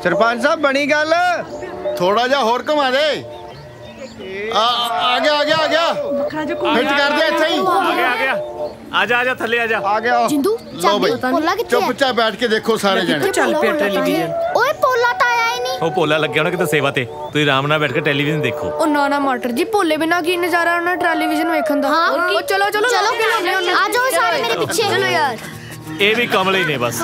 सरपंच साहब बनी गल थोड़ा जा होर घुमा दे आ गया फिट कर दे इत्थे ही आ गया आजा थल्ले आ गया जिंदू लो भाई चुपचाप बैठ के देखो सारे जने चल पे टेलीविजन ओए पोला तो आया ही नहीं। ओ पोला लग गया ना किते सेवा ते तुसी आराम नाल बैठ के टेलीविजन देखो। ओ ना मास्टर जी पोले बिना की नजारा ना टेलीविजन देखन दा। हां चलो आ जाओ सारे मेरे पीछे। चलो यार ए भी कमले ही ने बस।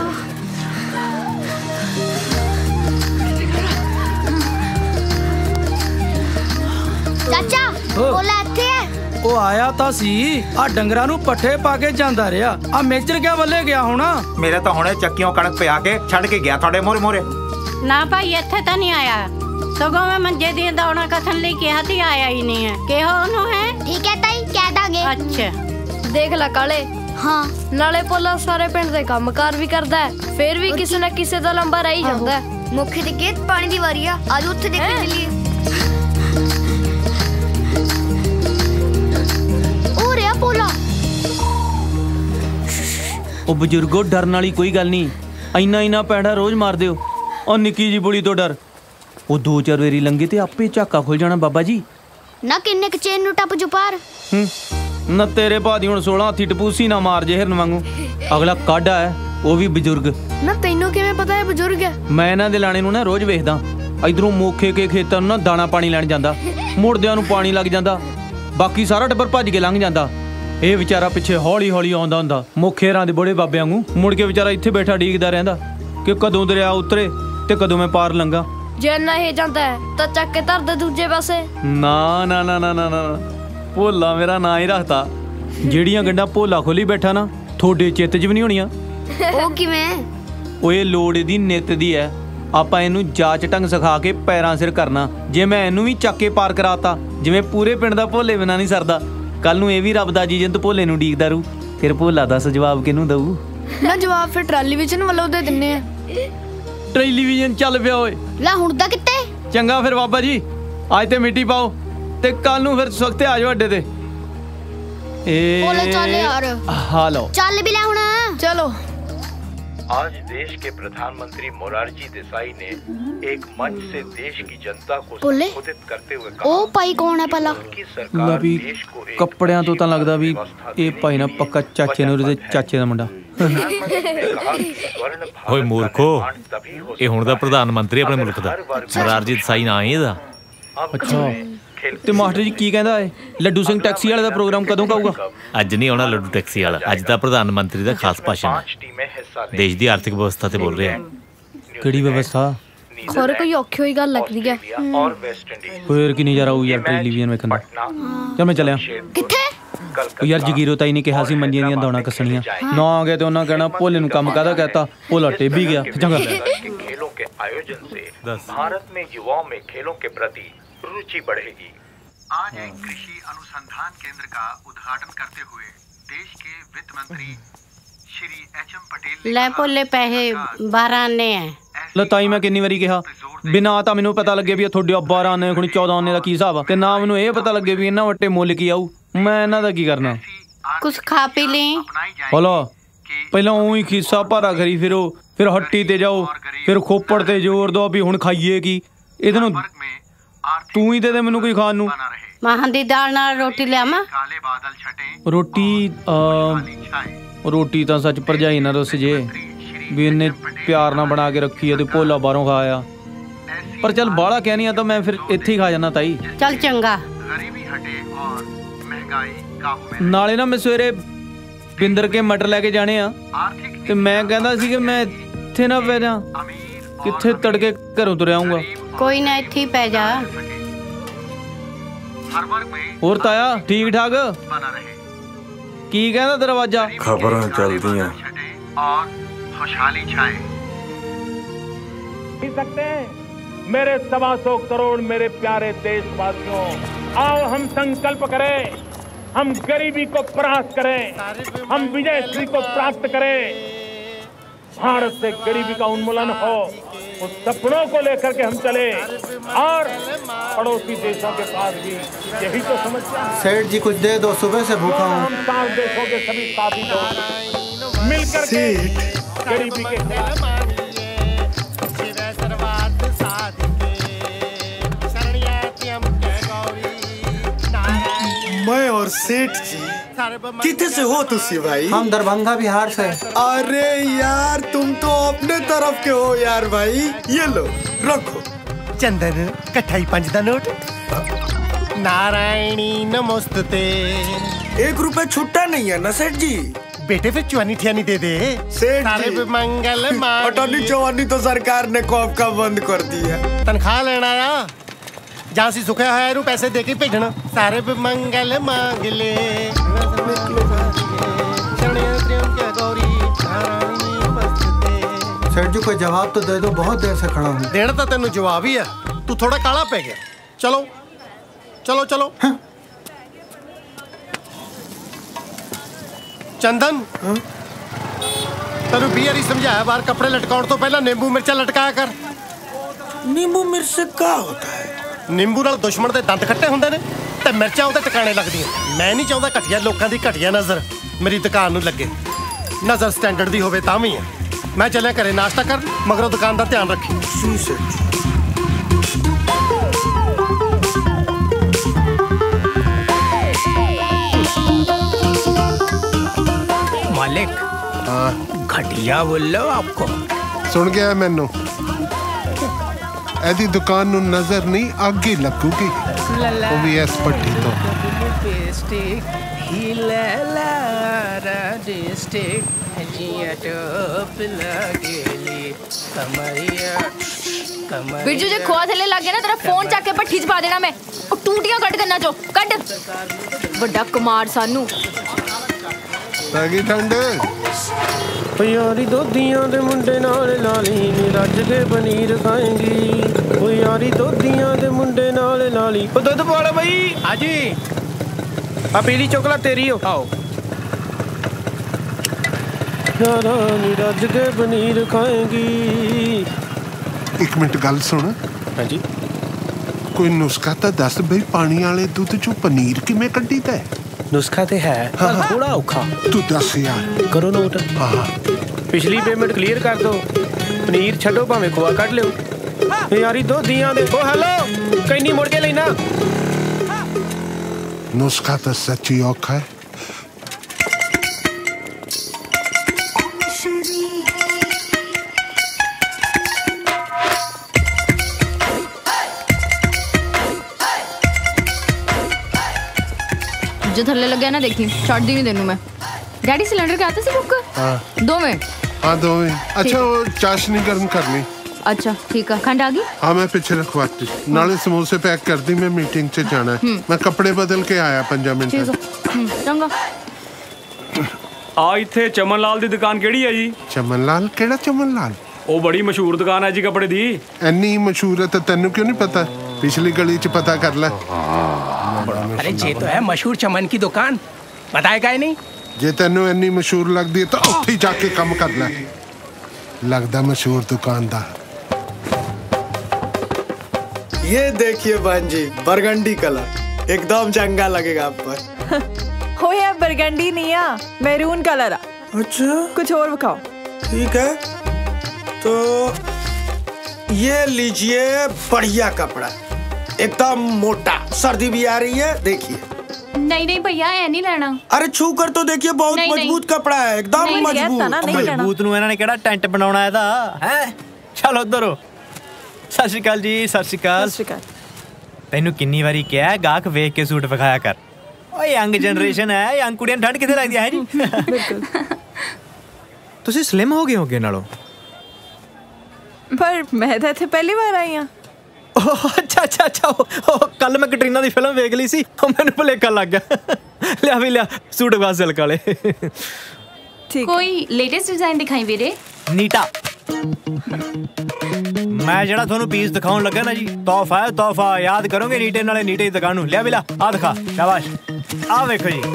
चाचा पोला ਇੱਥੇ है। ਉਹ ਆਇਆ ਤਾਂ ਸੀ ਆ ਡੰਗਰਾਂ ਨੂੰ ਪੱਠੇ ਪਾ ਕੇ ਜਾਂਦਾ ਰਿਹਾ ਆ ਮੇਜਰ ਕਿਆ ਵੱਲੇ ਗਿਆ ਹੋਣਾ। ਮੇਰੇ ਤਾਂ ਹੁਣੇ ਚੱਕੀਆਂ ਕਣਕ ਪਿਆ ਕੇ ਛੱਡ ਕੇ ਗਿਆ ਤੁਹਾਡੇ ਮੋਰੇ ਨਾ ਭਾਈ ਇੱਥੇ ਤਾਂ ਨਹੀਂ ਆਇਆ ਸਗੋਂ ਮੈਂ ਮੰਜੇ ਦੀਆਂ ਦੌੜਾਂ ਕਸਣ ਲਈ ਕਿਹਾ ਤੇ ਆਇਆ ਹੀ ਨਹੀਂ ਹੈ ਕਿਹੋ ਉਹਨੂੰ ਹੈ। ਠੀਕ ਹੈ ਤਾਈ ਕਹਿ ਦਾਂਗੇ। ਅੱਛਾ ਦੇਖ ਲੈ ਕਾਲੇ ਹਾਂ ਨਾਲੇ ਪੋਲਾ ਸਾਰੇ ਪਿੰਡ ਦੇ ਕੰਮਕਾਰ ਵੀ ਕਰਦਾ ਹੈ ਫਿਰ ਵੀ ਕਿਸੇ ਨਾ ਕਿਸੇ ਦਾ ਲੰਬਾ ਰਹਿ ਜਾਂਦਾ ਹੈ। ਮੁੱਖ ਦੀ ਗੇਟ ਪਾਣੀ ਦੀ ਵਾਰੀ ਆ ਅੱਜ ਉੱਥੇ ਦੇਖਣ ਦੇ ਲਈ पोला ओ बुजुर्गो डरन वाली कोई गल नहीं इन्ना पैंडा रोज मार दिओ और निक्की जी बुली तो डर वो 2-4 वारी लंघे ते आपे झाका खुल जाना बाबा जी ना किन्ने क चेन नु टप जो पार ना तेरे भादी हुण 16 हाथी टपूसी ना मार जे हिरन वांगू अगला काढ़ा है वो भी बुजुर्ग ना तैनू किवें पता है बुजुर्ग है। मैं इन्हां दे लाणे नूं ना रोज वेखदा इधरों मोखे के खेतां नूं ना दाना पानी लैण जांदा मुड़दियां नूं पानी लग जांदा बाकी सारा टब्बर भज के लंघ जांदा ਇਹ ਵਿਚਾਰਾ ਪਿੱਛੇ ਹੌਲੀ ਆਉਂਦਾ ਹੁੰਦਾ ਮੁਖੇਰਾਂ ਦੇ ਬੜੇ ਬਾਬਿਆਂ ਵਾਂਗੂ ਮੁੜ ਕੇ ਵਿਚਾਰਾ ਇੱਥੇ ਬੈਠਾ ਡੀਕਦਾ ਰਹਿੰਦਾ ਕਿ ਕਦੋਂ ਦਰਿਆ ਉਤਰੇ ਤੇ ਕਦੋਂ ਮੈਂ ਪਾਰ ਲੰਘਾਂ। ਜੇ ਨਾ ਇਹ ਜਾਂਦਾ ਤਾਂ ਚੱਕ ਕੇ ਧਰ ਦੇ ਦੂਜੇ ਪਾਸੇ। ਨਾ ਭੋਲਾ ਮੇਰਾ ਨਾਂ ਹੀ ਰੱਖਤਾ ਜਿਹੜੀਆਂ ਗੰਡਾਂ ਭੋਲਾ ਖੋਲੀ ਬੈਠਾ ਨਾ ਤੁਹਾਡੇ ਚਿੱਤ 'ਚ ਵੀ ਨਹੀਂ ਹੋਣੀਆਂ। ਉਹ ਕਿਵੇਂ ਓਏ ਲੋੜ ਇਹਦੀ ਨਿੱਤ ਦੀ ਐ ਆਪਾਂ ਇਹਨੂੰ ਜਾਚ ਢੰਗ ਸਿਖਾ ਕੇ ਪੈਰਾਂ ਸਿਰ ਕਰਨਾ ਜੇ ਮੈਂ ਇਹਨੂੰ ਵੀ ਚੱਕ ਕੇ ਪਾਰ ਕਰਾਤਾ ਜਿਵੇਂ ਪੂਰੇ ਪਿੰਡ ਦਾ ਭੋਲੇ ਬਿਨਾਂ ਨਹੀਂ ਸਰਦਾ ਕੱਲ ਨੂੰ ਇਹ ਵੀ ਰੱਬ ਦਾ ਜੀ ਜਿੰਦ ਭੋਲੇ ਨੂੰ ਡੀਕਦਾ ਰੂ ਫਿਰ ਭੋਲਾ ਦੱਸ ਜਵਾਬ ਕਿਹਨੂੰ ਦਊ। ਨਾ ਜਵਾਬ ਫਿਰ ਟੈਲੀਵਿਜ਼ਨ ਵੱਲੋਂ ਦੇ ਦਿੰਨੇ ਆ। ਟੈਲੀਵਿਜ਼ਨ ਚੱਲ ਪਿਆ ਓਏ ਲੈ ਹੁਣ ਦਾ ਕਿੱਥੇ ਚੰਗਾ ਫਿਰ ਬਾਬਾ ਜੀ ਅੱਜ ਤੇ ਮਿੱਟੀ ਪਾਓ ਤੇ ਕੱਲ ਨੂੰ ਫਿਰ ਸਵਖਤੇ ਆ ਜਾਓ ਅੱਡੇ ਤੇ। ਬੋਲੇ ਚੱਲ ਯਾਰ ਹਾਲੋ ਚੱਲ ਵੀ ਲੈ ਹੁਣ चलो। आज देश के प्रधानमंत्री मोरारजी देसाई ने एक मंच से देश की जनता को संबोधित करते हुए कहा, ओ भाई कौन है भला? सरकार देश को ਕੱਪੜਿਆਂ ਤੋਂ ਤਾਂ ਲੱਗਦਾ ਵੀ ਇਹ ਭਾਈ ਨਾ ਪੱਕਾ ਚਾਚੇ ਨੂੰ ਦੇ ਚਾਚੇ ਦਾ ਮੁੰਡਾ। ਓਏ ਮੂਰਖੋ ਇਹ ਹੁਣ ਦਾ ਪ੍ਰਧਾਨ ਮੰਤਰੀ ਆਪਣੇ ਮੁਲਕ ਦਾ ਮੋਰਾਰਜੀ ਦੇਸਾਈ ਨਾਂ ਹੈ ਇਹਦਾ। ਅੱਛਾ ਤੇ ਮਾਸਟਰ ਜੀ ਕੀ ਕਹਿੰਦਾ ਏ ਲੱਡੂ ਸਿੰਘ ਟੈਕਸੀ ਵਾਲੇ ਦਾ ਪ੍ਰੋਗਰਾਮ ਕਦੋਂ ਕਾਊਗਾ? ਅੱਜ ਨਹੀਂ ਆਉਣਾ ਲੱਡੂ ਟੈਕਸੀ ਵਾਲਾ ਅੱਜ ਦਾ ਪ੍ਰਧਾਨ ਮੰਤਰੀ ਦਾ ਖਾਸ ਭਾਸ਼ਣ ਦੇਸ਼ ਦੀ ਆਰਥਿਕ ਵਿਵਸਥਾ ਤੇ ਬੋਲ ਰਿਹਾ। ਕਿਹੜੀ ਵਿਵਸਥਾ? ਖੋਰ ਕੋਈ ਔਖੀ ਹੋਈ ਗੱਲ ਲੱਗਦੀ ਹੈ। ਫੇਰ ਕੀ ਨਜ਼ਾਰਾ ਆਊ ਯਾਰ ਟੈਲੀਵਿਜ਼ਨ ਵੇਖਣ ਦਾ। ਚੱਲ ਮੈਂ ਚੱਲਿਆ। ਕਿੱਥੇ? ਉਹ ਯਾਰ ਜਗੀਰੋ ਤਾਈ ਨੇ ਕਿਹਾ ਸੀ ਮੰਜੀਆਂ ਦੀਆਂ ਦੌੜਾਂ ਕੱਸਣੀਆਂ ਨਾ ਆ ਗਿਆ ਤੇ ਉਹਨਾਂ ਕਹਿਣਾ ਭੋਲੇ ਨੂੰ ਕੰਮ ਕਾਹਦਾ ਕਹਿਤਾ ਭੋਲਾ ਟੇਬੀ ਗਿਆ। ਚੰਗਾ खेलों के आयोजन से भारत में युवाओं में खेलों के प्रति रुचि बढ़ेगी। आज एक कृषि अनुसंधान केंद्र का उद्घाटन करते हुए देश के वित्त मंत्री श्री एच.एम. पटेल ले पोले पैसे 12 आने हैं। ਲਤਾਈ ਮੈਂ ਕਿੰਨੀ ਵਾਰੀ ਕਿਹਾ ਬਿਨਾਂ ਤਾਂ ਮੈਨੂੰ ਪਤਾ ਲੱਗੇ ਵੀ ਤੁਹਾਡੇ 12 ਆਨੇ ਖੁਣੀ 14 ਆਨੇ ਦਾ ਕੀ ਹਿਸਾਬ ਆ ਤੇ ਨਾ ਮੈਨੂੰ ਇਹ ਪਤਾ ਲੱਗੇ ਵੀ ਇਹਨਾਂ ਵੱਟੇ ਮੁੱਲ ਕੀ ਆਊ ਮੈਂ ਇਹਨਾਂ ਦਾ ਕੀ ਕਰਨਾ। कुछ खा पी ली ਹਲੋ ਪਹਿਲਾਂ ਉਹੀ ਖੀਸਾ ਭਾਰਾ ਕਰੀ ਫਿਰੋ ਫਿਰ ਹੱਟੀ ਤੇ ਜਾਓ ਫਿਰ ਖੋਪੜ ਤੇ ਜ਼ੋਰ ਦੋ ਵੀ ਹੁਣ ਖਾਈਏ ਕੀ ਇਹਦੇ ਨੂੰ ਤੂੰ ਹੀ ਦੇ ਦੇ ਮੈਨੂੰ ਕੋਈ ਖਾਣ ਨੂੰ। ਮਾਹਾਂ ਦੀ ਦਾਲ ਨਾਲ ਰੋਟੀ ਲਿਆਵਾਂ? ਰੋਟੀ ਤਾਂ ਸੱਚ ਭਰਜਾਈ ਨਾ ਰੁੱਸ ਜੇ ਵੀ ਇਹਨੇ ਪਿਆਰ ਨਾਲ ਬਣਾ ਕੇ ਰੱਖੀ ਹੈ ਤੇ ਭੋਲਾ ਬਾਹਰੋਂ ਖਾਇਆ ਪਰ ਚੱਲ ਬਾਹਲਾ ਕਹਿ ਨਹੀਂ ਆ ਤਾਂ ਮੈਂ ਫਿਰ ਇੱਥੇ ਹੀ ਖਾ ਜਾਣਾ ਤਾਈ। ਚੱਲ ਚੰਗਾ। ਨਾਲੇ ਨਾ ਮੈਂ ਸਵੇਰੇ ਬਿੰਦਰ ਕੇ ਮਟਰ ਲੈ ਕੇ ਜਾਣੇ ਆ ਤੇ ਮੈਂ ਕਹਿੰਦਾ ਸੀ ਕਿ ਮੈਂ ਇੱਥੇ ਨਾ ਪੈ ਜਾ ਕਿੱਥੇ ਤੜਕੇ ਘਰੋਂ ਤੁਰ ਆਊਂਗਾ। ਕੋਈ ਨਾ ਇੱਥੇ ਪੈ ਜਾ। ਹੋਰ ਤਾਇਆ ਠੀਕ ਠਾਕ ਕੀ ਕਹਿੰਦਾ ਦਰਵਾਜ਼ਾ? ਖਬਰਾਂ ਚੱਲਦੀਆਂ खुशहाली छाए सकते हैं। मेरे 125 करोड़ मेरे प्यारे देशवासियों आओ हम संकल्प करें हम गरीबी को परास्त करें हम विजय श्री को प्राप्त करें भारत से गरीबी का उन्मूलन हो उस सपनों को लेकर के हम चले और पड़ोसी देशों के पास भी यही तो समस्या है। सेठ जी कुछ दे दो सुबह से भूखा हूँ। हम 7 देशों के सभी साथी लोग मिलकर के गरीबी के और सेठ जी कितने से हो तुसी भाई? हम दरभंगा बिहार से। अरे यार तुम तो अपने तरफ के हो यार भाई। ये लो रखो। चंदन कठाई 5 दा नोट। नारायणी नमस्ते। 1 रुपए छुट्टा नहीं है ना सेठ जी? बेटे फिर चुवानी ठियानी दे दे। सेठ जी मंगल अटॉर्नी चौवानी तो सरकार ने कॉप का बंद कर दिया। तनख्वाह लेना आ जहाँ सी सुखा है रू पैसे दे के भेजना। सारे मंगल मांगले सेठ जी कोई जवाब तो दे दो, बहुत देर से खड़ा हूँ। देना तो तेन जवाब ही है, तू थोड़ा काला पै गया। चलो चलो चलो। हाँ? चंदन तेन 20 बारी समझाया बाहर कपड़े लटकाउण तो पहला नींबू मिर्चा लटकाया कर। नींबू मिर्च से क्या होता है? नींबू नाल दुश्मन दे दंद खट्टे हुंदे ने ते मिर्चां उहदे टकाणे लगदियां। मैं नहीं चाहुंदा घटिया लोकां दी घटिया नज़र मेरी दुकान नूं लगे। नज़र स्टैंडर्ड दी होवे तां वी है। मैं चलिया घरे नाश्ता कर, मगरों दुकान दा ध्यान रखी। मालिक घटिया बोल लो आपको। सुन गया मैनू, एदी दुकान नू नजर नहीं आगे लगूगी, वो भी इस पट्टी तो। बिरजू जे खोआ थले लग गया ना तेरा फोन चक के भट्ठी च पा देना मैं। और टूटियां कट करना चो कट। बड़ा कुमार सानू लगी ठंड। यारी दोधियां दे मुंडे नाल लाली नी रज के पनीर खाएंगी। ओ यारी दोधियां दे मुंडे नाल लाली। ओ दुध पाड़ा भाई। हाजी आ पीली चॉकलेट तेरी हो। आओ यारा नी रज के पनीर खाएंगी। 1 मिनट गल सुन। हाजी कोई नुस्खा तो दस बई, पानी वाले दुध चो पनीर किवें कड्डीदा है? नुस्खा ते है पर थोड़ा औखा। तू दस यार। करो नोट। हाँ पिछली पेमेंट क्लियर कर दो, पनीर छड्डो भावें खोआ कट लियो। यारी दोधियां दे। ओ हेलो कैनी मुड़ के लेना। नुस्खा तो सच्ची औखा है। जो थल्ले लग गया ना देखी छड़ दी नहीं देनू मैं। डैडी सिलेंडर क्या आते से बुक? हाँ 2 में। हाँ 2 में। अच्छा वो चाशनी गर्म करनी। अच्छा ठीक है। खंड आ गई? हाँ मैं पीछे रखवाती। नाले समोसे पैक कर दी, मैं मीटिंग से जाना है। मैं कपड़े बदल के आया 5 मिनट। चंगा। आ इत्थे चमन लाल दी दुकान केड़ी है जी? चमन लाल? केड़ा चमन लाल? ओ बड़ी मशहूर दुकान है जी कपड़े दी। इन्नी मशहूर है तो तेनू क्यों नहीं पता? पिछली गली च पता कर ले। अरे ये तो है मशहूर चमन की दुकान, बताएगा ही नहीं। जे तेनू इन्नी मशहूर लगदी है तो उत्थे ही जाके काम कर ले। लगदा मशहूर दुकानदार। ये देखिए भांजी बरगंडी कलर एकदम चंगा लगेगा आप पर। हो या बरगंडी नहीं आ, मैरून कलर आ। अच्छा कुछ और दिखाओ। ठीक है तो ये लीजिए, बढ़िया कपड़ा एकदम मोटा, सर्दी भी आ रही है। देखिए। नहीं नहीं भैया ऐ नहीं लेना। अरे छू कर तो देखिए, बहुत मजबूत कपड़ा है, एकदम मजबूत। मजबूत नूं इन्हां ने केड़ा टेंट बनाउणा है दा है? चलो उधर हो। सत श्री अकाल जी। सत श्री अकाल। तैनू किन्नी वारी कहा गाहक वेख के सूट विखाया कर। ओए यंग जनरेशन है, यंग कुड़ियां ठंड किथे लगदी है जी? बिल्कुल। तुसी स्लिम हो गए होगे नालों। पर मैं तो इत्थे पहली बार आई हां। अच्छा अच्छा अच्छा कल मैं कैटरीना दी फिल्म वेख ली सी, मैनू भुलेखा लग गया। लिया भी लिया सूट विखा सिल्क वाले। कोई लेटेस्ट डिजाइन दिखाई वीरे। नीटा मैं जड़ा थोनू पीस दिखाउन लगा ना जी, तोहफा है तोहफा। याद करोगे नीटे नाले नीटे ही दुकान। लिया भी लिया आ दिखा। शाबाश। आ देखो जी,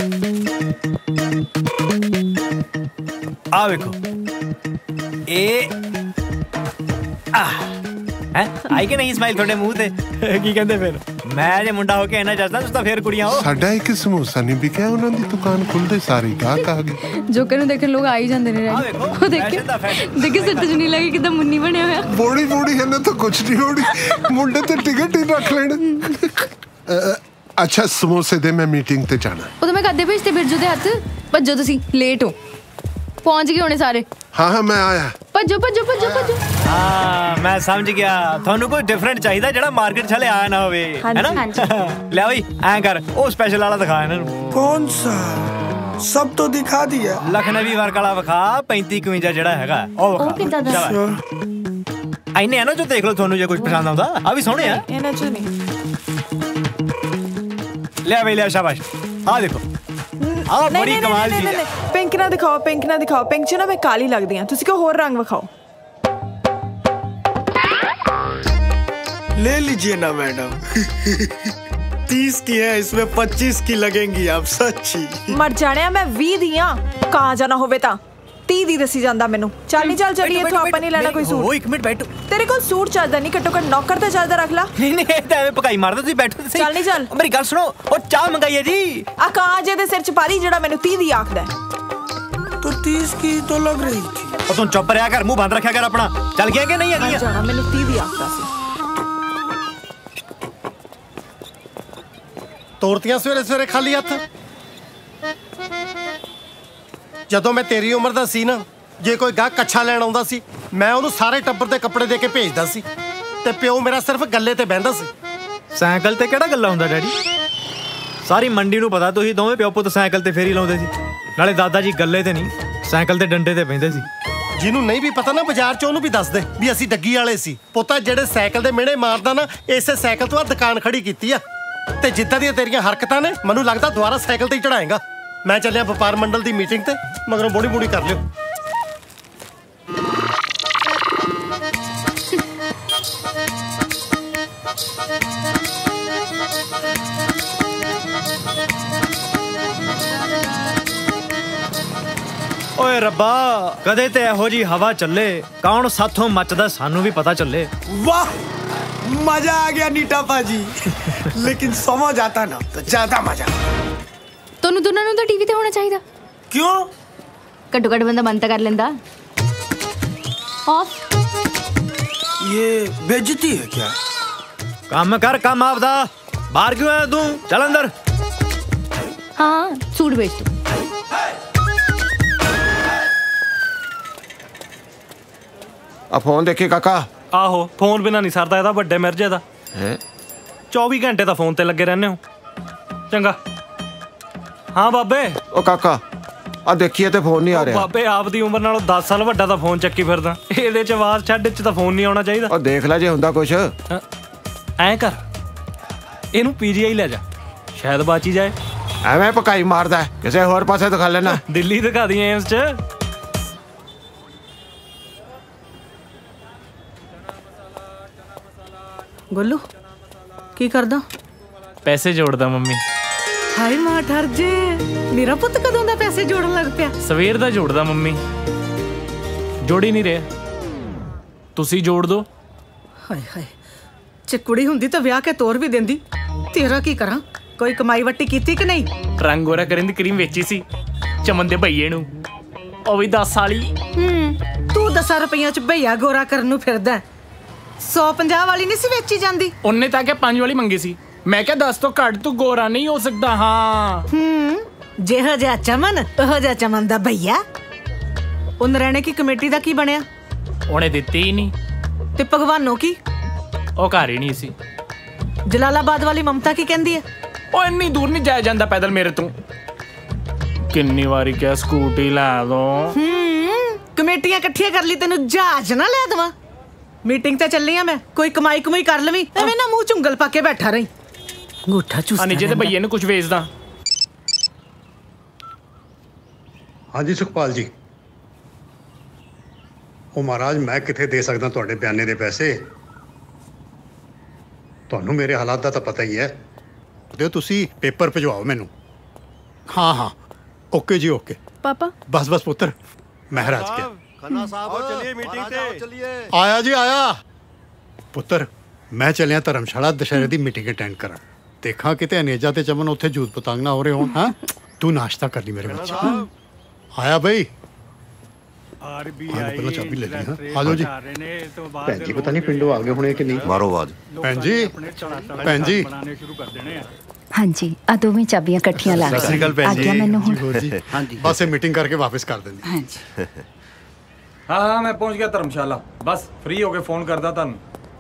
आ देखो ए आई के नहीं स्माइल थोड़े मुंह ते की कहंदे फिर मैं जे मुंडा होके इना जसदा तुस तां फिर कुड़ियां हो। साडा एक समोसा नहीं बिकिया, उन्हां दी दुकान खुलदे सारी गाहक आ गए। जोकर नु देखन लोग आ ही जांदे ने। ओ देखिए सिर ते नहीं लगी किदा मुन्नी बनया होया। बॉडी बॉडी है ना तो कुछ नहीं होड़ी, मुंडे ते टिकट ही रख लेने। अच्छा समोसे दे, मैं मीटिंग ते जाना। मैं कदे भेजते बिरजू दे हत्थ भज्जो तुसी लेट हो पहुंच गए होने सारे हाँ मैं आया भज्जो भज्जो भज्जो भज्जो हाँ मैं समझ गया थानू कोई डिफरेंट चाहिए जेड़ा मार्केट छले आया ना होवे है ना ले भाई ऐ कर ओ स्पेशल वाला दिखा इन्हां नू कौन सा सब तो दिखा दिया लखनवी वर्क वाला विखा 35-51 जेड़ा हैगा ओ किदा दा आईने है ना जो देख लो थानू जे कुछ पसंद आंदा आ भी सोहणे आ इन्हां च नहीं ले भाई ले शाबाश आ देखो आ बड़ी कमाल चीज है पिंक ना दिखाओ पिंक च ना मैं काली लगदी हां तुसी को होर रंग विखाओ ले लीजिए ना मैडम 30 की है इसमें 25 की लगेंगी आप सच्ची मर जाने मैं 20 दी हां कहां जाना होवे ता 30 दी दसी ਜਾਂਦਾ ਮੈਨੂੰ ਚੱਲ ਨਹੀਂ ਚੱਲ ਚਲੀਏ ਤੂੰ ਆਪਾਂ ਨਹੀਂ ਲੈਣਾ ਕੋਈ ਸੂਟ ਓ ਇੱਕ ਮਿੰਟ ਬੈਠੋ ਤੇਰੇ ਕੋਲ ਸੂਟ ਚੱਲਦਾ ਨਹੀਂ ਘੱਟੋ ਘੱਟ ਨੌਕਰ ਤੇ ਚੱਲਦਾ ਰੱਖ ਲਾ ਨਹੀਂ ਨਹੀਂ ਇਹ ਤਾਂ ਐਵੇਂ ਪਕਾਈ ਮਾਰਦਾ ਤੁਸੀਂ ਬੈਠੋ ਤੁਸੀਂ ਚੱਲ ਨਹੀਂ ਚੱਲ ਮੇਰੀ ਗੱਲ ਸੁਣੋ ਉਹ ਚਾਹ ਮੰਗਾਈਏ ਜੀ ਆ ਕਾਜੇ ਦੇ ਸਿਰ ਚ ਪਾਰੀ ਜਿਹੜਾ ਮੈਨੂੰ 30 ਦੀ ਆਖਦਾ तो 30 की तो लग रही थी ਉਹ ਤੂੰ ਚੁੱਪ ਰਿਹਾ ਕਰ ਮੂੰਹ ਬੰਦ ਰੱਖਿਆ ਕਰ ਆਪਣਾ ਚੱਲ ਗਿਆ ਕਿ ਨਹੀਂ ਹੈਗੀ ਜਾਣਾ ਮੈਨੂੰ 30 ਦੀ ਆਖਦਾ ਸੀ ਤੋਰਤੀਆਂ ਸਵੇਰੇ ਸਵੇਰੇ ਖਾਲੀ ਹੱਥ ਜਦੋਂ ਮੈਂ ਤੇਰੀ ਉਮਰ ਦਾ ਸੀ ਨਾ ਜੇ ਕੋਈ ਗਾਹ ਕੱਛਾ ਲੈਣ ਆਉਂਦਾ ਸੀ ਮੈਂ ਉਹਨੂੰ ਸਾਰੇ ਟੱਬਰ ਦੇ ਕੱਪੜੇ ਦੇ ਕੇ ਭੇਜਦਾ ਸੀ ਤੇ ਪਿਓ ਮੇਰਾ ਸਿਰਫ ਗੱਲੇ ਤੇ ਬਹਿੰਦਾ ਸੀ ਸਾਈਕਲ ਤੇ ਕਿਹੜਾ ਗੱਲਾਂ ਹੁੰਦਾ ਡੈਡੀ ਸਾਰੀ ਮੰਡੀ ਨੂੰ ਪਤਾ ਤੁਸੀਂ ਦੋਵੇਂ ਪਿਓ ਪੁੱਤ ਸਾਈਕਲ ਤੇ ਫੇਰੀ ਲਾਉਂਦੇ ਸੀ ਨਾਲੇ ਦਾਦਾ ਜੀ ਗੱਲੇ ਤੇ ਨਹੀਂ ਸਾਈਕਲ ਤੇ ਡੰਡੇ ਤੇ ਬਹਿੰਦੇ ਸੀ ਜਿਹਨੂੰ ਨਹੀਂ ਵੀ ਪਤਾ ਨਾ ਬਾਜ਼ਾਰ 'ਚ ਉਹਨੂੰ ਵੀ ਦੱਸ ਦੇ ਵੀ ਅਸੀਂ ਡੱਗੀ ਵਾਲੇ ਸੀ ਪੁੱਤਾ ਜਿਹੜੇ ਸਾਈਕਲ ਦੇ ਮਿਹਣੇ ਮਾਰਦਾ ਨਾ ਇਸੇ ਸਾਈਕਲ ਤੋਂ ਆ ਦੁਕਾਨ ਖੜੀ ਕੀਤੀ ਆ ਤੇ ਜਿੱਦਾਂ ਦੀਆਂ ਤੇਰੀਆਂ ਹਰਕਤਾਂ ਨੇ ਮੈਨੂੰ ਲੱਗਦਾ ਦੁਬਾਰਾ ਸਾਈਕਲ ਤੇ ਹੀ ਚੜਾਏਗਾ ਮੈਂ ਚੱਲਿਆ ਵਪਾਰ ਮੰਡਲ ਦੀ ਮੀਟਿੰਗ ਤੇ ਮਗਰੋਂ ਬੋੜੀ ਬੋੜੀ ਕਰ ਲਿਓ ਓਏ ਰੱਬਾ ਕਦੇ ਤੇ ਇਹੋ ਜੀ ਹਵਾ ਚੱਲੇ ਕੌਣ ਸਾਥੋਂ ਮੱਚਦਾ ਸਾਨੂੰ ਵੀ ਪਤਾ ਚੱਲੇ वाह मजा आ गया नीटा पाजी लेकिन समझ आता ना तो ज्यादा मजा ਤੁਹਾਨੂੰ ਦੋਨਾਂ ਨੂੰ ਤਾਂ ਟੀਵੀ ਤੇ ਹੋਣਾ ਚਾਹੀਦਾ क्यों ਘੱਟੋ ਘੱਟ ਬੰਦਾ ਬੰਦ ਕਰ ਲੈਂਦਾ ਆਫ ये बेइज्जती है क्या ਕੰਮ ਕਰ ਕੰਮ ਆਪਦਾ ਬਾਹਰ ਕਿਉਂ ਆਇਆ ਤੂੰ ਚੱਲ ਅੰਦਰ ਹਾਂ ਸੂਟ ਵੇਚ ਤੂੰ ਆ ਫੋਨ ਦੇਖੀ ਕਾਕਾ ਆਹੋ ਫੋਨ ਬਿਨਾ ਨਹੀਂ ਸਰਦਾ ਇਹਦਾ ਵੱਡੇ ਮਿਰਜੇ ਦਾ ਹੈ 24 ਘੰਟੇ ਤਾਂ ਫੋਨ ਤੇ ਲੱਗੇ ਰਹਿੰਦੇ ਹੋ ਚੰਗਾ ਹਾਂ ਬਾਬੇ ਉਹ ਕਾਕਾ ਆ ਦੇਖੀਏ ਤੇ ਫੋਨ ਨਹੀਂ ਆ ਰਿਹਾ ਬਾਬੇ ਆਪ ਦੀ ਉਮਰ ਨਾਲੋਂ 10 ਸਾਲ ਵੱਡਾ ਤਾਂ ਫੋਨ ਚੱਕੀ ਫਿਰਦਾ ਇਹਦੇ ਚ ਆਵਾਜ਼ ਛੱਡ ਚ ਤਾਂ ਫੋਨ ਨਹੀਂ ਆਉਣਾ ਚਾਹੀਦਾ ਉਹ ਦੇਖ ਲੈ ਜੇ ਹੁੰਦਾ ਕੁਛ ਐਂ ਕਰ ਇਹਨੂੰ ਪੀਜੀਆਈ ਲੈ ਜਾ ਸ਼ਾਇਦ ਬਾਚੀ ਜਾਏ ਐਵੇਂ ਪਕਾਈ ਮਾਰਦਾ ਕਿਸੇ ਹੋਰ ਪਾਸੇ ਦਿਖਾ ਲੈਣਾ ਦਿੱਲੀ ਦਿਖਾ ਦੀ ਐਮਸ ਚ गोलू की करदा पैसे जोड़दा मम्मी हाय मां ठर जे मेरा पुੱਤ ਕਦੋਂ ਦਾ ਪੈਸੇ ਜੋੜਨ ਲੱਗ ਪਿਆ ਸਵੇਰ ਦਾ ਜੋੜਦਾ ਮੰਮੀ ਜੋੜ ਹੀ ਨਹੀਂ ਰਿਹਾ ਤੁਸੀਂ ਜੋੜ ਦੋ ਹਾਏ ਹਾਏ ਜੇ ਕੁੜੀ ਹੁੰਦੀ ਤਾਂ ਵਿਆਹ ਕੇ ਤੋਰ ਵੀ ਦਿੰਦੀ ਤੇਰਾ ਕੀ ਕਰਾਂ ਕੋਈ ਕਮਾਈ ਵੱਟੀ ਕੀਤੀ ਕਿ ਨਹੀਂ ਰੰਗ ਗੋਰਾ ਕਰਨ ਦੀ ਕਰੀਮ ਵੇਚੀ ਸੀ ਚਮਨ ਦੇ ਭਈਏ ਨੂੰ ਉਹ ਵੀ 10 ਸਾਲੀ ਤੂੰ 10 ਰੁਪਈਆਂ ਚ ਭਈਆ ਗੋਰਾ ਕਰਨ ਨੂੰ ਫਿਰਦਾ 150 ਵਾਲੀ ਨਹੀਂ ਸੀ ਵੇਚੀ ਜਾਂਦੀ ਉਹਨੇ ਤਾਂ ਕਿ 5 ਵਾਲੀ ਮੰਗੀ ਸੀ ਮੈਂ ਕਿਹਾ 10 ਤੋਂ ਘੱਟ ਤੂੰ ਗੋਰਾ ਨਹੀਂ ਹੋ ਸਕਦਾ ਹਾਂ ਜਿਹੋ ਜਿਹਾ ਚਮਨ ਉਹੋ ਜਿਹਾ ਚਮਨ ਦਾ ਭਈਆ ਉਹ ਨਰੈਣੇ ਕੀ ਕਮੇਟੀ ਦਾ ਕੀ ਬਣਿਆ ਉਹਨੇ ਦਿੱਤੀ ਹੀ ਨਹੀਂ ਤੇ ਭਗਵਾਨੋਂ ਕੀ ਉਹ ਘਰ ਹੀ ਨਹੀਂ ਸੀ ਜਲਾਲਾਬਾਦ ਵਾਲੀ ਮਮਤਾ ਕੀ ਕਹਿੰਦੀ ਹੈ ਉਹ ਇੰਨੀ ਦੂਰ ਨਹੀਂ ਜਾਇਆ ਜਾਂਦਾ ਪੈਦਲ ਮੇਰੇ ਤੋਂ ਕਿੰਨੀ ਵਾਰੀ ਕਿਹਾ ਸਕੂਟੀ ਲੈ ਦੋ ਕਮੇਟੀਆਂ ਇਕੱਠੀਆਂ ਕਰ ਲਈ ਤੈਨੂੰ ਜਹਾਜ਼ ਨਾ ਲੈ ਦਵਾਂ ਮੀਟਿੰਗ ਤੇ ਚੱਲੀ ਆ ਮੈਂ ਕੋਈ ਕਮਾਈ ਕਮਾਈ ਕਰ ਲਵੀਂ ਐਵੇਂ ਨਾ ਮੂੰਹ ਝੁੰਗਲ ਪਾ ਕੇ ਬੈਠਾ ਰਹੀ ਗੂਠਾ ਚੂਸਦਾ ਅਨਿਜੇ ਤੇ ਭਈਏ ਨੂੰ ਕੁਝ ਵੇਚਦਾ ਹਾਂਜੀ ਸੁਖਪਾਲ ਜੀ ਉਹ ਮਹਾਰਾਜ ਮੈਂ ਕਿੱਥੇ ਦੇ ਸਕਦਾ ਤੁਹਾਡੇ ਬਿਆਨੇ ਦੇ ਪੈਸੇ ਤੁਹਾਨੂੰ ਮੇਰੇ ਹਾਲਾਤ ਦਾ ਤਾਂ ਪਤਾ ਹੀ ਹੈ ਤੇ ਤੁਸੀਂ ਪੇਪਰ ਭਿਜਵਾਓ ਮੈਨੂੰ ਹਾਂ ਹਾਂ ਓਕੇ ਜੀ ਓਕੇ ਪਾਪਾ ਬਸ ਬਸ ਪੁੱਤਰ ਮਹਾਰਾਜ ਕੇ ਖੰਨਾ ਸਾਹਿਬ ਚੱਲੀਏ ਮੀਟਿੰਗ ਤੇ ਚੱਲੀਏ ਆਇਆ ਜੀ ਆਇਆ ਪੁੱਤਰ ਮੈਂ ਚੱਲਿਆ ਧਰਮਸ਼ਾਲਾ ਦੁਸ਼ਹਿਰੇ ਦੀ ਮੀਟਿੰਗ ਅਟੈਂਡ ਕਰਾਂ ਦੇਖਾਂ ਕਿਤੇ ਅਨੇਜਾ ਤੇ ਚਮਨ ਉੱਥੇ ਜੂਤ ਪਤੰਗ ਨਾ ਹੋ ਰਹੇ ਹੋਣ ਹਾਂ ਤੂੰ ਨਾਸ਼ਤਾ ਕਰ ਲਈ ਮੇਰੇ ਬੱਚੇ ਆਇਆ ਬਈ ਆਰਬੀਆਈ ਪਹਿਲਾਂ ਚਾਬੀ ਲੈ ਲਈ ਹਾਂ ਆ ਜਾਓ ਜੀ ਭੈਣ ਜੀ ਪਤਾ ਨਹੀਂ ਪਿੰਡੋਂ ਆ ਗਏ ਹੋਣੇ ਕਿ ਨਹੀਂ ਮਾਰੋ ਆਵਾਜ਼ ਭੈਣ ਜੀ ਭੈਣ ਜੀ ਬਣਾਉਣੇ ਸ਼ੁਰੂ ਕਰ ਦੇਣੇ ਆ हाँ जी आ दोवें चाबियां इकट्ठियां ला सत श्री अकाल भैन जी। मैनू हुण हाँ जी बस ये मीटिंग करके वापस कर देंगे। हाँ जी हाँ मैं पहुंच गया धर्मशाला बस फ्री हो के फोन करदा तुहानू।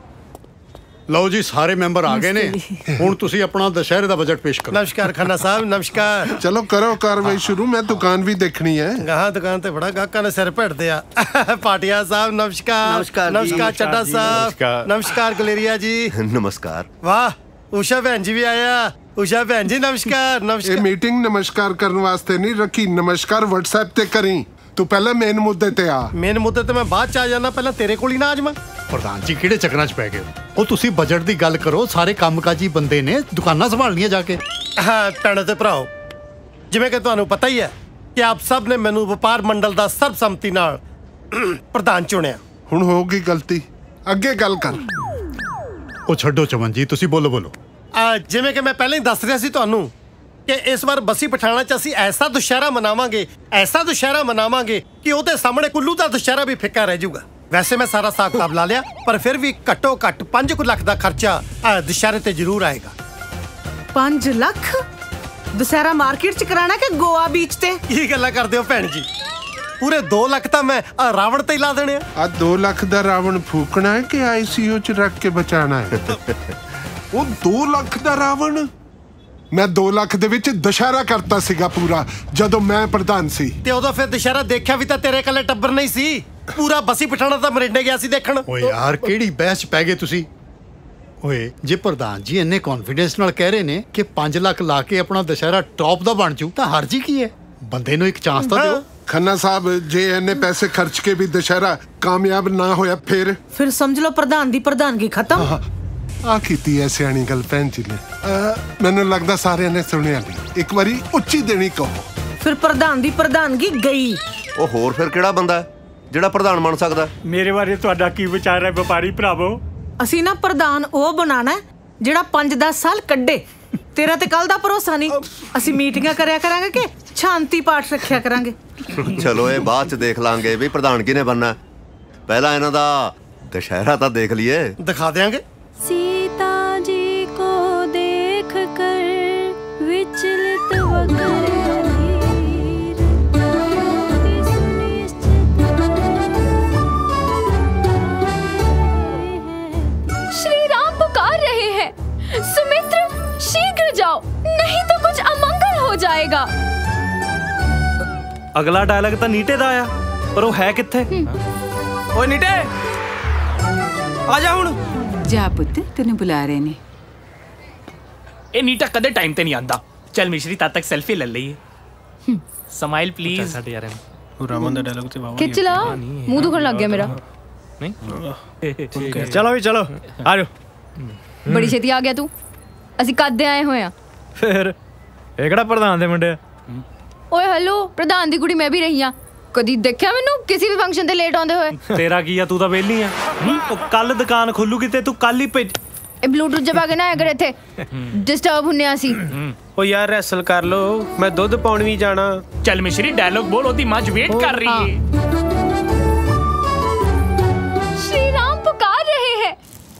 ਲਓ ਜੀ ਸਾਰੇ ਮੈਂਬਰ ਆ ਗਏ ਨੇ ਹੁਣ ਤੁਸੀਂ ਆਪਣਾ ਦੁਸ਼ਹਿਰੇ ਦਾ ਬਜਟ ਪੇਸ਼ ਕਰੋ। ਨਮਸਕਾਰ ਖੰਨਾ ਸਾਹਿਬ ਨਮਸਕਾਰ। ਚਲੋ ਕਰੋ ਕਾਰਵਾਈ ਸ਼ੁਰੂ ਮੈਂ ਦੁਕਾਨ ਵੀ ਦੇਖਣੀ ਹੈ। ਗਾਹਾਂ ਦੁਕਾਨ ਤੇ ਬੜਾ ਗਾਹਕਾਂ ਨੇ ਸਿਰ ਭੇੜਦੇ ਆ। ਪਾਟਿਆ ਸਾਹਿਬ ਨਮਸਕਾਰ। ਨਮਸਕਾਰ ਚੱਡਾ ਸਾਹਿਬ ਨਮਸਕਾਰ ਗਲੇਰੀਆ ਜੀ ਨਮਸਕਾਰ। ਵਾਹ ਊਸ਼ਾ ਭੈਣ ਜੀ ਵੀ ਆਇਆ। ਊਸ਼ਾ ਭੈਣ ਜੀ ਨਮਸਕਾਰ ਨਮਸਕਾਰ। ਇਹ ਮੀਟਿੰਗ ਨਮਸਕਾਰ ਕਰਨ ਵਾਸਤੇ ਨਹੀਂ ਰੱਖੀ ਨਮਸਕਾਰ WhatsApp ਤੇ ਕਰੀ। ਤੂੰ ਪਹਿਲਾਂ ਮੇਨ ਮੁੱਦੇ ਤੇ ਆ। ਮੇਨ ਮੁੱਦੇ ਤੇ ਮੈਂ ਬਾਅਦ ਚ ਆ ਜਾਣਾ ਪਹਿਲਾਂ ਤੇਰੇ ਕੋਲ ਹੀ ਨਾ ਆਜਮਾ। ਪ੍ਰਧਾਨ ਜੀ ਕਿਹੜੇ ਚੱਕਰਾਂ 'ਚ ਪੈ ਗਏ ਉਹ ਤੁਸੀਂ ਬਜਟ ਦੀ ਗੱਲ ਕਰੋ ਸਾਰੇ ਕੰਮਕਾਜੀ ਬੰਦੇ ਨੇ ਦੁਕਾਨਾਂ ਸੰਭਾਲਣੀਆਂ ਜਾ ਕੇ। ਹਾਂ ਭੈਣੋ ਤੇ ਭਰਾਓ ਜਿਵੇਂ ਕਿ ਤੁਹਾਨੂੰ ਪਤਾ ਹੀ ਹੈ ਕਿ ਆਪ ਸਭ ਨੇ ਮੈਨੂੰ ਵਪਾਰ ਮੰਡਲ ਦਾ ਸਰਬਸੰਮਤੀ ਨਾਲ ਪ੍ਰਧਾਨ ਚੁਣਿਆ। ਹੁਣ ਹੋਊਗੀ ਗਲਤੀ ਅੱਗੇ ਗੱਲ ਕਰ। ਉਹ ਛੱਡੋ ਚਮਨ ਜੀ ਤੁਸੀਂ ਬੋਲੋ। ਜਿਵੇਂ ਕਿ ਮੈਂ ਪਹਿਲਾਂ ਹੀ ਦੱਸ ਰਿਹਾ ਸੀ ਤੁਹਾਨੂੰ ਕਿ ਇਸ ਵਾਰ ਬੱਸੀ ਪਠਾਣਾ 'ਚ ਅਸੀਂ ਐਸਾ ਦੁਸ਼ਹਿਰਾ ਮਨਾਵਾਂਗੇ ਕਿ ਉਹਦੇ ਸਾਹਮਣੇ ਕੁੱਲੂ ਦਾ ਦੁਸ਼ਹਿਰਾ ਵੀ ਫਿੱਕਾ ਰਹਿ ਜਾਊਗਾ। ਵੈਸੇ ਮੈਂ ਸਾਰਾ ਹਿਸਾਬ ਕਿਤਾਬ ਲਾ ਲਿਆ ਪਰ ਫਿਰ ਵੀ ਘੱਟੋ ਘੱਟ 5 ਲੱਖ ਦਾ ਖਰਚਾ ਦੁਸ਼ਹਿਰੇ ਤੇ ਜ਼ਰੂਰ ਆਏਗਾ। 5 ਲੱਖ ਦੁਸ਼ਹਿਰਾ ਮਾਰਕੀਟ 'ਚ ਕਰਾਣਾ ਕਿ ਗੋਆ ਬੀਚ ਤੇ? ਕੀ ਗੱਲਾਂ ਕਰਦੇ ਹੋ ਭੈਣ ਜੀ ਪੂਰੇ 2 ਲੱਖ ਤਾਂ ਮੈਂ ਰਾਵਣ ਤੇ ਹੀ ਲਾ ਦੇਣੇ ਆ। 2 ਲੱਖ ਦਾ ਰਾਵਣ ਫੂਕਣਾ ਹੈ ਕਿ ICU 'ਚ ਰੱਖ ਕੇ ਬਚਾਣਾ ਹੈ? ਉਹ 2 ਲੱਖ ਦਾ ਰਾਵਣ ਮੈਂ 2 ਲੱਖ ਦੇ ਵਿੱਚ ਦੁਸ਼ਹਿਰਾ ਕਰਤਾ ਸੀਗਾ ਪੂਰਾ ਜਦੋਂ ਮੈਂ ਪ੍ਰਧਾਨ ਸੀ। ਤੇ ਉਦੋਂ ਫਿਰ ਦੁਸ਼ਹਿਰਾ ਦੇਖਿਆ ਵੀ ਤਾਂ ਤੇਰੇ ਇਕੱਲੇ ਟੱਬਰ ਨਹੀਂ ਸੀ ਪੂਰਾ ਬੱਸੀ ਪਠਾਣਾ ਤਾਂ ਮਰਿੰਡੇ ਗਿਆ ਸੀ ਦੇਖਣ। ਓਏ ਯਾਰ ਕਿਹੜੀ ਬਹਿਸ 'ਚ ਪੈ ਗਏ ਤੁਸੀਂ। ਓਏ ਜੇ ਪ੍ਰਧਾਨ ਜੀ ਇੰਨੇ ਕੌਨਫੀਡੈਂਸ ਨਾਲ ਕਹਿ ਰਹੇ ਨੇ ਕਿ 5 ਲੱਖ ਲਾ ਕੇ ਆਪਣਾ ਦੁਸ਼ਹਿਰਾ ਟੌਪ ਦਾ ਬਣ ਜੂ ਤਾਂ ਹਰਜੀ ਕੀ ਹੈ ਬੰਦੇ ਨੂੰ ਇੱਕ ਚਾਂਸ ਤਾਂ ਦਿਓ। ਖੰਨਾ ਸਾਹਿਬ ਜੇ ਇੰਨੇ ਪੈਸੇ ਖਰਚ ਕੇ ਵੀ ਦੁਸ਼ਹਿਰਾ ਕਾਮਯਾਬ ਨਾ ਹੋਇਆ ਫਿਰ ਸਮਝ ਲਓ ਪ੍ਰਧਾਨ ਦੀ ਪ੍ਰਧਾਨਗੀ ਖਤਮ। ਆ ਕੀਤੀ ਐ ਸਿਆਣੀ ਗੱਲ ਭੈਣ ਜੀ ਨੇ। ਮੈਨੂੰ ਲੱਗਦਾ ਸਾਰਿਆਂ ਨੇ ਸੁਣਿਆ ਨਹੀਂ ਇੱਕ ਵਾਰੀ ਉੱਚੀ ਦੇਣੀ ਕਹੋ। ਫਿਰ ਪ੍ਰਧਾਨ ਦੀ ਪ੍ਰਧਾਨਗੀ ਗਈ। ਉਹ ਹੋਰ ਫਿਰ ਕਿਹੜਾ ਬੰਦਾ ਹੈ ਜਿਹੜਾ ਪ੍ਰਧਾਨ ਬਣ ਸਕਦਾ? ਮੇਰੇ ਬਾਰੇ ਤੁਹਾਡਾ ਕੀ ਵਿਚਾਰ ਹੈ ਵਪਾਰੀ ਭਰਾਵੋ? ਅਸੀਂ ਨਾ ਪ੍ਰਧਾਨ ਉਹ ਬਣਾਣਾ ਜਿਹੜਾ 5-10 ਸਾਲ ਕੱਢੇ। ਤੇਰਾ ਤੇ ਕੱਲ ਦਾ ਭਰੋਸਾ ਨਹੀਂ। ਅਸੀਂ ਮੀਟਿੰਗਾਂ ਕਰਿਆ ਕਰਾਂਗੇ ਕਿ ਸ਼ਾਂਤੀ ਪਾਠ ਰੱਖਿਆ ਕਰਾਂਗੇ। ਚਲੋ ਇਹ ਬਾਅਦ ਚ ਦੇਖ ਲਾਂਗੇ ਵੀ ਪ੍ਰਧਾਨ ਕਿਹਨੇ ਬਣਨਾ। ਪਹਿਲਾਂ ਇਹਨਾਂ ਦਾ ਦੁਸ਼ਹਿਰਾ ਤਾਂ ਦੇਖ ਲਈਏ। ਦਿਖਾ ਦੇਾਂਗੇ। सीता जी को देख कर विचलित श्री राम पुकार रहे हैं। सुमित्र शीघ्र जाओ नहीं तो कुछ अमंगल हो जाएगा। अगला डायलॉग तो नीटे दा आया पर वो है किथे? ओए नीटे आ जा हुण। जा पुੱਤ ਤੈਨੂੰ ਬੁਲਾ ਰਹੇ ਨੇ। ਇਹ ਨੀਟਾ ਕਦੇ ਟਾਈਮ ਤੇ ਨਹੀਂ ਆਂਦਾ। ਚੱਲ ਮਿਸ਼ਰੀ ਤਦ ਤੱਕ ਸੈਲਫੀ ਲੈ ਲਈਏ। Smile please. ਸਾਡੇ ਯਾਰ ਉਹ ਰਾਮਨ ਦਾ ਡਾਇਲੌਗ ਤੇ ਵਾਵਾ ਖਿੱਚ ਲਾ ਮੂੰਹ ਦੁਖਣ ਲੱਗ ਗਿਆ ਮੇਰਾ। ਨਹੀਂ ਚਲੋ ਵੀ ਚਲੋ ਆ ਜਾਓ। ਬੜੀ ਛੇਤੀ ਆ ਗਿਆ ਤੂੰ। ਅਸੀਂ ਕਦ ਦੇ ਆਏ ਹੋਏ ਆ। ਫਿਰ ਇਹ ਕਿਹੜਾ ਪ੍ਰਧਾਨ ਦੇ ਮੁੰਡੇ ਆ? ਓਏ ਹੈਲੋ ਪ੍ਰਧਾਨ ਦੀ ਕੁੜੀ ਮੈਂ ਵੀ ਰਹੀ ਆ। ਕਦੀ ਦੇਖਿਆ ਮੈਨੂੰ ਕਿਸੇ ਵੀ ਫੰਕਸ਼ਨ ਤੇ ਲੇਟ ਆਉਂਦੇ ਹੋਏ? ਤੇਰਾ ਕੀ ਆ ਤੂੰ ਤਾਂ ਵਿਹਲੀ ਆ। ਉਹ ਕੱਲ ਦੁਕਾਨ ਖੋਲੂਗੀ ਤੇ ਤੂੰ ਕੱਲ ਹੀ ਭੇਜ। ਇਹ ਬਲੂਟੂਥ ਜਪਾ ਕੇ ਨਾ ਆਇਆ ਕਰ ਇੱਥੇ ਡਿਸਟਰਬ ਹੁੰਨੇ ਆ ਸੀ। ਓ ਯਾਰ ਰੈਸਲ ਕਰ ਲੋ ਮੈਂ ਦੁੱਧ ਪਾਉਣ ਵੀ ਜਾਣਾ। ਚੱਲ ਮਿਸ਼ਰੀ ਡਾਇਲੌਗ ਬੋਲ ਉਹਦੀ ਮੱਝ ਵੇਟ ਕਰ ਰਹੀ ਹੈ। श्री राम पुकार रहे हैं।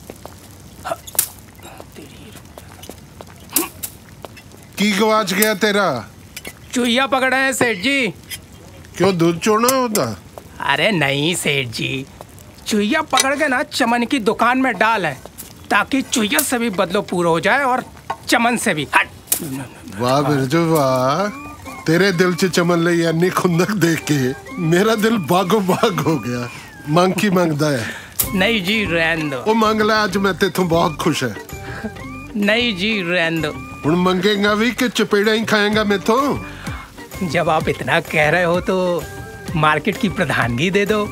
ਕੀ ਗਵਾਚ ਗਿਆ ਤੇਰਾ? चूहिया पकड़ा है सेठ जी। क्यों दूध चोना होता? अरे नहीं सेठ जी चूहिया पकड़ के ना चमन की दुकान में डाल है ताकि चूहिया से भी बदलो पूरा हो जाए और चमन से भी। हट। वाह बिरजू वाह तेरे दिल च चमन ले यानी खुंदक देख के मेरा दिल बागो बाग हो गया। मांग की मांगदा है? नहीं जी रहन दो। ओ मांग ले आज मैं तेथों बहुत खुश है। नहीं जी रहन दो। हुण मंगेगा भी कि चपेड़ा ही खाएगा मेथों? जब आप इतना कह रहे हो तो मार्केट की प्रधानगी दे दो।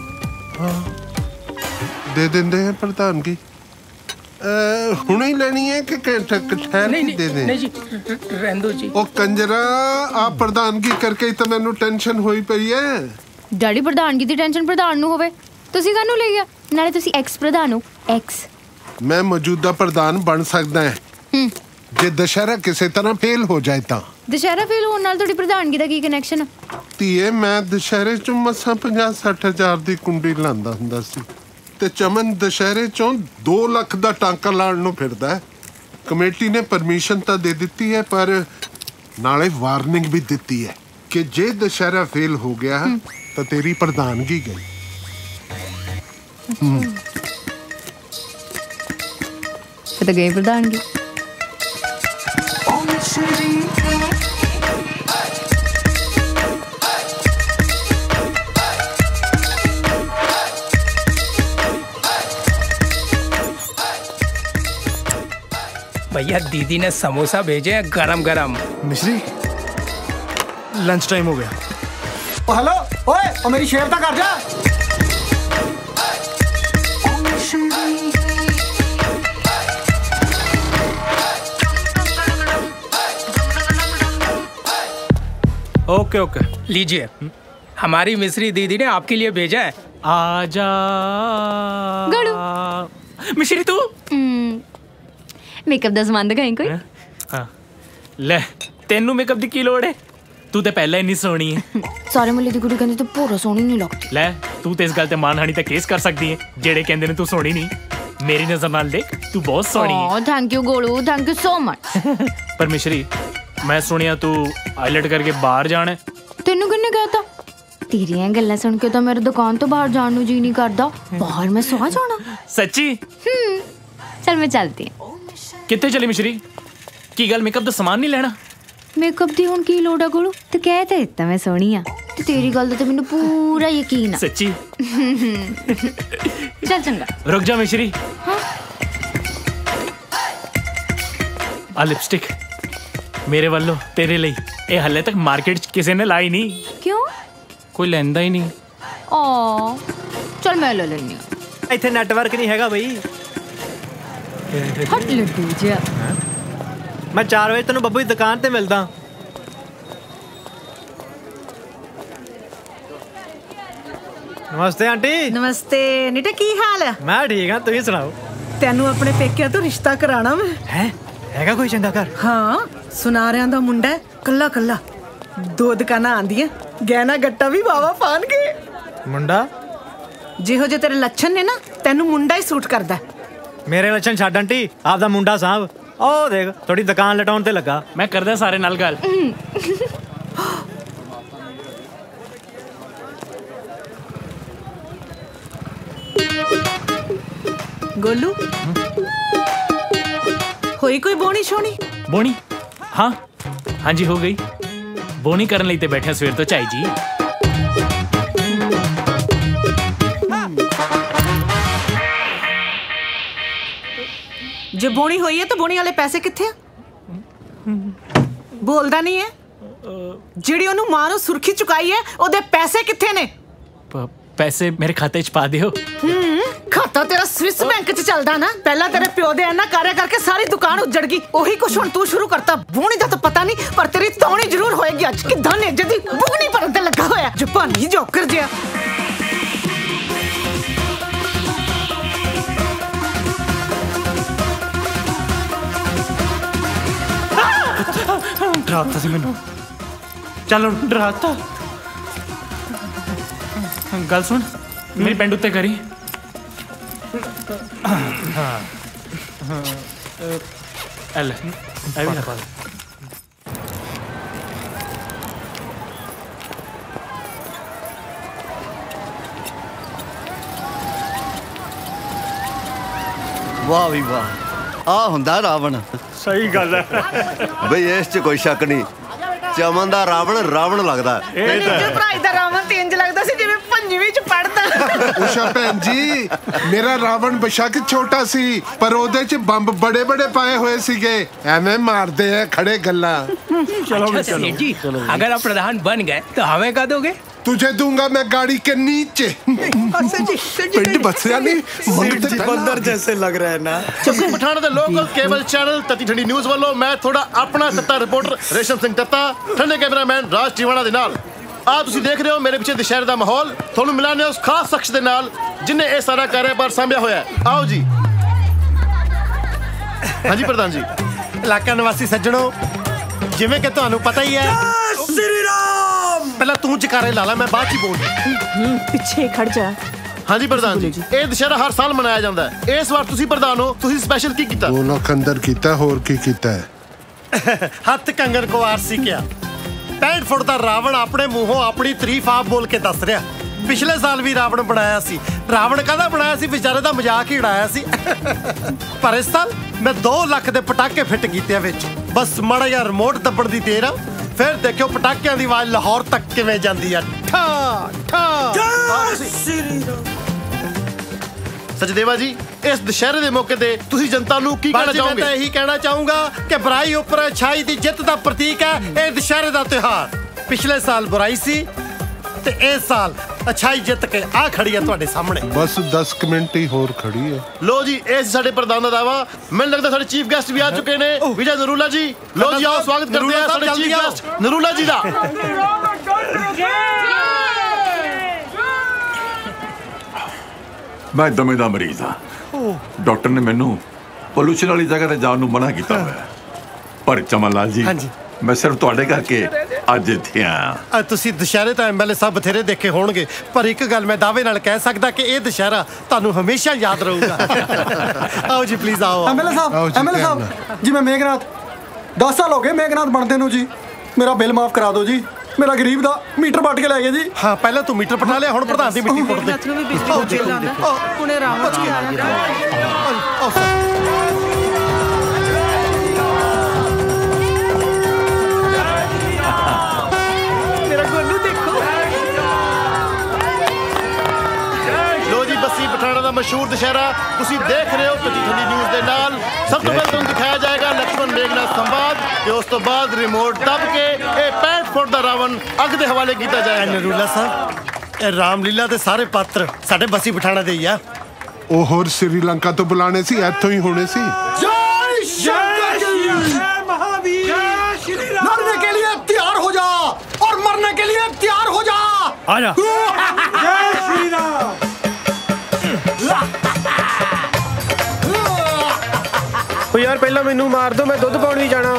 दे देंदे हैं प्रधानगी। हुणे ही लेनी है कि नहीं दे दें? नहीं जी रहन दो जी। ओ कंजरा आप प्रधानगी करके ही तो मैनू टेंशन होई पई है। ਡੈਡੀ ਪ੍ਰਧਾਨਗੀ ਦੀ ਟੈਨਸ਼ਨ ਪ੍ਰਧਾਨ ਨੂੰ ਹੋਵੇ ਤੁਸੀਂ ਕਾਹਨੂੰ ਲਈ ਆ? ਨਾਲੇ ਤੁਸੀਂ ਐਕਸ ਪ੍ਰਧਾਨ ਹੋ। ਐਕਸ मैं मौजूदा प्रधान बन सकदा है जे दशहरा किसी तरह फेल हो जाए ता। ਦੁਸ਼ਹਿਰਾ ਫੇਲ ਹੋਣ ਨਾਲ ਤੁਹਾਡੀ ਪ੍ਰਧਾਨਗੀ ਦਾ ਕੀ ਕਨੈਕਸ਼ਨ? ਧੀਏ ਮੈਂ ਦੁਸ਼ਹਿਰੇ ਚੋਂ ਮਸਾਂ 50-60 ਹਜ਼ਾਰ ਦੀ ਕੁੰਡੀ ਲਾਂਦਾ ਹੁੰਦਾ ਸੀ ਤੇ ਚਮਨ ਦੁਸ਼ਹਿਰੇ ਚੋਂ 2 ਲੱਖ ਦਾ ਟਾਂਕਾ ਲਾਣ ਨੂੰ ਫਿਰਦਾ। ਕਮੇਟੀ ਨੇ ਪਰਮਿਸ਼ਨ ਤਾਂ ਦੇ ਦਿੱਤੀ ਹੈ ਪਰ ਨਾਲੇ ਵਾਰਨਿੰਗ ਵੀ ਦਿੱਤੀ ਹੈ ਕਿ ਜੇ ਦੁਸ਼ਹਿਰਾ ਫੇਲ ਹੋ ਗਿਆ ਤਾਂ ਤੇਰੀ ਪ੍ਰਧਾਨਗੀ ਗਈ। ਫਿਰ ਤਾਂ ਗਈ ਪ੍ਰਧਾਨਗੀ। भैया दीदी ने समोसा भेजे हैं गरम गरम। मिश्री लंच टाइम हो गया। ओ हेलो ओए ओ मेरी शेर तक कर जा। ओके ओके लीजिए, हमारी मिश्री दीदी ने आपके लिए भेजा है। आजा मिश्री तू मेकअप ਦਾ ਸਮਾਨ ਦਿਖਾਈ ਕੋਈ। ਹਾਂ ਲੈ ਤੈਨੂੰ ਮੇਕਅਪ ਦੀ ਕੀ ਲੋੜ ਹੈ, ਤੂੰ ਤੇ ਪਹਿਲਾਂ ਇੰਨੀ ਸੋਹਣੀ ਹੈ। ਸਾਰੇ ਮੁੱਲੇ ਦੀ ਕੁੜੀ ਕਹਿੰਦੀ ਤੂੰ ਪੂਰਾ ਸੋਹਣੀ ਨਹੀਂ ਲੱਗਦੀ। ਲੈ ਤੂੰ ਤੇ ਇਸ ਗੱਲ ਤੇ ਮਾਨਹਾਨੀ ਤੇ ਕੇਸ ਕਰ ਸਕਦੀ ਹੈ, ਜਿਹੜੇ ਕਹਿੰਦੇ ਨੇ ਤੂੰ ਸੋਹਣੀ ਨਹੀਂ। ਮੇਰੀ ਨਜ਼ਰ ਨਾਲ ਦੇਖ ਤੂੰ ਬਹੁਤ ਸੋਹਣੀ ਹੈ। Thank you Golu, thank you so much. ਪਰ ਮਿਸ਼ਰੀ ਮੈਂ ਸੁਣਿਆ ਤੂੰ ਆਈਲੈਟ ਕਰਕੇ ਬਾਹਰ ਜਾਣਾ। ਤੈਨੂੰ ਕਿੰਨੇ ਕਹਿਤਾ? ਤੇਰੀਆਂ ਗੱਲਾਂ ਸੁਣ ਕੇ ਤਾਂ ਮੇਰੇ ਦੁਕਾਨ ਤੋਂ ਬਾਹਰ ਜਾਣ ਨੂੰ ਜੀ ਨਹੀਂ ਕਰਦਾ। ਬਾਹਰ ਮੈਂ ਸੌ ਜਾਣਾ। ਸੱਚੀ? ਚਲ ਮੈਂ ਚੱਲਦੀ ਹਾਂ। ਕਿੱਥੇ ਚਲੀ ਮਿਸ਼ਰੀ? ਕੀ ਗੱਲ ਮੇਕਅਪ ਦਾ ਸਮਾਨ ਨਹੀਂ ਲੈਣਾ? ਮੇਕਅਪ ਦੀ ਹੁਣ ਕੀ ਲੋੜ ਆ ਗੋਲੂ, ਤੂੰ ਕਹਿ ਤਾਂ ਦਿੱਤਾ ਮੈਂ ਸੋਹਣੀ ਆ। ਤੇ ਤੇਰੀ ਗੱਲ ਦਾ ਤੇ ਮੈਨੂੰ ਪੂਰਾ ਯਕੀਨ ਆ। ਸੱਚੀ? ਚੱਲ ਚੰਗਾ ਰੁਕ ਜਾ ਮਿਸ਼ਰੀ। ਆ ਲਿਪਸਟਿਕ ਮੇਰੇ ਵੱਲੋਂ ਤੇਰੇ ਲਈ। ਇਹ ਹਲੇ ਤੱਕ ਮਾਰਕੀਟ 'ਚ ਕਿਸੇ ਨੇ ਲਾਈ ਨਹੀਂ। ਕਿਉਂ? ਕੋਈ ਲੈਂਦਾ ਹੀ ਨਹੀਂ। ਓ ਚਲ ਮੈਂ ਲੈ ਲੈਣੀ ਆ। ਇੱਥੇ ਨੈਟਵਰਕ ਨਹੀਂ ਹੈਗਾ ਬਈ। ਹਟ ਲੱਡੂ ਜਿਹਾ। ਮੈਂ 4 ਵਜੇ ਤੈਨੂੰ ਬੱਬੂ ਦੀ ਦੁਕਾਨ ਤੇ ਮਿਲਦਾ। ਨਮਸਤੇ ਆਂਟੀ। ਨਮਸਤੇ ਨੀਟਾ, ਕੀ ਹਾਲ ਹੈ? ਮੈਂ ਠੀਕ ਹਾਂ, ਤੁਸੀਂ ਸੁਣਾਓ? ਤੈਨੂੰ ਆਪਣੇ ਪੇਕਿਆਂ ਤੋਂ ਰਿਸ਼ਤਾ ਕਰਾਣਾ ਮੈਂ। ਹੈ ਹੈਗਾ ਕੋਈ ਚੰਗਾ ਘਰ? ਹਾਂ, ਸੁਨਾਰਿਆਂ ਦਾ ਮੁੰਡਾ ਹੈ, ਕੱਲਾ ਕੱਲਾ। 2 ਦੁਕਾਨਾਂ ਆਂਦੀਆਂ, ਗਹਿਣਾ ਗੱਟਾ ਵੀ ਵਾਵਾ ਪਾਣਗੇ। ਮੁੰਡਾ ਜਿਹੋ ਜੇ ਤੇਰੇ ਲੱਛਣ ਨੇ ਨਾ, ਤੈਨੂੰ ਮੁੰਡਾ ਹੀ ਸੂਟ ਕਰਦਾ। ਮੇਰੇ ਲੱਛਣ ਛੱਡ ਆਂਟੀ, ਆਪਦਾ ਮੁੰਡਾ ਸਾਂਭ। ਉਹ ਦੇਖ ਥੋੜੀ ਦੁਕਾਨ ਲਟਾਉਣ ਤੇ ਲੱਗਾ। ਮੈਂ ਕਰਦਾ ਸਾਰੇ ਨਾਲ ਗੱਲ। ਗੋਲੂ ਹੋਈ ਕੋਈ ਬੋਣੀ ਸ਼ੋਣੀ? ਬੋਣੀ? ਹਾਂ ਹਾਂਜੀ ਹੋ ਗਈ। ਬੋਣੀ ਕਰਨ ਲਈ ਤੇ ਬੈਠਿਆ ਸਵੇਰ ਤੋਂ ਝਾਈ ਜੀ। ਜੇ ਬੋਣੀ ਹੋਈ ਹੈ ਤਾਂ ਬੋਣੀ ਵਾਲੇ ਪੈਸੇ ਕਿੱਥੇ ਆ? ਬੋਲਦਾ ਨਹੀਂ ਹੈ। ਜਿਹੜੀ ਉਹਨੂੰ ਮਾਂ ਨੂੰ ਸੁਰਖੀ ਚੁਕਾਈ ਹੈ, ਉਹਦੇ ਪੈਸੇ ਕਿੱਥੇ ਨੇ? ਪੈਸੇ ਮੇਰੇ ਖਾਤੇ 'ਚ ਪਾ ਦਿਓ। ਖਾਤਾ ਤੇਰਾ ਸਵਿਸ ਬੈਂਕ 'ਚ ਚੱਲਦਾ ਨਾ। ਪਹਿਲਾਂ ਤੇਰੇ ਪਿਓ ਦੇ ਇੰਨਾ ਕਾਰਿਆ ਕਰਕੇ ਸਾਰੀ ਦੁਕਾਨ ਉੱਜੜ ਗਈ। ਉਹੀ ਕੁਛ ਹੁਣ ਤੂੰ ਸ਼ੁਰੂ ਕਰਤਾ। ਬੋਣੀ ਦਾ ਤਾਂ ਪਤਾ ਨਹੀਂ, ਪਰ ਤੇਰੀ ਤੌਣੀ ਜ਼ਰੂਰ ਹੋਏਗੀ ਅੱਜ। ਕਿੱਦਾਂ ਨੇ ਜਦੀ ਬੁਗਣੀ ਭਰਨ ਤੇ ਲੱਗਾ ਹੋਇਆ ਜਪਾਨੀ ਜੋਕਰ ਜਿਹਾ। ਡਰਾਤਾ ਸੀ ਮੈਨੂੰ। ਚੱਲ ਹੁਣ ਡਰਾਤਾ। ਗੱਲ ਸੁਣ, ਮੇਰੀ ਪੈਂਟ ਉੱਤੇ ਕਰੀ। ਐਲ ਐ ਵੀ ਪਾ। ਵਾਹ ਵੀ ਵਾਹ, ਆ ਹੁੰਦਾ ਰਾਵਣ। ਸਹੀ ਗੱਲ ਹੈ ਬਈ ਇਸ 'ਚ ਕੋਈ ਸ਼ੱਕ ਨਹੀਂ, ਚਮਨ ਦਾ ਰਾਵਣ ਰਾਵਣ ਲੱਗਦਾ। ਇਹ ਭਰਾਈ ਦਾ ਰਾਵਣ ਤੇ ਇੰਜ ਲੱਗਦਾ ਸੀ ਜਿਵੇਂ 5ਵੀਂ 'ਚ ਪੜਦਾ। ਉਸ਼ਾ ਭੈਣ ਜੀ, ਮੇਰਾ ਰਾਵਣ ਬੇਸ਼ੱਕ ਛੋਟਾ ਸੀ, ਪਰ ਉਹਦੇ 'ਚ ਬੰਬ ਬੜੇ ਬੜੇ ਪਾਏ ਹੋਏ ਸੀਗੇ। ਐਵੇਂ मारते हैं खड़े गल्ला। चलो सेठ जी, अगर आप प्रधान बन गए तो हमें क्या दोगे? तुझे दूंगा मैं गाड़ी के नीचे। पिंड बसिया नहीं बंदर जैसे लग रहा है ना। चुप्पी पठान दे लोकल केबल चैनल तती ठंडी न्यूज़ वालों मैं थोड़ा अपना तत्ता रिपोर्टर रेशम सिंह तत्ता ठंडे कैमरामैन राज टीवाणा दे नाल आ तुसी देख रहे हो मेरे पीछे दशहरे दा माहौल। ਤੁਹਾਨੂੰ ਮਿਲਾਨੇ ਉਸ ਖਾਸ ਸ਼ਖਸ ਦੇ ਨਾਲ ਜਿਨੇ ਇਹ ਸਾਰਾ ਕਾਰੋਬਾਰ ਸੰਭਿਆ ਹੋਇਆ ਹੈ। ਆਓ ਜੀ। ਹਾਂਜੀ ਪ੍ਰਧਾਨ ਜੀ। ਇਲਾਕਾ ਨਿਵਾਸੀ ਸੱਜਣੋ, ਜਿਵੇਂ ਕਿ ਤੁਹਾਨੂੰ ਪਤਾ ਹੀ ਹੈ, श्री राम। ਪਹਿਲਾਂ ਤੂੰ ਜਕਾਰੇ ਲਾ ਲੈ, ਮੈਂ ਬਾਅਦ ਚ ਬੋਲ। ਪਿੱਛੇ ਖੜ ਜਾ। हाँ जी प्रधान जी, ਇਹ ਦੁਸ਼ਹਿਰਾ ਹਰ ਸਾਲ ਮਨਾਇਆ ਜਾਂਦਾ ਹੈ। ਇਸ ਵਾਰ ਤੁਸੀਂ ਪ੍ਰਧਾਨ ਹੋ, ਤੁਸੀਂ ਸਪੈਸ਼ਲ ਕੀ ਕੀਤਾ? 2 ਲੱਖ ਅੰਦਰ ਕੀਤਾ, ਹੋਰ ਕੀ ਕੀਤਾ ਹੈ? ਹੱਥ ਕੰਗਣ ਕੁਵਾਰ ਸੀ ਕਿਆ 65 ਫੁੱਟ ਦਾ ਰਾਵਣ ਆਪਣੇ ਮੂੰਹੋਂ ਆਪਣੀ ਤਾਰੀਫ ਆਪ ਬੋਲ ਕੇ ਦੱਸ ਰਿਹਾ। ਪਿਛਲੇ ਸਾਲ ਵੀ ਰਾਵਣ ਬਣਾਇਆ ਸੀ। ਰਾਵਣ ਕਾਹਦਾ ਬਣਾਇਆ ਸੀ? ਵਿਚਾਰੇ ਦਾ ਮਜ਼ਾਕ ਹੀ ਉਡਾਇਆ ਸੀ। ਪਰ ਇਸ ਸਾਲ ਮੈਂ 2 ਲੱਖ ਦੇ ਪਟਾਕੇ ਫਿੱਟ ਕੀਤੇ ਵਿੱਚ। ਬਸ ਮਾੜਾ ਜਿਹਾ ਰਿਮੋਟ ਦੱਬਣ ਦੀ ਦੇਰ ਆ, ਫਿਰ ਦੇਖਿਓ ਪਟਾਕਿਆਂ ਦੀ ਆਵਾਜ਼ ਲਾਹੌਰ ਤੱਕ ਕਿਵੇਂ ਜਾਂਦੀ ਆ। ਠਾ ਠਾ ਸਚਦੇਵਾ ਜੀ, ਇਸ ਦੁਸ਼ਹਿਰੇ ਦੇ ਮੌਕੇ ਤੇ ਤੁਸੀਂ ਜਨਤਾ ਨੂੰ ਕੀ ਕਹਿਣਾ ਚਾਹੋਗੇ? ਮੈਂ ਤਾਂ ਇਹੀ ਕਹਿਣਾ ਚਾਹੂੰਗਾ ਕਿ ਬੁਰਾਈ ਉੱਪਰ ਅੱਛਾਈ ਦੀ ਜਿੱਤ ਦਾ ਪ੍ਰਤੀਕ ਹੈ ਇਹ ਦੁਸ਼ਹਿਰੇ ਦਾ ਤਿਉਹਾਰ। ਪਿਛਲੇ ਸਾਲ ਬੁਰਾਈ ਸੀ ਤੇ ਇਸ ਸਾਲ ਅੱਛਾਈ ਜਿੱਤ ਕੇ ਆ ਖੜੀ ਹੈ ਤੁਹਾਡੇ ਸਾਹਮਣੇ। ਬਸ 10 ਮਿੰਟ ਹੀ ਹੋਰ ਖੜੀ ਹੈ। ਲੋ ਜੀ, ਇਸ ਸਾਡੇ ਪ੍ਰਧਾਨ ਦਾ ਦਾਵਾ। ਮੈਨੂੰ ਲੱਗਦਾ ਸਾਡੇ ਚੀਫ ਗੈਸਟ ਵੀ ਆ ਚੁੱਕੇ ਨੇ। ਵਿਜੇ ਨਰੂਲਾ ਜੀ, ਲੋ ਜੀ ਆਓ, ਸਵਾਗਤ ਕਰਦੇ ਹਾਂ ਸਾਡੇ ਚੀਫ ਗੈਸਟ ਨਰੂਲਾ ਜੀ ਦਾ। ਮੈਂ ਦਮੇ ਦਾ ਮਰੀਜ਼ ਹਾਂ। ਡਾਕਟਰ ਨੇ ਮੈਨੂੰ ਪੋਲੂਸ਼ਨ ਵਾਲੀ ਜਗ੍ਹਾ ਤੇ ਜਾਣ ਨੂੰ ਮਨਾ ਕੀਤਾ ਹੋਇਆ, ਪਰ ਚਮਨ ਲਾਲ ਜੀ ਮੈਂ ਸਿਰਫ ਤੁਹਾਡੇ ਕਰਕੇ ਅੱਜ ਇੱਥੇ ਆਇਆ। ਤੁਸੀਂ ਦੁਸ਼ਹਿਰੇ ਤਾਂ ਐਮਐਲਏ ਸਾਹਿਬ ਬਥੇਰੇ ਦੇਖੇ ਹੋਣਗੇ, ਪਰ ਇੱਕ ਗੱਲ ਮੈਂ ਦਾਅਵੇ ਨਾਲ ਕਹਿ ਸਕਦਾ ਕਿ ਇਹ ਦੁਸ਼ਹਿਰਾ ਤੁਹਾਨੂੰ ਹਮੇਸ਼ਾ ਯਾਦ ਰਹੂਗਾ। ਆਓ ਜੀ ਪਲੀਜ਼ ਆਓ। ਐਮਐਲਏ ਸਾਹਿਬ ਜੀ, ਮੈਂ ਮੇਘਨਾਥ 10 ਸਾਲ ਹੋ ਗਏ ਮੇਘਨਾਥ ਬਣਦੇ ਨੂੰ ਜੀ। ਮੇਰਾ ਬਿੱਲ ਮਾਫ ਕਰਾ ਦਿਓ ਜੀ। ਮੇਰਾ ਗਰੀਬ ਦਾ ਮੀਟਰ ਪੱਟ ਕੇ ਲੈ ਗਏ ਜੀ। ਹਾਂ, ਪਹਿਲਾਂ ਤੂੰ ਮੀਟਰ ਪਟਾ ਲਿਆ, ਹੁਣ ਪ੍ਰਧਾਨ ਦੀ ਮਿੱਟੀ ਪੁੱਟ ਦੇ। ਹੁਣੇ ਰਾਵਣ ਜੀ ਮੇਰਾ ਗੋਲੂ ਦੇਖੋ। ਲੋ ਜੀ, ਬੱਸੀ ਪਠਾਣਾ ਦਾ ਮਸ਼ਹੂਰ ਦੁਸ਼ਹਿਰਾ ਤੁਸੀਂ ਦੇਖ ਰਹੇ ਹੋ ਪੱਟੀ ਠੰਡੀ ਨਿਊਜ਼ ਦੇ ਨਾਲ। ਸਭ ਤੋਂ ਪਹਿਲਾਂ ਤੁਹਾਨੂੰ ਦਿਖਾਇਆ ਜਾਏਗਾ ਲਕਸ਼ਮਣ ਮੇਘਨਾਥ ਸੰਵਾਦ ਤੇ ਉਸ ਤੋਂ ਬਾਅਦ ਰਿਮੋਟ ਦੱਬ ਕੇ ਇਹ 65 ਫੁੱਟ ਦਾ ਰਾਵਣ ਅੱਗ ਦੇ ਹਵਾਲੇ ਕੀਤਾ ਜਾਏਗਾ। ਨਰੂਲਾ ਸਾਹਿਬ, ਇਹ ਰਾਮਲੀਲਾ ਦੇ ਸਾਰੇ ਪਾਤਰ ਸਾਡੇ ਬੱਸੀ ਪਠਾਣਾ ਦੇ ਹੀ ਆ। ਉਹ ਹੋਰ ਸ੍ਰੀਲੰਕਾ ਤੋਂ ਬੁਲਾਣੇ ਸੀ, ਇੱਥੋਂ ਹੀ ਹੋਣੇ ਸੀ। जय शंकर जी, जय महावीर, जय श्री राम। लड़ने के लिए तैयार हो जा और मरने के लिए तैयार हो जा। आजा। जय श्री राम। ओ यार पहला मैनू मार दो, मैं दुध पाउण भी जाना।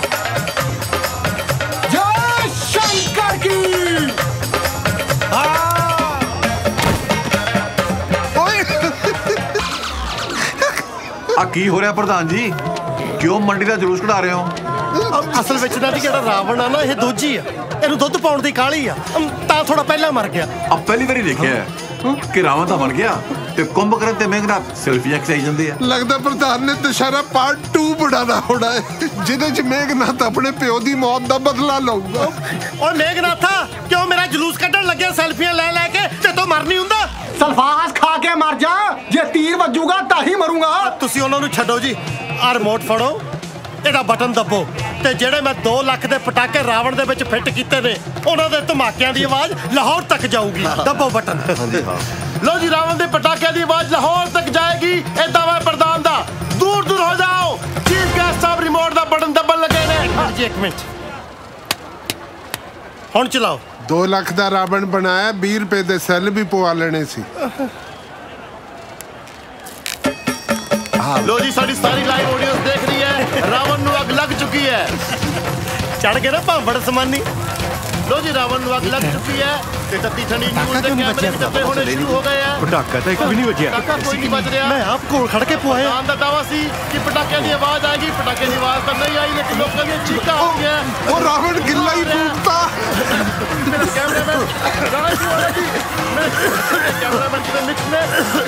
जय शंकर की। ਆ ਕੀ ਹੋ ਰਿਹਾ ਪ੍ਰਧਾਨ ਜੀ? ਕਿਉਂ ਮੰਡੀ ਦਾ ਜਲੂਸ ਕਢਾ ਰਹੇ ਹੋ? ਅਸਲ ਵਿੱਚ ਨਾ ਜਿਹੜਾ ਰਾਵਣ ਆ ਨਾ, ਇਹ ਦੋਜੀ ਆ। ਇਹਨੂੰ ਦੁੱਧ ਪਾਉਣ ਦੀ ਕਾਹਲੀ ਆ, ਤਾਂ ਥੋੜਾ ਪਹਿਲਾਂ ਮਰ ਗਿਆ। ਆ ਪਹਿਲੀ ਵਾਰੀ ਦੇਖਿਆ ਕਿ ਰਾਵਣ ਤਾਂ ਮਰ ਗਿਆ ਤੇ ਕੁੰਭਕਰਨ ਤੇ ਮੇਘਨਾਥ ਸੈਲਫੀਆਂ ਖਿਚਾਈ ਜਾਂਦੇ ਆ। ਲੱਗਦਾ ਪ੍ਰਧਾਨ ਨੇ ਦੁਸ਼ਹਿਰਾ ਪਾਰਟ 2 ਬਣਾਉਣਾ ਹੋਣਾ ਹੈ, ਜਿਹਦੇ ਚ ਮੇਘਨਾਥ ਆਪਣੇ ਪਿਓ ਦੀ ਮੌਤ ਦਾ ਬਦਲਾ ਲਊਗਾ। ਓਏ ਮੇਘਨਾਥਾ, ਕਿਉਂ ਮੇਰਾ ਜਲੂਸ ਕੱਢਣ ਲੱਗਿਆ ਸੈਲਫੀਆਂ ਲੈ ਲੈ ਕੇ? ਤੇ ਤੂੰ ਮਰ ਨਹੀਂ ਹੁੰਦਾ? सल्फास खा के मर जा, जे तीर बजूगा ताही मरूंगा। ਤੁਸੀਂ ਉਹਨਾਂ ਨੂੰ ਛੱਡੋ ਜੀ, ਆ ਰਿਮੋਟ ਫੜੋ, ਇਹਦਾ ਬਟਨ ਦੱਬੋ ਤੇ ਜਿਹੜੇ ਮੈਂ 2 ਲੱਖ ਦੇ ਪਟਾਕੇ ਰਾਵਣ ਦੇ ਵਿੱਚ ਫਿੱਟ ਕੀਤੇ ਨੇ, ਉਹਨਾਂ ਦੇ ਧਮਾਕਿਆਂ ਦੀ ਆਵਾਜ਼ ਲਾਹੌਰ ਤੱਕ ਜਾਊਗੀ। ਦੱਬੋ ਬਟਨ। ਲਓ ਜੀ, ਰਾਵਣ ਦੇ ਪਟਾਕਿਆਂ ਦੀ ਆਵਾਜ਼ ਲਾਹੌਰ ਤੱਕ ਜਾਏਗੀ। ਇਹ ਦਾਅਵਾ ਪ੍ਰਧਾਨ ਦਾ। ਦੂਰ ਦੂਰ ਹੋ ਜਾਓ। ਚੀਫ ਗੈਸਟ ਸਾਹਿਬ ਰਿਮੋਟ ਦਾ ਬਟਨ ਦੱਬਣ ਲੱਗੇ ਨੇ। ਜੀ 1 ਮਿੰਟ, ਹੁਣ ਚਲਾਓ। 2 ਲੱਖ ਦਾ ਰਾਵਣ ਬਣਾਇਆ, 20 ਰੁਪਏ ਦੇ ਸੈੱਲ ਵੀ ਪਵਾ ਲੈਣੇ ਸੀ। ਲੋ ਜੀ, ਸਾਡੀ ਸਾਰੀ ਲਾਈਵ ਆਡੀਅנס ਦੇਖ ਰਹੀ ਹੈ। ਰਾਵਣ ਨੂੰ ਅੱਗ ਲੱਗ ਚੁੱਕੀ ਹੈ। ਚੜ ਕੇ ਨਾ ਭਾਂਬੜ ਸਮਾਨੀ। ਲੋ ਜੀ, ਰਾਵਣ ਨੂੰ ਅੱਗ ਲੱਗ ਚੁੱਕੀ ਹੈ ਤੇ ਤੱਤੀ ਠੰਡੀ ਨਿਊਜ਼ ਦੇ ਕੈਮਰੇ ਵੀ ਚੱਲੇ ਹੋਣੇ ਸ਼ੁਰੂ ਹੋ ਗਏ ਆ। ਪਟਾਕਾ ਤਾਂ ਇੱਕ ਵੀ ਨਹੀਂ ਵੱਜਿਆ। ਪਟਾਕਾ ਕੋਈ ਨਹੀਂ ਵੱਜ ਰਿਹਾ। ਮੈਂ ਆਪ ਕੋਲ ਖੜ ਕੇ ਪੁਆਇਆ। ਦਾਨ ਦਾ ਦਾਵਾ ਸੀ ਕਿ ਪਟਾਕਿਆਂ ਦੀ ਆਵਾਜ਼ ਆਏਗੀ। ਪਟਾਕੇ ਦੀ ਆਵਾਜ਼ ਤਾਂ ਨਹੀਂ ਆਈ, ਲੇਕਿਨ ਲੋਕਾਂ ਦੀਆਂ ਚੀਕਾਂ ਹੋ ਗਈਆਂ। ਉਹ ਰਾਵਣ ਗਿੱਲਾ ਹੀ ਫੂਕਤਾ। ਮੇਰਾ ਕੈਮਰਾਮੈਨ ਰਾਣਾ ਜੀ ਵਾਲਾ ਜੀ, ਕੈਮਰਾਮੈਨ ਦੇ ਮਿਕਸ ਨੇ।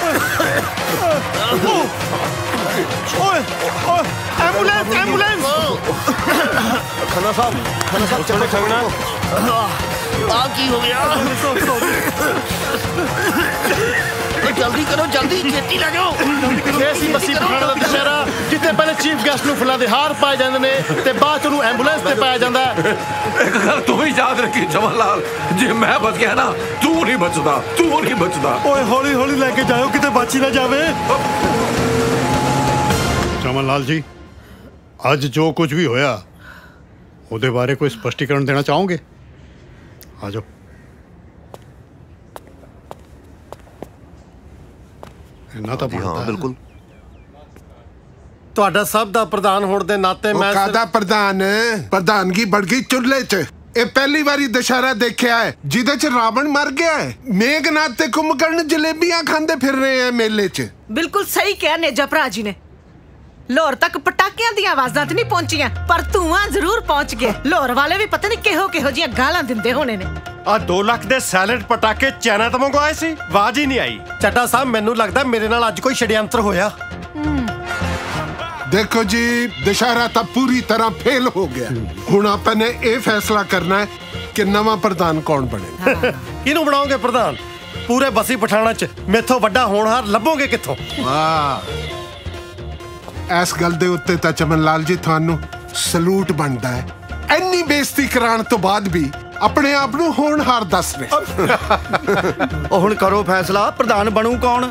ਓਏ ਓਏ, ਐਂਬੂਲੈਂਸ ਐਂਬੂਲੈਂਸ। खन्ना साहब चले खगना। आ की हो गया? जल्दी करो, जल्दी खेती ला जाओ। ऐसी बस्सी पठाना दा दुशहरा जिथे पहले चीफ गेस्ट ਨੂੰ ਫੁੱਲਾਂ ਦੇ ਹਾਰ ਪਾਏ ਜਾਂਦੇ ਨੇ ਤੇ ਬਾਅਦ ਚ ਉਹਨੂੰ ਐਂਬੂਲੈਂਸ ਤੇ ਪਾਇਆ ਜਾਂਦਾ ਹੈ। ਇੱਕ ਗੱਲ ਤੂੰ ਵੀ ਯਾਦ ਰੱਖੀ ਚਮਨ ਲਾਲ, ਜੇ ਮੈਂ ਬਚ ਗਿਆ ਨਾ, ਤੂੰ ਨਹੀਂ ਬਚਦਾ, ਤੂੰ ਨਹੀਂ ਬਚਦਾ। ਓਏ ਹੌਲੀ ਹੌਲੀ ਲੈ ਕੇ ਜਾਓ, ਕਿਤੇ ਬਚ ਹੀ ਨਾ ਜਾਵੇ। ਚਮਨ ਲਾਲ ਜੀ, ਅੱਜ ਜੋ ਕੁਝ ਵੀ ਹੋਇਆ ਉਹਦੇ ਬਾਰੇ ਕੋਈ ਸਪਸ਼ਟੀਕਰਨ ਦੇਣਾ ਚਾਹੋਗੇ? ਆ ਜਾਓ। ਇੰਨਾ ਤਾਂ ਬਣਦਾ। ਹਾਂ ਬਿਲਕੁਲ। ਤੁਹਾਡਾ ਸਭ ਦਾ ਪ੍ਰਧਾਨ ਹੋਣ ਦੇ ਨਾਤੇ ਮੈਂ ਕਾਹਦਾ ਪ੍ਰਧਾਨ? ਪ੍ਰਧਾਨਗੀ ਬੜ ਗਈ ਚੁੱਲ੍ਹੇ 'ਚ। ਇਹ ਪਹਿਲੀ ਵਾਰੀ ਦੁਸ਼ਹਿਰਾ ਦੇਖਿਆ ਹੈ ਜਿਹਦੇ ਚ ਰਾਵਣ ਮਰ ਗਿਆ ਹੈ। ਮੇਘਨਾਥ ਤੇ ਕੁੰਭਕਰਨ ਜਲੇਬੀਆਂ ਖਾਂਦੇ ਫਿਰ ਰਹੇ ਆ ਮੇਲੇ 'ਚ। ਬਿਲਕੁਲ ਸਹੀ ਕਿਹਾ ਨੇਜਾ ਭਰਾ ਜੀ ਨੇ। ਲਾਹੌਰ ਤੱਕ ਪਟਾਕਿਆਂ ਦੀਆਂ ਆਵਾਜ਼ਾਂ ਤੇ ਨਹੀਂ ਪਹੁੰਚੀਆਂ, ਪਰ ਧੂਆਂ ਜ਼ਰੂਰ ਪਹੁੰਚ ਗਿਆ। ਲਾਹੌਰ ਵਾਲੇ ਵੀ ਪਤਾ ਨਹੀਂ ਕਿਹੋ ਜਿਹੀਆਂ ਗਾਲਾਂ ਦਿੰਦੇ ਹੋਣੇ ਨੇ। ਆ 2 ਲੱਖ ਦੇ ਸਾਇਲੈਂਟ ਪਟਾਕੇ ਚਾਈਨਾ ਤੋਂ ਮੰਗਵਾਏ ਸੀ, ਆਵਾਜ਼ ਹੀ ਨਹੀਂ ਆਈ। ਚੱਡਾ ਸਾਹਿਬ ਮੈਨੂੰ ਲੱਗਦਾ ਮੇਰੇ ਨਾਲ ਅੱਜ ਕੋਈ ਛੜਯੰਤਰ ਹੋਇਆ। देखो जी, दशहरा तो पूरी तरह फेल हो गया। हुण आपां ने ये फैसला करना है कि नवा प्रधान कौन बने। किहनूं बनाओगे प्रधान? पूरे बसी पठाणा च मेथों वड्डा होणहार लभोगे कित्थों? वाह, इस गल दे उत्ते तां चमन लाल जी थानू सलूट बनदा है। इन्नी बेइज्जती कराण तो बाद भी अपने आप नू होणहार दस रहे। हुण करो फैसला, प्रधान बनू कौन?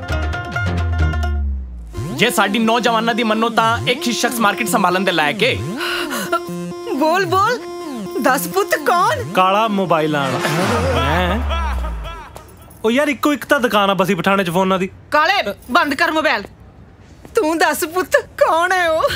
जे साडी नौजवानां दी मन्नो तां एक ही शख्स मार्केट संभालन दे लायक है। बोल बोल, दस पुत कौन? काला मोबाइल वाला। ओ यार इक्को एक तां दुकान आ बसी पठाणे च फोनां दी। काले बंद कर मोबाइल। तू दस पुत कौन है ओ?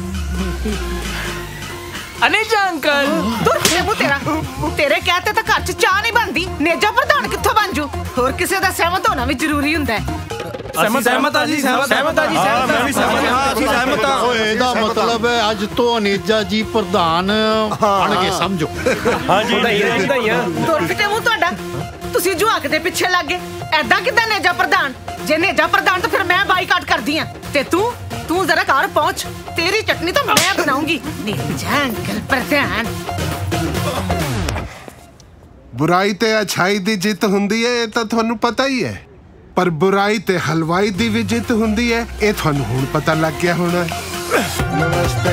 अनेजा अंकल। तू तेरा तेरे कहते तो घर च चाह नहीं बनदी। नेजा प्रधान कित्थों बन जू? होर किसे दा सहमत होना भी जरूरी हुंदा है। सहमत आ जी, सहमत आ जी, मैं भी सहमत आ। ओए ਇਹਦਾ ਮਤਲਬ ਹੈ ਅੱਜ ਤੋਂ ਅਨੇਜਾ ਜੀ ਪ੍ਰਧਾਨ ਬਣ ਗਏ ਸਮਝੋ। ਹਾਂ ਜੀ, ਵਧਾਈਆਂ। ਦੁਰਖ ਤੇ ਮੂੰਹ ਤੁਹਾਡਾ, ਤੁਸੀਂ ਜੁਆਕ ਦੇ ਪਿੱਛੇ ਲੱਗ ਗਏ। ਐਦਾਂ ਕਿਦਾਂ ਨੇਜਾ ਪ੍ਰਧਾਨ? ਜੇ ਨੇਜਾ ਪ੍ਰਧਾਨ ਤਾਂ ਫਿਰ ਮੈਂ ਬਾਈਕਾਟ ਕਰਦੀ ਆ। ਤੇ ਤੂੰ ਜ਼ਰਾ ਘਰ ਪਹੁੰਚ, ਤੇਰੀ ਚਟਨੀ ਤਾਂ ਮੈਂ ਬਣਾਉਂਗੀ। ਨੇਜਾ ਅੰਕਲ ਪ੍ਰਧਾਨ। बुराई ते अच्छाई दी जित हुंदी है, ये तो थानू पता ही है। पर बुराई ते हलवाई दी भी जित हुंदी है, ये थानू हुण पता लग गया होना है। नमस्ते।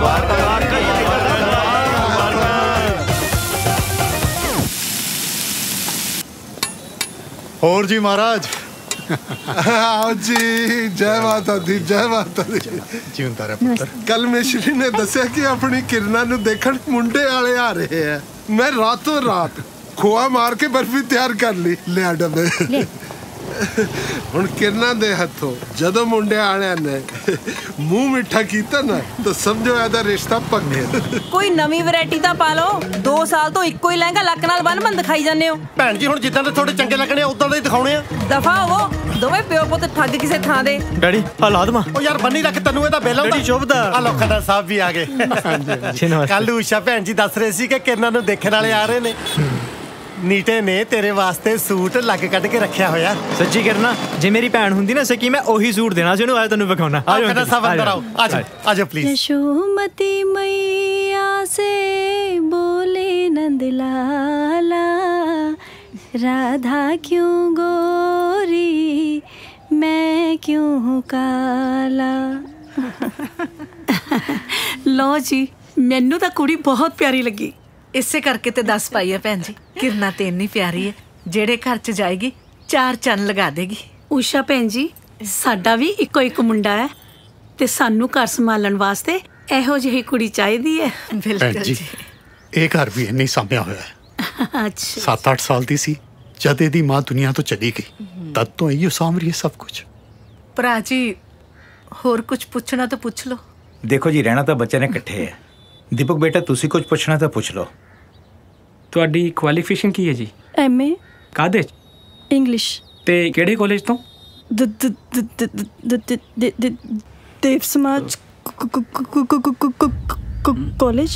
और जी महाराज। आओ जी, जय माता दी, जय माता दी। जीवंता रहे पुत्र। कल मिश्री ने दस्या कि अपनी किरणा नू देखण मुंडे वाले आ रहे हैं। मैं रातों रात खोआ मार के बर्फी तैयार कर ली। लिया डब्बे। ਹੁਣ ਕਿਰਨਾਂ ਦੇ ਹੱਥੋਂ ਜਦੋਂ ਮੁੰਡੇ ਵਾਲਿਆਂ ਨੇ ਮੂੰਹ ਮਿੱਠਾ ਕੀਤਾ ਨਾ ਤਾਂ ਸਮਝੋ ਇਹਦਾ ਰਿਸ਼ਤਾ ਪੱਕਿਆ। ਕੋਈ ਨਵੀਂ ਵੈਰਾਈਟੀ ਤਾਂ ਪਾ ਲਓ। 2 ਸਾਲ ਤੋਂ ਇੱਕੋ ਹੀ ਲਹਿੰਗਾ ਲੱਕ ਨਾਲ ਬੰਨ ਦਿਖਾਈ ਜਾਂਦੇ ਹੋ। ਭੈਣ ਜੀ ਹੁਣ ਜਿੱਦਾਂ ਦੇ ਤੁਹਾਡੇ ਚੰਗੇ ਲੱਗਣੇ ਉਦਾਂ ਦੇ ਹੀ ਦਿਖਾਉਣੇ ਆ। ਦਫਾ ਹੋਵੋ, ਦੋਵੇਂ ਪਿਓ ਪੁੱਤ ਠੱਗ ਕਿਸੇ ਥਾਂ ਦੇ। ਡੈਡੀ ਹਾਲਾਤ ਮਾ ਉਹ ਯਾਰ ਬੰਨੀ ਰੱਖ, ਤੈਨੂੰ ਇਹਦਾ ਬਿੱਲ ਆਉਂਦਾ। ਡੈਡੀ ਸ਼ੁਭਦਾ। ਆ ਲੋਖੰਡਾ ਸਾਹਿਬ ਵੀ ਆ ਗਏ। ਕੱਲ ਊਸ਼ਾ ਭੈਣ ਜੀ ਦੱਸ ਰਹੇ ਸੀ ਕਿ ਕਿਰਨਾਂ ਨੂੰ ਦੇਖਣ ਵਾਲੇ ਆ ਰਹੇ ਨੇ। ਨੀਟੇ ਨੇ ਤੇਰੇ ਵਾਸਤੇ ਸੂਟ ਲੱਗ ਕੱਢ ਕੇ ਰੱਖਿਆ ਹੋਇਆ। ਸੱਚੀ ਕਰਨਾ, ਜੇ ਮੇਰੀ ਭੈਣ ਹੁੰਦੀ ਨਾ ਸਕੀ ਮੈਂ ਉਹੀ ਸੂਟ ਦੇਣਾ ਸੀ ਉਹਨੂੰ। ਆਜ ਤੈਨੂੰ ਵਿਖਾਉਣਾ। ਆਜੋ ਕਹਿੰਦਾ ਸਭ ਅੰਦਰ ਆਓ। ਆਜੋ ਪਲੀਜ਼। यशोमती मैया से बोले नंद लाला, राधा क्यों गोरी मैं क्यों हूँ काला। लो जी, मैनू तो कुड़ी बहुत प्यारी लगी। इसे करके ते 10 पाई है भैन जी। किरना ते इन्नी प्यारी है, जेड़े घर च जाएगी 4 चन्न लगा देगी। उषा भैन जी, साडा भी इको एक मुंडा है ते सानू घर संभालण वास्ते एहो ਜਿਹੀ कुड़ी चाहिदी है। भैन जी ਇਹ ਘਰ ਵੀ ਇੰਨੀ ਸਾਂਭਿਆ ਹੋਇਆ ਹੈ। अच्छा 7-8 ਸਾਲ ਦੀ ਸੀ ਜਦ ਇਹਦੀ ਮਾਂ ਦੁਨੀਆ ਤੋਂ ਚਲੀ ਗਈ। ਤਦ ਤੋਂ ਇਹੋ ਸਾਂਭ ਰਹੀ ਹੈ ਸਭ ਕੁਝ। ਭਰਾ ਜੀ ਹੋਰ ਕੁਝ ਪੁੱਛਣਾ ਤਾਂ ਪੁੱਛ ਲਓ। ਦੇਖੋ ਜੀ, ਰਹਿਣਾ ਤਾਂ ਬੱਚੇ ਨੇ ਇਕੱਠੇ ਹੈ। ਦੀਪਕ ਬੇਟਾ ਤੁਸੀਂ ਕੁਝ ਪੁੱਛਣਾ ਤਾਂ ਪੁੱਛ ਲਓ। ਤੁਹਾਡੀ ਕੁਆਲੀਫਿਕੇਸ਼ਨ ਕੀ ਹੈ ਜੀ? MA ਕਾਹਦੇ ਚ? इंग्लिश। ਤੇ ਕਿਹੜੇ ਕਾਲਜ ਤੋਂ? देव समाज कॉलेज।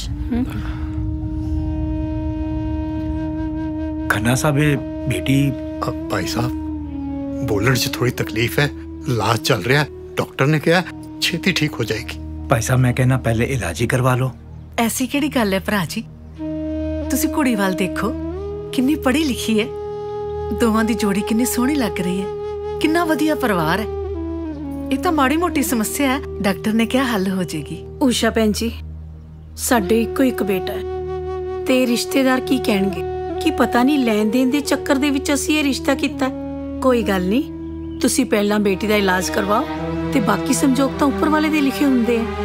खन्ना साहब ये बेटी भाई साहब बोलने से थोड़ी तकलीफ है। इलाज चल रहा है, डॉक्टर ने कहा छेती ठीक हो जाएगी। भाई साहब मैं कहना पहले इलाज ही करवा लो। ऐसी केड़ी गल है भरा जी? तुसी कुड़ी वाल देखो, किन्नी पढ़ी लिखी है। दोवां दी जोड़ी किन्नी सोहनी लग रही है। किन्ना वधिया परिवार है। ये तो माड़ी मोटी समस्या है, डॉक्टर ने क्या हल हो जाएगी। उषा भैन जी, साडे इको एक बेटा है ते रिश्तेदार की कहणगे कि पता नहीं लैन देन दे चक्कर दे विच असीं ये रिश्ता कीता। कोई गल नहीं, तुसीं पहलां बेटी दा इलाज करवाओ ते बाकी समझौता उपर वाले दे लिखे हुंदे हैं।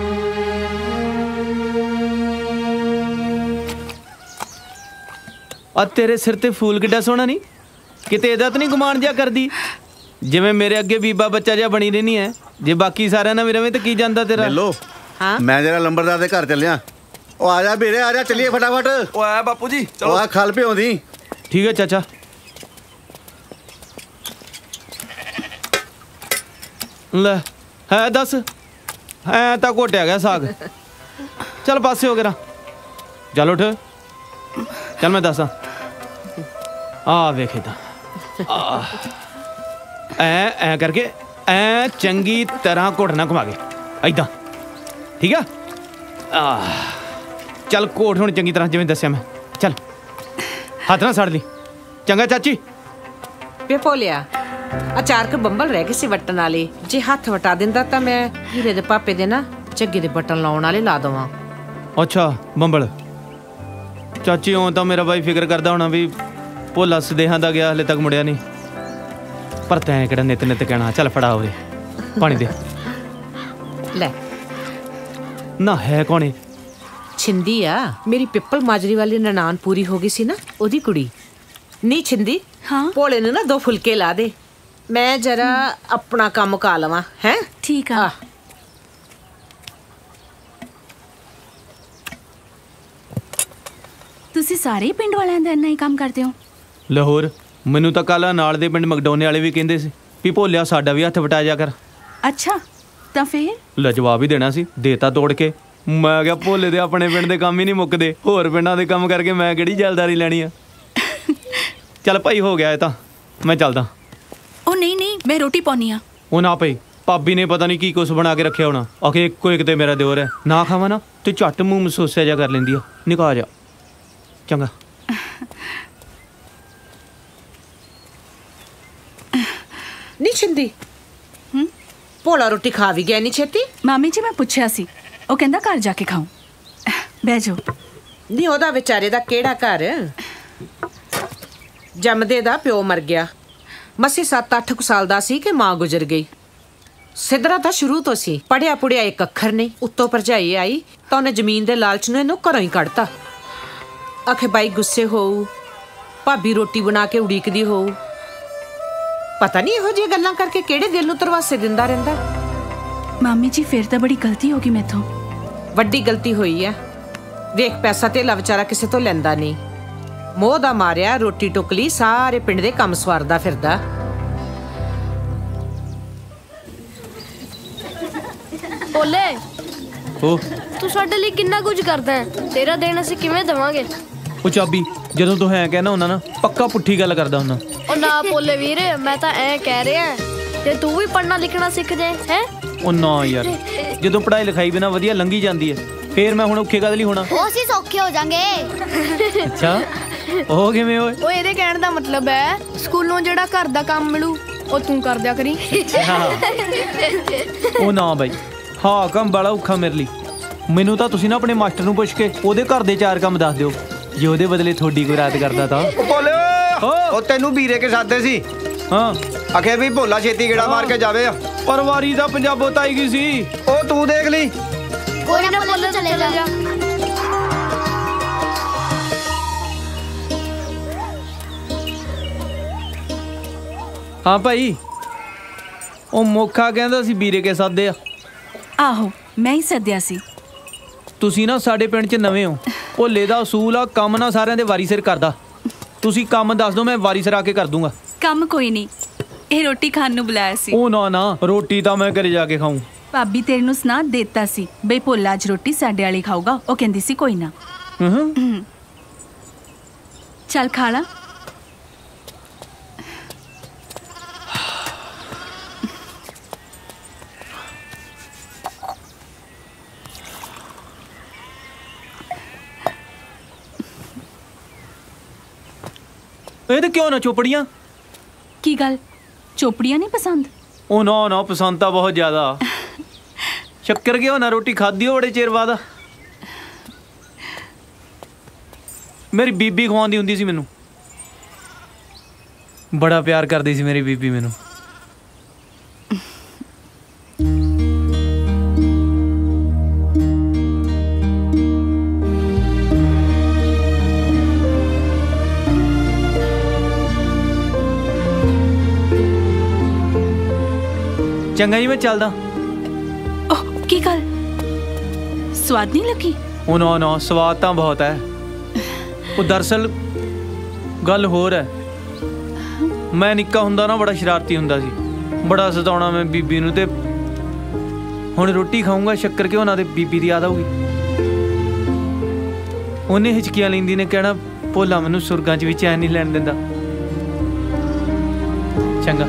आ तेरे सिर ते फूल किड्डा सोहना नहीं, किते इहदा तां नहीं गुमान जिहा करदी जिवें मेरे अगे बीबा बच्चा जिहा बनी रहनी है। जे बाकी सारिਆਂ ਨਾਲ ਵੀ ਰਵੇਂ ਤਾਂ ਕੀ ਜਾਂਦਾ ਤੇਰਾ। लो मैं जरा लंबरदार दे घर चलिया। ओ आजा वीरे आजा, चलिए फटाफट। ओ आया बापू जी, चलो। आ खल पे होंदी। ठीक है चाचा। ले है दस है तो घोटिया गया साग। चल पासे हो गया, चल उठ, चल मैं दसा आ वेख इदा ऐ करके ऐ चंगी तरह घोटना घुमा के इदा, ठीक है। चल घोट हुण चंगी तरह जिवें दस्सिया मैं। चल हाथ ना सड़ ली, चंगा चाची। वे भोलिया अचार के बंबल रह गए सी वटन वाले, जे हाथ वटा दिंदा तां मैं हीरे दे पापे दे ना झग्गे दे बटन लाउण वाले ला दवां। अच्छा बंबल चाची, हों तो मेरा भाई फिक्र करदा होना भी भोला सदेहां दा गया, हले तक मुड़िया नहीं। पर तैं किहड़ा नित नित कहना। चल फड़ा होवे पानी दे। ले ना है कौन है? छिंदी आ, मेरी पिपल माजरी वाली ननान पूरी हो गई सी ना, ओदी कुड़ी। नी छिंदी, हाँ भोले ने ना 2 फुलके ला दे, मैं जरा अपना काम मुका लवां। हैं ठीक है। ਤੁਸੀਂ ਸਾਰੇ ਹੀ ਪਿੰਡ ਵਾਲਿਆਂ ਦਾ ਇੰਨਾ ਹੀ ਕੰਮ ਕਰਦੇ ਹੋ? ਲਾਹੌਰ ਮੈਨੂੰ ਤਾਂ ਕੱਲ ਨਾਲ ਦੇ ਪਿੰਡ ਮਕਡੋਨੇ ਵਾਲੇ ਵੀ ਕਹਿੰਦੇ ਸੀ ਵੀ ਭੋਲਿਆ ਸਾਡਾ ਵੀ ਹੱਥ ਵਟਾ ਜਾ ਕਰ। ਅੱਛਾ ਤਾਂ ਫੇਰ? ਲੈ ਜਵਾਬ ਹੀ ਦੇਣਾ ਸੀ, ਦੇਤਾ ਤੋੜ ਕੇ। ਮੈਂ ਕਿਹਾ ਭੋਲੇ ਦੇ ਆਪਣੇ ਪਿੰਡ ਦੇ ਕੰਮ ਹੀ ਨਹੀਂ ਮੁੱਕਦੇ, ਹੋਰ ਪਿੰਡਾਂ ਦੇ ਕੰਮ ਕਰਕੇ ਮੈਂ ਕਿਹੜੀ ਜਲਦਾਰੀ ਲੈਣੀ ਆ। ਚੱਲ ਭਾਈ ਹੋ ਗਿਆ ਇਹ ਤਾਂ, ਮੈਂ ਚੱਲਦਾ। ਉਹ ਨਹੀਂ ਨਹੀਂ, ਮੈਂ ਰੋਟੀ ਪਾਉਣੀ ਆ। ਉਹ ਨਾ ਭਾਈ, ਭਾਬੀ ਨੇ ਪਤਾ ਨਹੀਂ ਕੀ ਕੁਛ ਬਣਾ ਕੇ ਰੱਖਿਆ ਹੋਣਾ। ਆਖੇ ਇੱਕੋ ਇੱਕ ਤੇ ਮੇਰਾ ਦਿਓਰ ਹੈ, ਨਾ ਖਾਵਾਂ ਨਾ ਤੇ ਝੱਟ ਮੂੰਹ ਮਸੋਸਿਆ ਜਾ ਕਰ ਲੈਂਦੀ ਆ। ਨਿਕਾਹ ਜਾ ਚੰਗਾ। ਨੀ छिंदी ਭੋਲਾ ਰੋਟੀ ਖਾ ਵੀ ਗਿਆ ਨੀ ਛੇਤੀ? ਮਾਮੀ ਜੀ ਮੈਂ ਪੁੱਛਿਆ ਸੀ, ਉਹ ਕਹਿੰਦਾ ਘਰ ਜਾ ਕੇ ਖਾਉਂ। ਬਹਿ ਜਾਓ। ਨੀ ਉਹਦਾ ਵਿਚਾਰੇ ਦਾ ਕਿਹੜਾ ਘਰ, ਜੰਮਦੇ ਦਾ ਪਿਓ ਮਰ ਗਿਆ, ਮਸੀ 7-8 ਸਾਲ ਦਾ ਸੀ ਕਿ ਮਾਂ ਗੁਜ਼ਰ ਗਈ। ਸਿੱਧਰਾ ਤਾਂ ਸ਼ੁਰੂ ਤੋਂ ਸੀ, ਪੜਿਆ ਪੁੜਿਆ ਇੱਕ ਅੱਖਰ ਨਹੀਂ। ਉੱਤੋਂ ਭਰਜਾਈ ਆਈ ਤਾਂ ਉਹਨੇ ਜ਼ਮੀਨ ਦੇ ਲਾਲਚ ਨੂੰ ਇਹਨੂੰ ਘਰੋਂ ਹੀ ਕੱਢਤਾ। ਆਖੇ ਬਾਈ ਗੁੱਸੇ ਹੋਊ, ਭਾਬੀ ਰੋਟੀ ਬਣਾ ਕੇ ਉਡੀਕਦੀ ਹੋਊ, ਪਤਾ ਨਹੀਂ ਇਹੋ ਜਿਹੀ ਗੱਲਾਂ ਕਰਕੇ ਕਿਹੜੇ ਦਿਲ ਨੂੰ ਤਰਵਾਸੇ ਦਿੰਦਾ ਰਹਿੰਦਾ। ਮਾਮੀ ਜੀ ਫਿਰ ਤਾਂ ਬੜੀ ਗਲਤੀ ਹੋ ਗਈ ਮੈਥੋਂ। ਵੱਡੀ ਗਲਤੀ ਹੋਈ ਆ। ਵੇਖ ਪੈਸਾ ਧੇਲਾ ਵਿਚਾਰਾ ਕਿਸੇ ਤੋਂ ਲੈਂਦਾ ਨਹੀਂ, ਮੋਹ ਦਾ ਮਾਰਿਆ ਰੋਟੀ ਟੁਕਲੀ ਸਾਰੇ ਪਿੰਡ ਦੇ ਕੰਮ ਸਵਾਰਦਾ ਫਿਰਦਾ। ਓਲੇ ਹੋ ਤੂੰ ਸਾਡੇ ਲਈ ਕਿੰਨਾ ਕੁਝ ਕਰਦਾ ਹੈ, ਤੇਰਾ ਦੇਣ ਅਸੀਂ ਕਿਵੇਂ ਦੇਵਾਂਗੇ? ਉਹ ਚਾਬੀ ਜਦੋਂ ਤੂੰ ਹੈ ਕਹਿਣਾ ਹੁੰਦਾ ਨਾ, ਪੱਕਾ ਪੁੱਠੀ ਗੱਲ ਕਰਦਾ ਹੁੰਦਾ। ਉਹ ਨਾ ਭੋਲੇ ਵੀਰ, ਮੈਂ ਤਾਂ ਐ ਕਹਿ ਰਿਹਾ ਤੇ ਤੂੰ ਵੀ ਪੜ੍ਹਨਾ ਲਿਖਣਾ ਸਿੱਖ ਜਾਏ। ਹੈ ਉਹ ਨਾ ਯਾਰ, ਜਦੋਂ ਪੜ੍ਹਾਈ ਲਿਖਾਈ ਬਿਨਾ ਵਧੀਆ ਲੰਘੀ ਜਾਂਦੀ ਹੈ, ਫੇਰ ਮੈਂ ਹੁਣ ਔਖੇ ਕਦ ਲਈ ਹੋਣਾ? ਉਹ ਅਸੀਂ ਸੌਖੇ ਹੋ ਜਾਾਂਗੇ। ਅੱਛਾ ਉਹ ਕਿਵੇਂ ਓਏ? ਉਹ ਇਹਦੇ ਕਹਿਣ ਦਾ ਮਤਲਬ ਹੈ ਸਕੂਲੋਂ ਜਿਹੜਾ ਘਰ ਦਾ ਕੰਮ ਮਿਲੂ ਉਹ ਤੂੰ ਕਰ ਦਿਆ ਕਰੀ। ਉਹ ਨਾ ਬਾਈ, ਹਾਂ ਕੰਮ ਬੜਾ ਔਖਾ ਮੇਰੇ ਲਈ। ਮੈਨੂੰ ਤਾਂ ਤੁਸੀਂ ਨਾ ਆਪਣੇ ਮਾਸਟਰ ਨੂੰ ਪੁੱਛ ਕੇ ਉਹਦੇ ਘਰ ਦੇ 4 ਕੰਮ ਦੱਸ ਦਿਓ, ਜੇ ਉਹਦੇ ਬਦਲੇ ਤੁਹਾਡੀ ਕੋਈ ਰਾਤ ਕਰਦਾ ਤਾਂ। ਭੋਲੇ ਉਹ ਤੈਨੂੰ ਵੀਰੇ ਕੇ ਸਾਦੇ ਸੀ। ਹਾਂ ਆਖੇ ਵੀ ਭੋਲਾ ਛੇਤੀ ਗੇੜਾ ਮਾਰ ਕੇ ਜਾਵੇ। ਪਰਵਾਰੀ ਦਾ ਪੰਜਾਬੋਂ ਤਾਂ ਆਈ ਗਈ ਸੀ। ਉਹ ਤੂੰ ਦੇਖ ਲਈ। ਕੋਈ ਨਾ ਭੋਲੇ ਚਲੇ ਜਾ। ਹਾਂ ਭਾਈ, ਉਹ ਮੋਖਾ ਕਹਿੰਦਾ ਸੀ ਵੀਰੇ ਕੇ ਸਾਦੇ ਆ। ਆਹੋ ਮੈਂ ਹੀ ਸੱਦਿਆ ਸੀ। ਤੁਸੀਂ ਨਾ ਸਾਡੇ ਪਿੰਡ 'ਚ ਨਵੇਂ ਹੋ, ਭੋਲੇ ਦਾ ਅਸੂਲ ਆ ਕੰਮ ਨਾ ਸਾਰਿਆਂ ਦੇ ਵਾਰੀ ਸਿਰ ਕਰਦਾ। ਤੁਸੀਂ ਕੰਮ ਦੱਸ ਦਿਓ, ਮੈਂ ਵਾਰੀ ਸਿਰ ਆ ਕੇ ਕਰ ਦੂੰਗਾ। ਕੰਮ ਕੋਈ ਨਹੀਂ, ਇਹ ਰੋਟੀ ਖਾਣ ਨੂੰ ਬੁਲਾਇਆ ਸੀ। ਉਹ ਨਾ ਨਾ, ਰੋਟੀ ਤਾਂ ਮੈਂ ਘਰੇ ਜਾ ਕੇ ਖਾਊਂ। ਭਾਬੀ ਤੇਰੇ ਨੂੰ ਸੁਣਾ ਦਿੱਤਾ ਸੀ ਬਈ ਭੋਲਾ ਅੱਜ ਰੋਟੀ ਸਾਡੇ ਵਾਲੀ ਖਾਊਗਾ। ਉਹ ਕਹਿੰਦੀ ਸੀ ਕੋਈ ਨਾ। ਚੱਲ ਖਾ ਲਾ। ਇਹ ਤੇ ਕਿਉਂ ਨਾ ਚੋਪੜੀਆਂ? ਕੀ ਗੱਲ ਚੋਪੜੀਆਂ ਨਹੀਂ ਪਸੰਦ? ਉਹ ਨਾ ਨਾ, ਪਸੰਦ ਤਾਂ ਬਹੁਤ ਜ਼ਿਆਦਾ। ਸ਼ੱਕਰ ਕਿਉਂ ਨਾ, ਰੋਟੀ ਖਾਧੀ ਹੋ ਬੜੇ ਚਿਰ ਬਾਅਦ। ਮੇਰੀ ਬੀਬੀ ਖਵਾਉਂਦੀ ਹੁੰਦੀ ਸੀ ਮੈਨੂੰ, ਬੜਾ ਪਿਆਰ ਕਰਦੀ ਸੀ ਮੇਰੀ ਬੀਬੀ ਮੈਨੂੰ। ਚੰਗਾ ਜੀ, ਮੈਂ ਚੱਲਦਾ। ਓਹ ਕੀ ਗੱਲ, ਸਵਾਦ ਨਹੀਂ ਲੱਗੀ? ਉਹ ਨਾ ਸਵਾਦ ਤਾਂ ਬਹੁਤ ਹੈ। ਉਹ ਦਰਅਸਲ ਗੱਲ ਹੋਰ ਹੈ, ਮੈਂ ਨਿੱਕਾ ਹੁੰਦਾ ਨਾ ਬੜਾ ਸ਼ਰਾਰਤੀ ਹੁੰਦਾ ਸੀ, ਬੜਾ ਸਤਾਉਣਾ ਮੈਂ ਬੀਬੀ ਨੂੰ। ਤੇ ਹੁਣ ਰੋਟੀ ਖਾਊਂਗਾ ਸ਼ੱਕਰ ਘਿਓ ਨਾਲ ਤੇ ਬੀਬੀ ਦੀ ਯਾਦ ਆਊਗੀ। ਉਹਨੇ ਹਿਚਕੀਆਂ ਲੈਂਦੀ ਨੇ ਕਹਿਣਾ ਭੋਲਾ ਮੈਨੂੰ ਸੁਰਗਾਂ 'ਚ ਵੀ ਚੈਨ ਨਹੀਂ ਲੈਣ ਦਿੰਦਾ। ਚੰਗਾ।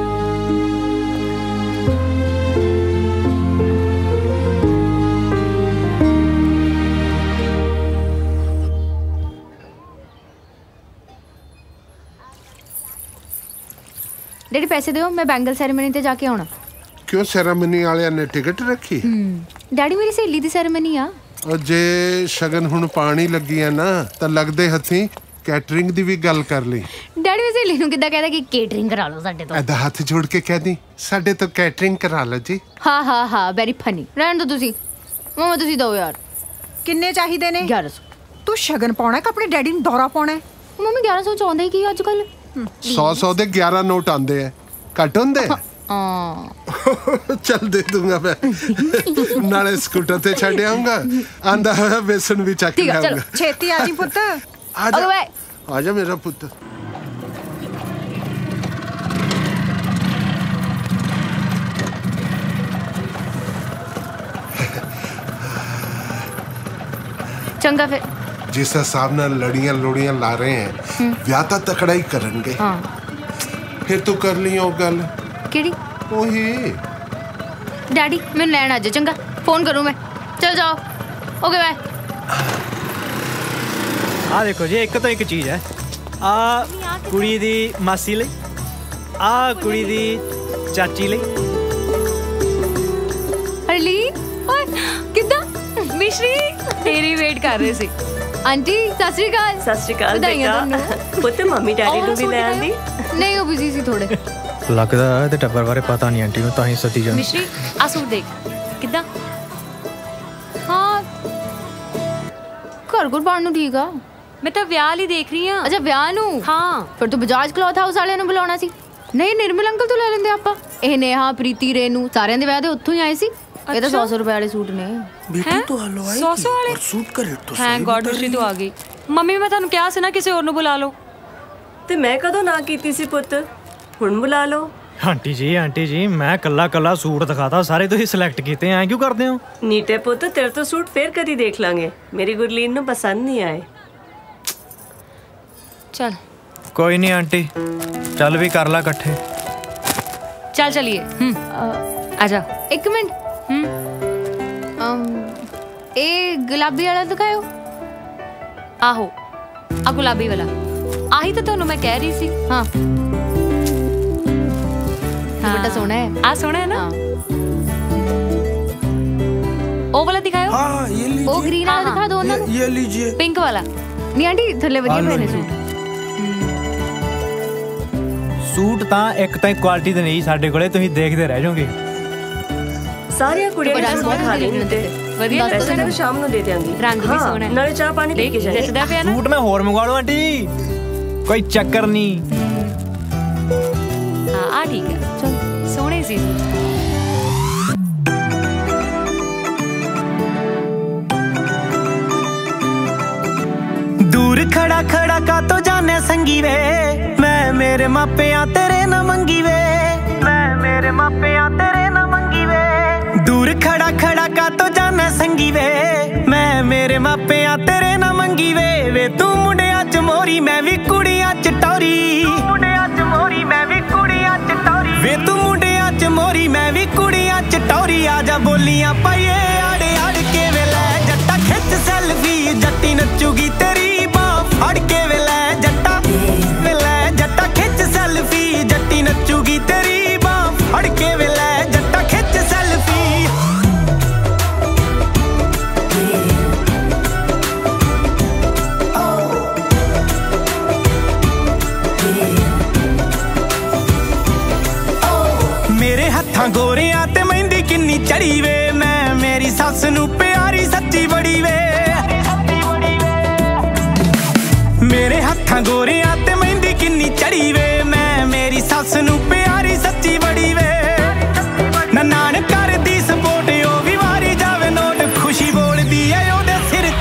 डैडी पैसे दो, मैं बैंगल सैरेमनी ते जाके आना। क्यों सैरेमनी वाले ने टिकट रखी? डैडी मेरी सहेली दी सैरेमनी आ। और जे शगन हुण पानी लगी है ना तो लगदे हथी कैटरिंग दी भी गल कर ली। डैडी मेरी सहेली नूं किद्दां कहदा कि कैटरिंग करा लो साडे तो। ऐदा हाथ जोड़ के कह दी साडे तो कैटरिंग करा लो जी। हाँ वेरी फनी। रहन दो तुसी। मम्मा तुसी दो यार। किन्ने चाहिदे ने? 1100। तू शगन पाउणा कि अपने डैडी नूं दौरा पाउणा? मम्मी 1100 चाहुंदे की अजकल? 100 दे 11 नोट आंदे है, घट होंदे? चल दे दूंगा मैं। नाले स्कूटर ते छड़ आऊंगा, आंदा होया बेसन भी चक ले आऊंगा। छेती आ जी पुत्त। आजा मेरा पुत्त। चंगा फिर जिस हिसाब नाल लड़ियां लोड़ियां ला रहे हैं ब्याह तां तकड़ा ही करनगे। फिर तू कर ली ओ गल केड़ी? ओही डैडी मैं लैण आ जा। चंगा फोन करूं मैं। चल जाओ। Okay bye. आ देखो जी, एक तो एक चीज है। आ कुड़ी दी मासी ले, आ कुड़ी दी चाची ले। हरलीन ओए किद्दां? मिश्री तेरी वेट कर रहे सी। आंटी सत श्री अकाल। सत श्री अकाल बेटा। पुੱਤ ਮੰਮੀ ਡੈਡੀ ਨੂੰ ਵੀ ਲੈ ਆਂਦੀ? नहीं वो बिजी सी थोड़े। लगदा है ते टब्बर बारे पता नहीं आंटी ਨੂੰ ਤਾਂ ਹੀ ਸੱਦੀ ਜਾਂਦੀ। मिश्री आ सूट देख किद्दां? हाँ घर घुर पाउण ਨੂੰ ठीक आ। मैं तो ਵਿਆਹ ਲਈ ਦੇਖ ਰਹੀ ਹਾਂ। ਅੱਛਾ ਵਿਆਹ ਨੂੰ? ਹਾਂ ਫਿਰ ਤੂੰ ਬਜਾਜ ਕਲੌਥ ਹਾਊਸ ਵਾਲਿਆਂ ਨੂੰ ਬੁਲਾਉਣਾ ਸੀ। ਨਹੀਂ ਨਿਰਮਲ ਅੰਕਲ ਤੋਂ ਲੈ ਲੈਂਦੇ ਆਪਾਂ। ਇਹ ਨੇਹਾ ਪ੍ਰੀਤੀ ਰੇਨੂ ਸਾਰਿਆਂ ਦੇ ਵਿਆਹ ਦੇ ਉੱਥੋਂ ਹੀ ਆਏ ਸੀ। ये तो 100 रुपए वाले सूट ने। बेटी तो हलो आई 100 वाले और सूट का रेट तो थैंक गॉड मिश्री तो आ गई। मम्मी मैं ਤੁਹਾਨੂੰ ਕਿਹਾ ਸੀ ਨਾ ਕਿਸੇ ਹੋਰ ਨੂੰ ਬੁਲਾ ਲਓ। ਤੇ ਮੈਂ ਕਦੋਂ ਨਾ ਕੀਤੀ ਸੀ ਪੁੱਤ, ਹੁਣ ਬੁਲਾ ਲਓ। ਆਂਟੀ ਜੀ ਮੈਂ ਕੱਲਾ ਸੂਟ ਦਿਖਾਤਾ, ਸਾਰੇ ਤੁਸੀਂ ਸਿਲੈਕਟ ਕੀਤੇ ਐ ਕਿਉਂ ਕਰਦੇ ਹੋ? ਨੀਟੇ ਪੁੱਤ ਤੇਰੇ ਤੋਂ ਸੂਟ ਫੇਰ ਕਦੀ ਦੇਖ ਲਾਂਗੇ। ਮੇਰੀ ਗੁਰਲੀਨ ਨੂੰ ਪਸੰਦ ਨਹੀਂ ਆਏ। चल कोई नहीं आंटी, चल भी कर ला इकट्ठे। चल चलिए। आजा। एक मिनट। ए गुलाबी वाला दिखाओ। आहो आ गुलाबी वाला आही तो ਤੁਹਾਨੂੰ मैं कह रही सी। हाँ बड़ा सोना है। आ सोना है ना? ओ वाला दिखाओ। हाँ ये लीजिए। ओ ग्रीन वाला दिखा दो ना। ये लीजिए। पिंक वाला नहीं आंटी थल्ले ਵਧੀਆ बने सूट। सूट ਤਾਂ ਇੱਕ ਤਾਂ ਕੁਆਲਿਟੀ ਦੇ ਨਹੀਂ ਸਾਡੇ ਕੋਲੇ, ਤੁਸੀਂ ਦੇਖਦੇ ਰਹਿ ਜਾਓਗੇ। ਸਾਰੀਆਂ ਕੁੜੀਆਂ ਨੂੰ ਸੂਟ ਖਾ ਲੈਣ ਤੇ ਵਧੀਆ ਪੈਸੇ ਤਾਂ ਸ਼ਾਮ ਨੂੰ ਦੇ ਦਿਆਂਗੀ। ਰੰਗ ਵੀ ਸੋਹਣਾ ਹੈ, ਨਾਲੇ ਚਾਹ ਪਾਣੀ ਪੀ ਕੇ ਜਾਈਏ। ਜੱਟਦਾ ਪਿਆ ਨਾ। सूट मैं होर मंगवा लूं आंटी, कोई चक्कर नहीं। हाँ आ ठीक है, चल सोहने सी। दूर खड़ा खड़ा का तो जाने संगी वे, मैं मेरे मापिया तेरे ना मंगी वे, मैं मेरे मापिया तेरे ना मंगी वे। दूर खड़ा खड़ा का तो जाने संगी वे, मैं मेरे मापिया तेरे ना मंगी वे। वे तू मुंडिया च मोरी मैं भी कुड़िया च टोरी, मुंडिया च मोरी मैं भी कुड़िया च टोरी। वे तू मुंडिया च मोरी मैं भी कुड़िया च टोरी। आजा बोलियां पाइए आड़े आड़ के वे लै जट्टा खिच सेल्फी, जट्टी नचूगी तेरी फड़ के वेला जट्टा खिच सेल्फी, जट्टी नचूगी तेरी बाह फड़ के वेला जट्टा खिच सेल्फी। मेरे हत्थां गोरियां ते मेहंदी किन्नी चढ़ी वे, मैं मेरी सस नू प्यारी सच्ची बड़ी वे। मेरे हत्थां गोरियां ते मेहंदी किन्नी चढ़ी वे, मैं मेरी सस नू प्यारी सच्ची बड़ी वे। नान कर दी सपोर्ट ओ भी वारी जावे नोट, खुशी बोलदी है ओदे सिर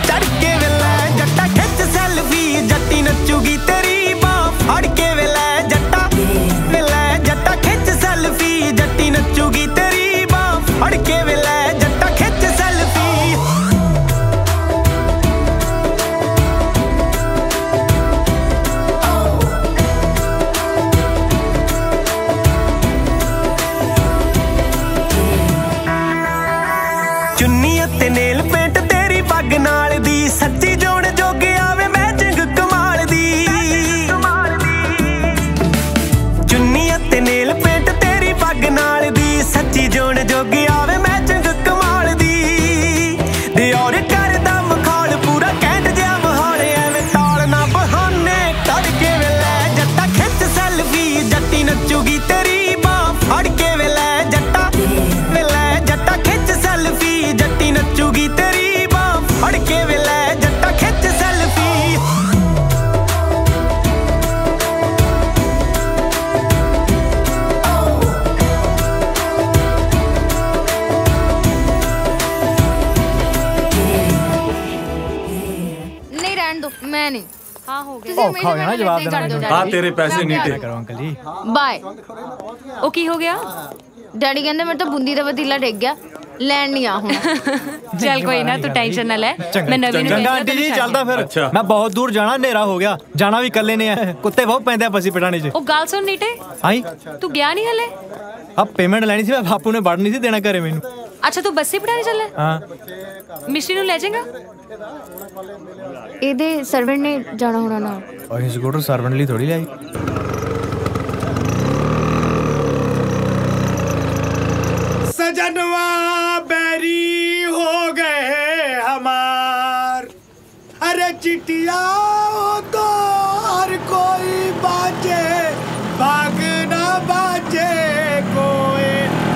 ਰਹਿਣ ਦੋ ਮੈਂ ਨਹੀਂ ਹਾਂ ਹੋ ਗਿਆ ਔਖਾ ਹੋ ਜਾਣਾ ਜਵਾਬ ਦੇਣਾ ਆ ਤੇਰੇ ਪੈਸੇ ਨੀਟੇ ਕਰੋ ਅੰਕਲ ਜੀ ਬਾਏ ਉਹ ਕੀ ਹੋ ਗਿਆ ਡੈਡੀ ਕਹਿੰਦੇ ਮੇਰੇ ਤਾਂ ਬੂੰਦੀ ਦਾ ਪਤੀਲਾ ਡਿੱਗ ਗਿਆ ਲੈਣ ਨਹੀਂ ਆ ਹੁਣ ਚੱਲ ਕੋਈ ਨਾ ਤੂੰ ਟੈਨਸ਼ਨ ਨਾ ਲੈ ਮੈਂ ਨਵੀਂ ਨੂੰ ਚੰਗਾ ਆਂਟੀ ਜੀ ਚੱਲਦਾ ਫਿਰ ਮੈਂ ਬਹੁਤ ਦੂਰ ਜਾਣਾ ਹਨੇਰਾ ਹੋ ਗਿਆ ਜਾਣਾ ਵੀ ਇਕੱਲੇ ਨੇ ਕੁੱਤੇ ਬਹੁਤ ਪੈਂਦੇ ਆ ਬਸੀ ਪਟਾਣੇ 'ਚ ਉਹ ਗੱਲ ਸੁਣ ਨੀਟੇ ਹਾਈ ਤੂੰ ਗਿਆ ਨਹੀਂ ਹਲੇ ਆ ਪੇਮੈਂਟ ਲੈਣੀ ਸੀ ਮੈਂ ਬਾਪੂ ਨੇ ਵੜ ਨਹੀਂ ਸੀ ਦੇਣਾ ਘਰੇ ਮੈਨੂੰ ਅੱਛਾ ਤੂੰ ਬੱਸੇ ਪਟਾਣੇ ਚੱਲੇ ਹਾਂ ਮਿਸ਼ਰੀ ਨੂੰ ਲੈ ਜਾਏਗਾ ਇਹਦੇ ਸਰਵੈਂਟ ਨੇ ਜਾਣਾ ਹੋਣਾ ਨਾਲ ਉਹ ਸਕੂਟਰ ਸਰਵੈਂਟ ਲਈ ਥੋੜੀ ਲਿਆਈ सजनवा बैरी हो गए हमार अरे चिटिया तो हर कोई बाजे भागना बाजे कोई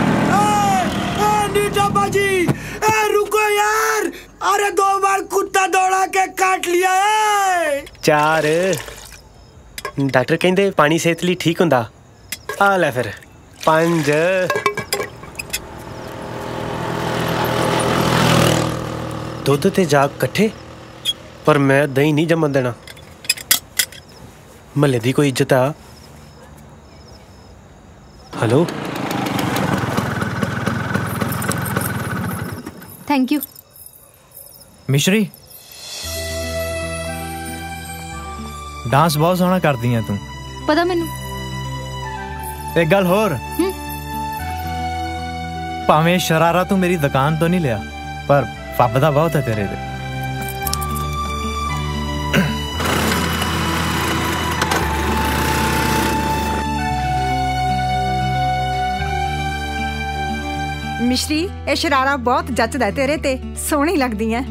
नीटा बाजी रुको यार अरे 2 बार कुत्ता दौड़ा के काट लिया है 4 डॉक्टर कहते पानी सेहत लिए ठीक हुंदा आ ले फिर 5 दुध ते जाग कट्ठे पर मैं दही नहीं जमन देना महल्ले दी कोई इज्जत आ hello thank you Mishri dance बहुत सोहना करदी है तू पता मैनू एक गल होर भावें शरारा तू मेरी दुकान तो नहीं लिया पर फबदा बहुत है तेरे दे मिश्री ये शरारा बहुत जचदा तेरे ते सोहनी लगदी है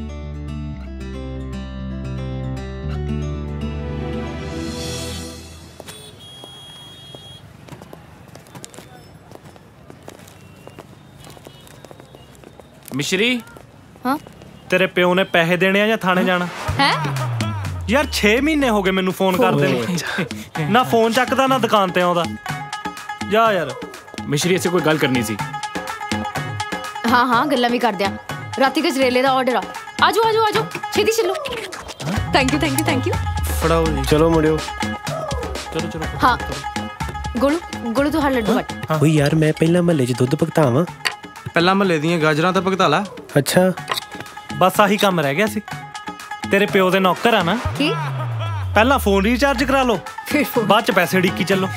मिश्री हाँ तेरे प्यो ने पैसे देने या थाने जाना है यार 6 महीने हो गए मैनू फोन करते नहीं ना फोन चकदा ना दुकान ते आउंदा जा यार मिश्री ऐसे कोई गल करनी सी हाँ हाँ गल्ला भी कर दिया राती गजरेले दा ऑर्डर आजो आजो आजो छेती चलो थैंक यू फड़ाओ जी चलो मुड़ियो चलो चलो हाँ गोलू गोलू तू हर लड्डू हट ओए यार मैं पहला महल्ले च दुध भगतावां ਪਹਿਲਾਂ ਮਹੱਲੇ ਦੀਆਂ ਗਾਜਰਾਂ ਤਾਂ ਭਗਤਾ ਲਾ ਅੱਛਾ ਬਸ ਆਹੀ ਕੰਮ ਰਹਿ ਗਿਆ ਸੀ ਤੇਰੇ ਪਿਓ ਦੇ ਨੌਕਰ ਆ ਨਾ ਕੀ ਪਹਿਲਾਂ ਫੋਨ ਰੀਚਾਰਜ ਕਰਾ ਲਓ ਬਾਅਦ ਚ ਪੈਸੇ ਢੀਕੀ ਚੱਲੋ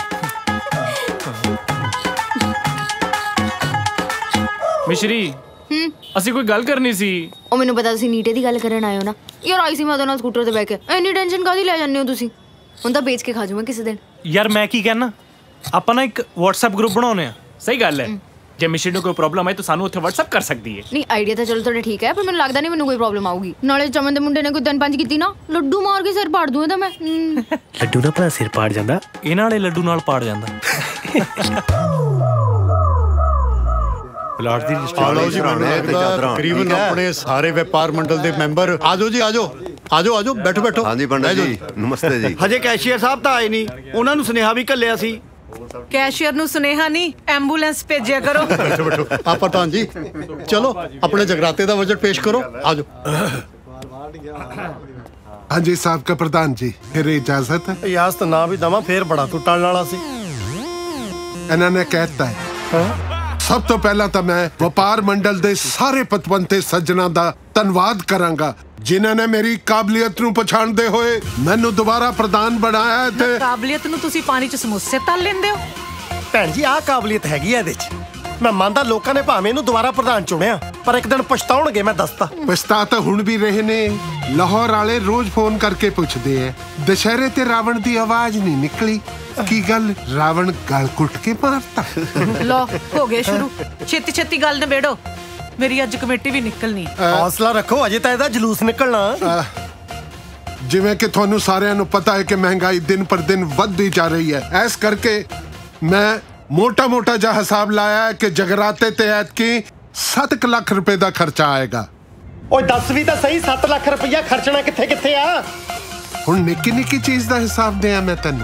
ਮਿਸ਼ਰੀ ਅਸੀਂ ਕੋਈ ਗੱਲ ਕਰਨੀ ਸੀ ਉਹ ਮੈਨੂੰ ਪਤਾ ਤੁਸੀਂ ਨੀਟੇ ਦੀ ਗੱਲ ਕਰਨ ਆਏ ਹੋ ਨਾ ਯਾਰ ਆਈ ਸੀ ਮੈਂ ਉਹਦੇ ਨਾਲ ਸਕੂਟਰ ਤੇ ਬੈ ਕੇ ਇੰਨੀ ਟੈਨਸ਼ਨ ਕਾਹਦੀ ਲੈ ਜਾਂਦੇ ਹੋ ਤੁਸੀਂ ਹੁਣ ਤਾਂ ਵੇਚ ਕੇ ਖਾ ਜਾਵਾਂ ਕਿਸੇ ਦਿਨ ਯਾਰ ਮੈਂ ਕੀ ਕਹਿਣਾ ਆਪਾਂ ਨਾ ਇੱਕ WhatsApp ਗਰੁੱਪ ਬਣਾਉਨੇ ਆ ਸਹੀ ਗੱਲ ਹੈ ਜੇ ਮਿਸ਼ਰੀ ਨੂੰ ਕੋਈ ਪ੍ਰੋਬਲਮ ਹੈ ਤਾਂ ਸਾਨੂੰ ਉੱਥੇ WhatsApp ਕਰ ਸਕਦੀ ਹੈ ਨਹੀਂ ਆਈਡੀਆ ਤਾਂ ਚਲੋ ਤੁਹਾਡਾ ਠੀਕ ਹੈ ਪਰ ਮੈਨੂੰ ਲੱਗਦਾ ਨਹੀਂ ਮੈਨੂੰ ਕੋਈ ਪ੍ਰੋਬਲਮ ਆਊਗੀ ਨਾਲੇ ਚਮਨ ਦੇ ਮੁੰਡੇ ਨੇ ਕੋਈ 3-5 ਕੀਤੀ ਨਾ ਲੱਡੂ ਮਾਰ ਕੇ ਸਿਰ ਪਾੜ ਦੂੰ ਇਹਦਾ ਮੈਂ ਲੱਡੂ ਨਾਲ ਭਲਾ ਸਿਰ ਪਾੜ ਜਾਂਦਾ ਇਹਨਾਂ ਵਾਲੇ ਲੱਡੂ ਨਾਲ ਪਾੜ ਜਾਂਦਾ ਪਲਾਟ ਦੀ ਤਕਰੀਬਨ ਆਪਣੇ ਸਾਰੇ ਵਪਾਰ ਮੰਡਲ ਦੇ ਮੈਂਬਰ ਆਜੋ ਜੀ ਆਜੋ ਆਜੋ ਆਜੋ ਬੈਠੋ ਬੈਠੋ ਹਾਂਜੀ ਪੰਡਤ ਜੀ ਨਮਸਤੇ ਜੀ ਹਜੇ ਕੈਸ਼ੀਅਰ ਸਾਹਿਬ ਤਾਂ ਆਏ ਨਹੀਂ ਉਹਨਾਂ ਨੂੰ ਸੁਨੇਹਾ ਵੀ ਘੱਲਿਆ ਸੀ ਕੈਸ਼ੀਅਰ ਨੂੰ ਸੁਨੇਹਾ ਨਹੀਂ ਐਂਬੂਲੈਂਸ ਭੇਜਿਆ ਕਰੋ ਬੈਠੋ ਬੈਠੋ ਆ ਪ੍ਰਧਾਨ ਜੀ ਚਲੋ ਆਪਣੇ ਜਗਰਾਤੇ ਦਾ ਬਜਟ ਪੇਸ਼ ਕਰੋ ਆਜੋ ਹਾਂਜੀ ਸਾਹਿਬ का प्रधान जी फिर इजाजत है इजाजत ना भी दवा फिर बड़ा तू टलने वाला सी ਇਹਨਾਂ ਨੇ ਕਹਿਤਾ ਹੈ ਸਭ ਤੋਂ ਪਹਿਲਾਂ ਤਾਂ ਮੈਂ ਵਪਾਰ ਮੰਡਲ ਦੇ ਸਾਰੇ ਪਤਵੰਤੇ ਸੱਜਣਾ ਦਾ ਧੰਨਵਾਦ ਕਰਾਂਗਾ ਜਿਨ੍ਹਾਂ ਨੇ ਮੇਰੀ ਕਾਬਲੀਅਤ ਨੂੰ ਪਛਾਣਦੇ ਹੋਏ ਮੈਨੂੰ ਦੁਬਾਰਾ ਪ੍ਰਧਾਨ ਬਣਾਇਆ ਤੇ ਕਾਬਲੀਅਤ ਨੂੰ ਤੁਸੀਂ ਪਾਣੀ 'ਚ ਸਮੋਸੇ ਤਲ ਲੈਂਦੇ ਹੋ ਭੈਣ ਜੀ ਆਹ ਕਾਬਲੀਅਤ ਹੈਗੀ ਆ ਇਹਦੇ 'ਚ ਮੈਂ ਮੰਨਦਾ ਲੋਕਾਂ ਨੇ ਭਾਵੇਂ ਇਹਨੂੰ ਦੁਬਾਰਾ ਪ੍ਰਧਾਨ ਚੁਣਿਆ ਪਰ ਇੱਕ ਦਿਨ ਪਛਤਾਉਣਗੇ ਮੈਂ ਦੱਸਦਾ ਪਛਤਾ ਤਾਂ ਹੁਣ ਵੀ ਰਹੇ ਨੇ ਲਾਹੌਰ ਵਾਲੇ ਰੋਜ਼ ਫੋਨ ਕਰਕੇ ਪੁੱਛਦੇ ਐ ਦੁਸ਼ਹਿਰੇ ਤੇ ਰਾਵਣ ਦੀ ਆਵਾਜ਼ ਨਹੀਂ ਨਿਕਲੀ ਕੀ ਗੱਲ ਰਾਵਣ ਗਲ ਕੁੱਟ ਕੇ ਮਾਰਤਾ ਲੋ ਹੋ ਗਏ ਸ਼ੁਰੂ ਛੇਤੀ ਛੇਤੀ ਗੱਲ ਨਿਬੇੜੋ ਮੇਰੀ ਅੱਜ ਕਮੇਟੀ ਵੀ ਨਿਕਲਣੀ ਹੌਸਲਾ ਰੱਖੋ ਅਜੇ ਤਾਂ ਇਹਦਾ ਜਲੂਸ ਨਿਕਲਣਾ ਜਿਵੇਂ ਕਿ ਤੁਹਾਨੂੰ ਸਾਰਿਆਂ ਨੂੰ ਪਤਾ ਹੈ ਕਿ ਮਹਿੰਗਾਈ ਦਿਨ ਪਰ ਦਿਨ ਵੱਧਦੀ ਜਾ ਰਹੀ ਹੈ ਇਸ ਕਰਕੇ ਮੈਂ ਮੋਟਾ ਜਿਹਾ ਹਿਸਾਬ ਲਾਇਆ ਹੈ ਕਿ ਜਗਰਾਤੇ ਤੇ ਐਤਕੀ 7 ਲੱਖ ਰੁਪਏ ਦਾ ਖਰਚਾ ਆਏਗਾ ਓਏ ਦੱਸ ਵੀ ਤਾਂ ਸਹੀ 7 ਲੱਖ ਰੁਪਇਆ ਖਰਚਣਾ ਕਿੱਥੇ ਆ ਹੁਣ ਨਿੱਕੀ ਚੀਜ਼ ਦਾ ਹਿਸਾਬ ਦਿਆਂ ਮੈਂ ਤੈਨੂੰ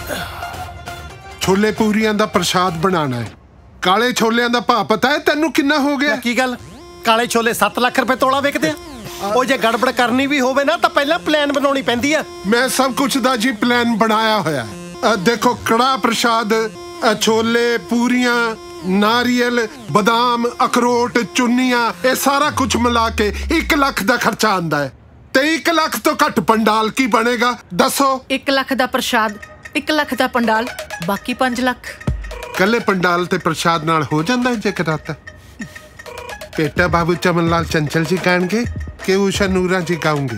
ਛੋਲੇ ਪੂਰੀਆਂ ਦਾ ਪ੍ਰਸ਼ਾਦ ਬਣਾਉਣਾ ਹੈ ਕਾਲੇ ਛੋਲਿਆਂ ਦਾ ਭਾਅ ਪਤਾ ਹੈ ਤੈਨੂੰ ਕਿੰਨਾ ਹੋ ਗਿਆ ਕੀ ਗੱਲ ਕਾਲੇ ਛੋਲੇ 7 ਲੱਖ ਰੁਪਏ ਤੋਲਾ ਵਿਕਦੇ ਆ ਉਹ ਜੇ ਗੜਬੜ ਕਰਨੀ ਵੀ ਹੋਵੇ ਨਾ ਤਾਂ ਪਹਿਲਾਂ ਪਲਾਨ ਬਣਾਉਣੀ ਪੈਂਦੀ ਆ। ਮੈਂ ਸਭ ਕੁਝ ਦਾ ਜੀ ਪਲਾਨ ਬਣਾਇਆ ਹੋਇਆ। ਦੇਖੋ ਕੜਾ ਪ੍ਰਸ਼ਾਦ, ਛੋਲੇ, ਪੂਰੀਆਂ, ਨਾਰੀਅਲ, ਬਦਾਮ, ਅਖਰੋਟ, ਚੁੰਨੀਆਂ, ਇਹ ਸਾਰਾ ਕੁਝ ਮਿਲਾ ਕੇ 1 ਲੱਖ ਦਾ ਖਰਚਾ ਆਂਦਾ ਹੈ। ਤੇ 1 ਲੱਖ ਤੋਂ ਘੱਟ ਪੰਡਾਲ ਕੀ ਬਣੇਗਾ ਦੱਸੋ? 1 ਲੱਖ ਦਾ ਪ੍ਰਸ਼ਾਦ, 1 ਲੱਖ ਦਾ ਪੰਡਾਲ, ਬਾਕੀ 5 ਲੱਖ। ਕੱਲੇ ਪੰਡਾਲ ਤੇ ਪ੍ਰਸ਼ਾਦ ਨਾਲ ਹੋ ਜਾਂਦਾ ਜਗਰਾਤਾ? ਪੇਟਾ ਬਾਬੂ ਚਮਨ ਲਾਲ ਚੰਚਲ ਜੀ ਗਾਣਗੇ ਕਿ ਊਸ਼ਾ ਨੂਰਾ ਜੀ ਗਾਉਂਗੇ?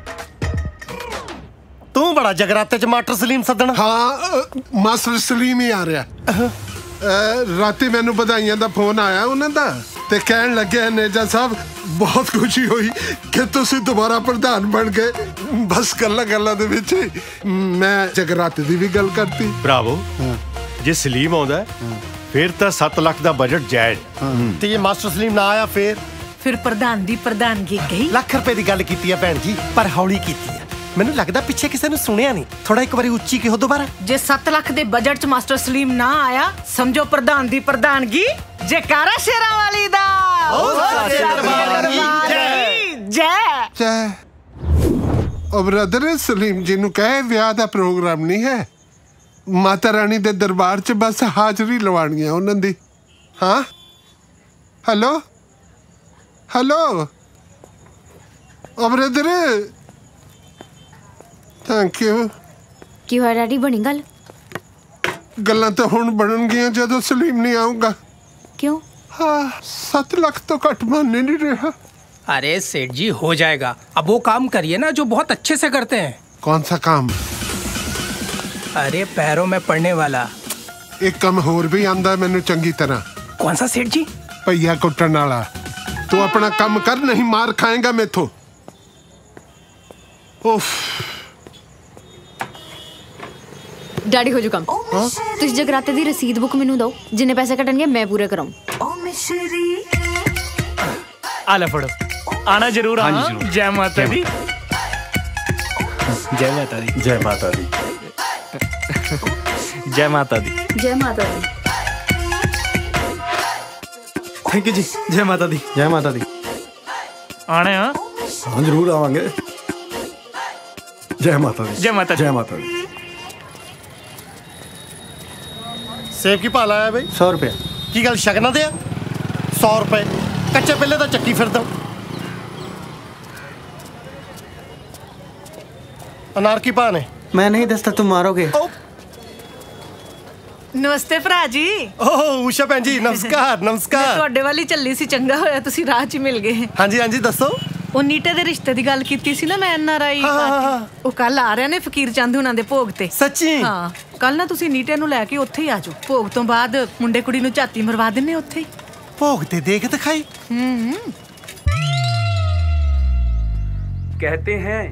ਤੂੰ ਬੜਾ ਜਗਰਾਤੇ ਚ ਮਾਸਟਰ ਸਲੀਮ ਸੱਦਣਾ। ਹਾਂ, ਮਾਸਟਰ ਸਲੀਮ ਹੀ ਆ ਰਿਹਾ। ਰਾਤੀ ਮੈਨੂੰ ਵਧਾਈਆਂ ਦਾ ਫੋਨ ਆਇਆ ਉਹਨਾਂ ਦਾ ਤੇ ਕਹਿਣ ਲੱਗੇ ਨੇਜਾ ਸਾਹਿਬ ਬਹੁਤ ਖੁਸ਼ੀ ਹੋਈ ਕਿ ਤੁਸੀਂ ਦੁਬਾਰਾ ਪ੍ਰਧਾਨ ਬਣ ਗਏ। ਬਸ ਗੱਲਾਂ ਦੇ ਵਿੱਚ ਮੈਂ ਜਗਰਾਤੇ ਦੀ ਵੀ ਗੱਲ ਕਰਤੀ। ਬਰਾਵੋ। ਜੇ ਸਲੀਮ ਆਉਂਦਾ ਫਿਰ ਤਾਂ 7 ਲੱਖ ਦਾ ਬਜਟ ਜਾਇਜ਼। ਤੇ ਜੇ ਮਾਸਟਰ ਸਲੀਮ ਨਾ ਆਇਆ ਫਿਰ ਪ੍ਰਧਾਨ ਦੀ ਪ੍ਰਧਾਨਗੀ ਗਈ। ਲੱਖ ਰੁਪਏ ਦੀ ਗੱਲ ਕੀਤੀ ਆ ਭੈਣ ਜੀ, ਪਰ ਹੌਲੀ ਕੀਤੀ ਆ। ਮੈਨੂੰ ਲੱਗਦਾ ਪਿੱਛੇ ਕਿਸੇ ਨੂੰ ਸੁਣਿਆ ਨਹੀਂ। ਥੋੜਾ ਇੱਕ ਵਾਰੀ ਉੱਚੀ ਕਿਹੋ ਦੁਬਾਰਾ। ਜੇ 7 ਲੱਖ ਦੇ ਬਜਟ ਚ ਮਾਸਟਰ ਸਲੀਮ ਨਾ ਆਇਆ, ਸਮਝੋ ਪ੍ਰਧਾਨ ਦੀ ਪ੍ਰਧਾਨਗੀ ਜੈਕਾਰਾ ਸ਼ੇਰਾਂ ਵਾਲੀ ਦਾ। ਜੈ। ਉਹ ਬ੍ਰਦਰ ਸਲੀਮ ਜੀ ਨੂੰ ਕਹੇ ਵਿਆਹ ਦਾ ਪ੍ਰੋਗਰਾਮ ਨਹੀਂ ਹੈ, ਮਾਤਾ ਰਾਣੀ ਦੇ ਦਰਬਾਰ 'ਚ ਬਸ ਹਾਜ਼ਰੀ ਲਵਾਉਣੀ ਹੈ ਉਹਨਾਂ ਦੀ। ਹਾਂ, ਹੈਲੋ ਹੈਲੋ। ਉਹ ਬ੍ਰਦਰ ਥੈਂਕ ਯੂ। ਕੀ ਹੋਇਆ ਡੈਡੀ, ਬਣੀ ਗੱਲ? ਗੱਲਾਂ ਤਾਂ ਹੁਣ ਬਣਨਗੀਆਂ ਜਦੋਂ ਸਲੀਮ ਨਹੀਂ ਆਊਗਾ। क्यों? हाँ, 7 लाख तो कट मानने नहीं रहा। अरे सेठ जी हो जाएगा। अब वो काम करिए ना जो बहुत अच्छे से करते हैं। कौन सा काम? अरे पैरों में पड़ने वाला एक काम होर भी आंदा मैनू चंगी तरह। कौन सा सेठ जी? भैया कुटन वाला। तू अपना काम कर, नहीं मार खाएगा मेथों। उफ। डैडी हो जो काम। तुझ जगराते दी रसीद बुक मैनू दो, जिन्ने पैसे कटणगे मैं पूरे कराऊं। आ ले फड़ो, आना जरूर। हाँ जरूर। जय माता दी। जय माता दी। जय माता दी। जय माता दी। जय माता दी। थैंक यू जी। जय माता दी। जय माता दी। आने। हाँ हाँ जरूर आवांगे। जय माता दी। जय माता दी। जय माता दी। सेब की भाव लाया बई? 100 रुपया। की गल शगना दे? 100 रुपए कच्चे पहले तो चक्की फिर दो। अनार की भाव ने? मैं नहीं दसता, तुम मारोगे। नमस्ते भरा जी। ओह उषा भैन जी नमस्कार। नमस्कार। ਤੁਹਾਡੇ ਵਾਲੀ ਚੱਲੀ ਸੀ, ਚੰਗਾ ਹੋਇਆ ਤੁਸੀਂ ਰਾਹ 'ਚ ਮਿਲ ਗਏ। ਹਾਂਜੀ ਹਾਂਜੀ ਦੱਸੋ। ਉਹ ਨੀਟੇ ਦੇ ਰਿਸ਼ਤੇ ਦੀ ਗੱਲ ਕੀਤੀ ਸੀ ਨਾ ਮੈਂ, NRI ਪਾਰਟੀ। ਉਹ ਕੱਲ ਆ ਰਹੇ ਨੇ ਫਕੀਰ ਚੰਦ ਹੁਣਾਂ ਦੇ ਭੋਗ ਤੇ। ਸੱਚੀ? ਹਾਂ, ਕੱਲ ਨਾ ਤੁਸੀਂ ਨੀਟੇ ਨੂੰ ਲੈ ਕੇ ਉੱਥੇ ਹੀ ਆ ਜਾਓ। ਭੋਗ ਤੋਂ ਬਾਅਦ ਮੁੰਡੇ ਕੁੜੀ ਨੂੰ ਝਾਤੀ ਮਰਵਾ ਦਿੰਨੇ ਉੱਥੇ ਹੀ। ਭੋਗ ਤੇ ਦੇਖ ਦਿਖਾਈ। कहते हैं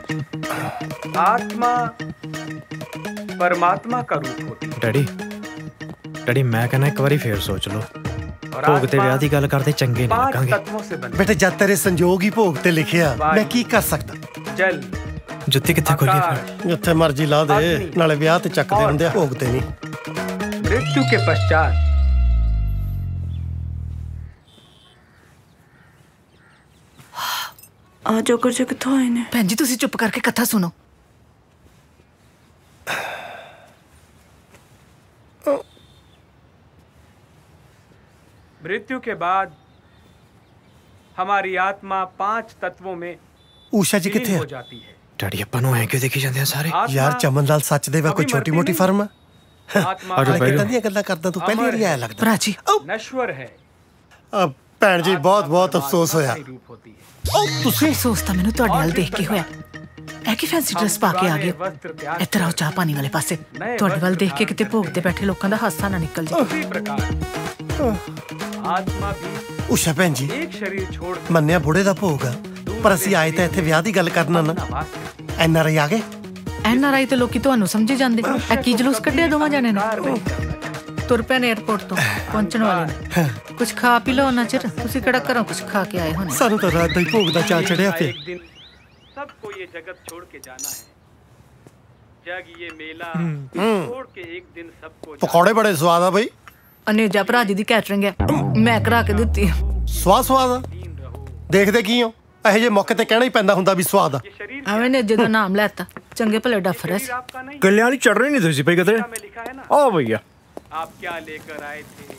आत्मा परमात्मा का रूप होती है। डैडी मैं कहना एक बारी फिर सोच लो। भोग ते ब्याह दी गल करते चंगे नहीं लगेंगे। बेटे जद तेरे संजोग ही भोग ते लिखिया, मैं की कर सकदा? जल जुत्ती कित्थे खोली फिर? जिथे मर्जी ला दे, नाले ब्याह ते चकदे हुंदे, भोग ते नहीं। मृत्यु के पश्चात ਆ ਜੋਕਰ ਜੀ ਕਿੱਥੋਂ ਆਏ ਨੇ? ਭੈਣ ਜੀ ਤੁਸੀਂ ਚੁੱਪ ਕਰਕੇ ਕਥਾ ਸੁਣੋ। मृत्यु के बाद हमारी आत्मा 5 तत्वों में ਊਸ਼ਾ ਜੀ ਕਿੱਥੇ हो ਆ? जाती है। डैडी अपन नु ऐ क्यों देखी जांदे सारे? यार चमन लाल सच दे वा कोई छोटी मोटी फर्म है। आत्मा किदां ਦੀਆਂ ਗੱਲਾਂ ਕਰਦਾ ਤੂੰ? ਪਹਿਲੀ ਵਾਰੀ ਆਇਆ ਲੱਗਦਾ। ਭਰਾ ਜੀ नश्वर है। ਭੈਣ ਜੀ ਬਹੁਤ ਬਹੁਤ ਅਫਸੋਸ ਹੋਇਆ। ਤੁਸੀਂ ਅਫਸੋਸ ਤਾਂ ਮੈਨੂੰ ਤੁਹਾਡੇ ਵੱਲ ਦੇਖ ਕੇ ਹੋਇਆ। ਇਹ ਕੀ ਫੈਂਸੀ ਡਰੈਸ ਪਾ ਕੇ ਆ ਗਏ? ਇੱਧਰ ਆਓ ਚਾਹ ਪਾਣੀ ਵਾਲੇ ਪਾਸੇ। ਤੁਹਾਡੇ ਵੱਲ ਦੇਖ ਕੇ ਕਿਤੇ ਭੋਗ ਤੇ ਬੈਠੇ ਲੋਕਾਂ ਦਾ ਹਾਸਾ ਨਾ ਨਿਕਲ ਜਾਏ। आत्मा भी ਊਸ਼ਾ ਭੈਣ ਜੀ एक शरीर छोड़ ਮੰਨਿਆ ਬੁੜੇ ਦਾ ਭੋਗ ਆ, ਪਰ ਅਸੀਂ ਆਏ ਤਾਂ ਇੱਥੇ ਵਿਆਹ ਦੀ ਗੱਲ ਕਰਨਾ ਨਾ। NRI ਆ ਗਏ? NRI ਤੇ ਲੋਕੀ ਤੁਹਾਨੂੰ ਸਮਝੇ ਜਾਂਦੇ। ਇਹ ਕੀ ਜਲੂਸ ਕੱਢਿਆ ਦੋਵਾਂ ਜਾਣੇ ਨੇ? ਤੁਰ ਪਏ ਨੇ 에어ਪੋਰਟ ਤੋਂ, ਪਹੁੰਚਣ ਵਾਲੇ ਨੇ। ਕੁਝ ਖਾ ਪੀ ਲਓ ਨਾ ਚਿਰ। ਤੁਸੀਂ ਕਿਹੜਾ ਘਰੋਂ ਕੁਝ ਖਾ ਕੇ ਆਏ ਹੋਣੇ? ਸਾਨੂੰ ਤਾਂ ਰਾਤ ਦਾ ਹੀ ਭੋਗ ਦਾ ਚਾਅ ਚੜਿਆ ਪਿਆ। सबको ये जगत छोड़ के जाना है। जग ये मेला छोड़ के एक दिन सबको। ਪਕੌੜੇ ਬੜੇ ਸਵਾਦ ਆ ਬਈ। ਅਨੇਜਾ ਭਰਾ ਜੀ ਦੀ ਕੈਟਰਿੰਗ ਹੈ, ਮੈਂ ਕਰਾ ਕੇ ਦਿੱਤੀ। ਸਵਾਦ ਆ। ਦੇਖਦੇ ਕੀ ਹੋ? ਇਹੋ ਜਿਹੇ ਮੌਕੇ ਤੇ ਕਹਿਣਾ ਹੀ ਪੈਂਦਾ ਹੁੰਦਾ ਵੀ ਸਵਾਦ ਆ। ਐਵੇਂ ਨੇ ਜਦੋਂ ਨਾਮ ਲੈਤਾ ਚੰਗੇ ਭਲੇ ਡਫਰ ਸੀ। कल्याणी चढ़ रही नहीं थी पे कितने ओ भैया आप क्या लेकर आए थे?